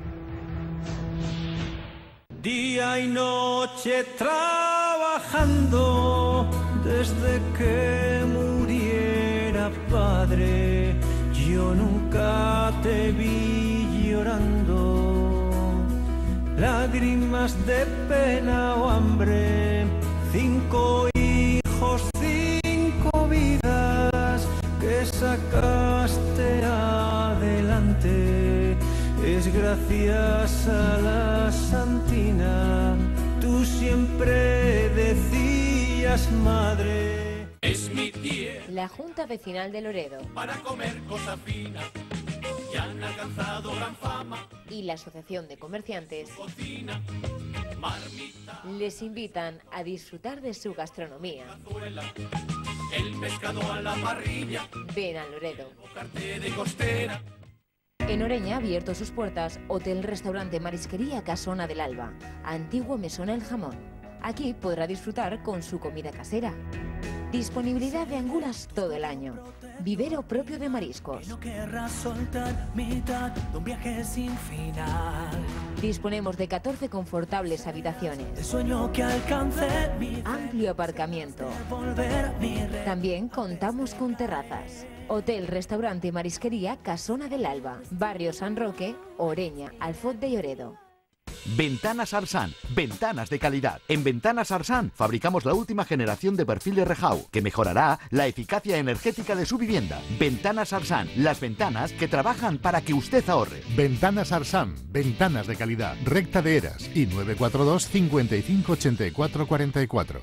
Día y noche trabajando desde que muriera padre, yo nunca te vi llorando, lágrimas de pena o hambre, cinco hijos, cinco vidas que sacaste adelante. Es gracias a la Santina, tú siempre decías madre. Es mi tía. La Junta Vecinal de Loredo. Para comer cosa fina, ya han alcanzado gran fama. Y la Asociación de Comerciantes. Cocina, marmita. Les invitan a disfrutar de su gastronomía. Cazuela, el pescado a la parrilla. Ven a Loredo. Bocarte de costera. En Oreña ha abierto sus puertas Hotel Restaurante Marisquería Casona del Alba, antiguo Mesón El Jamón. Aquí podrá disfrutar con su comida casera. Disponibilidad de angulas todo el año. Vivero propio de mariscos. No querrás soltar mitad de un viaje sin final. Disponemos de catorce confortables habitaciones. El sueño que alcance mi Amplio aparcamiento. volver mi re- También contamos con terrazas. Hotel, restaurante y marisquería Casona del Alba. Barrio San Roque, Oreña, Alfot de Lloredo. Ventanas Arsan, ventanas de calidad. En Ventanas Arsan fabricamos la última generación de perfiles Rehau, que mejorará la eficacia energética de su vivienda. Ventanas Arsan, las ventanas que trabajan para que usted ahorre. Ventanas Arsan, ventanas de calidad. Recta de Eras y nueve cuatro dos, cincuenta y cinco, ochenta y cuatro, cuarenta y cuatro.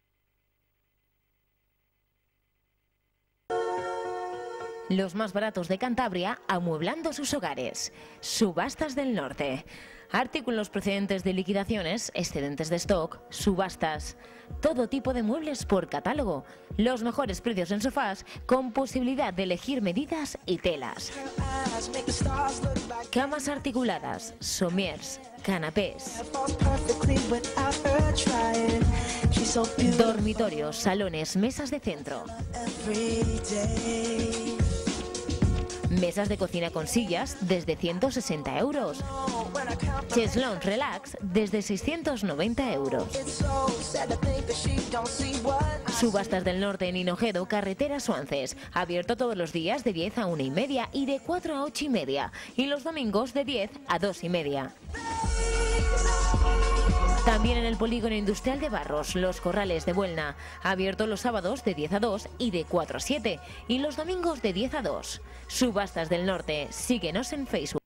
Los más baratos de Cantabria, amueblando sus hogares. Subastas del Norte. Artículos procedentes de liquidaciones, excedentes de stock, subastas. Todo tipo de muebles por catálogo. Los mejores precios en sofás, con posibilidad de elegir medidas y telas. Camas articuladas, somiers, canapés. Dormitorios, salones, mesas de centro. Mesas de cocina con sillas desde ciento sesenta euros. Chairs Lounge Relax desde seiscientos noventa euros. Subastas del Norte en Hinojedo, carretera Suances. Abierto todos los días de diez a una y media y de cuatro a ocho y media. Y los domingos de diez a dos y media. También en el Polígono Industrial de Barros, Los Corrales de Buelna. Abierto los sábados de diez a dos y de cuatro a siete. Y los domingos de diez a dos. Subastas del Norte. Síguenos en Facebook.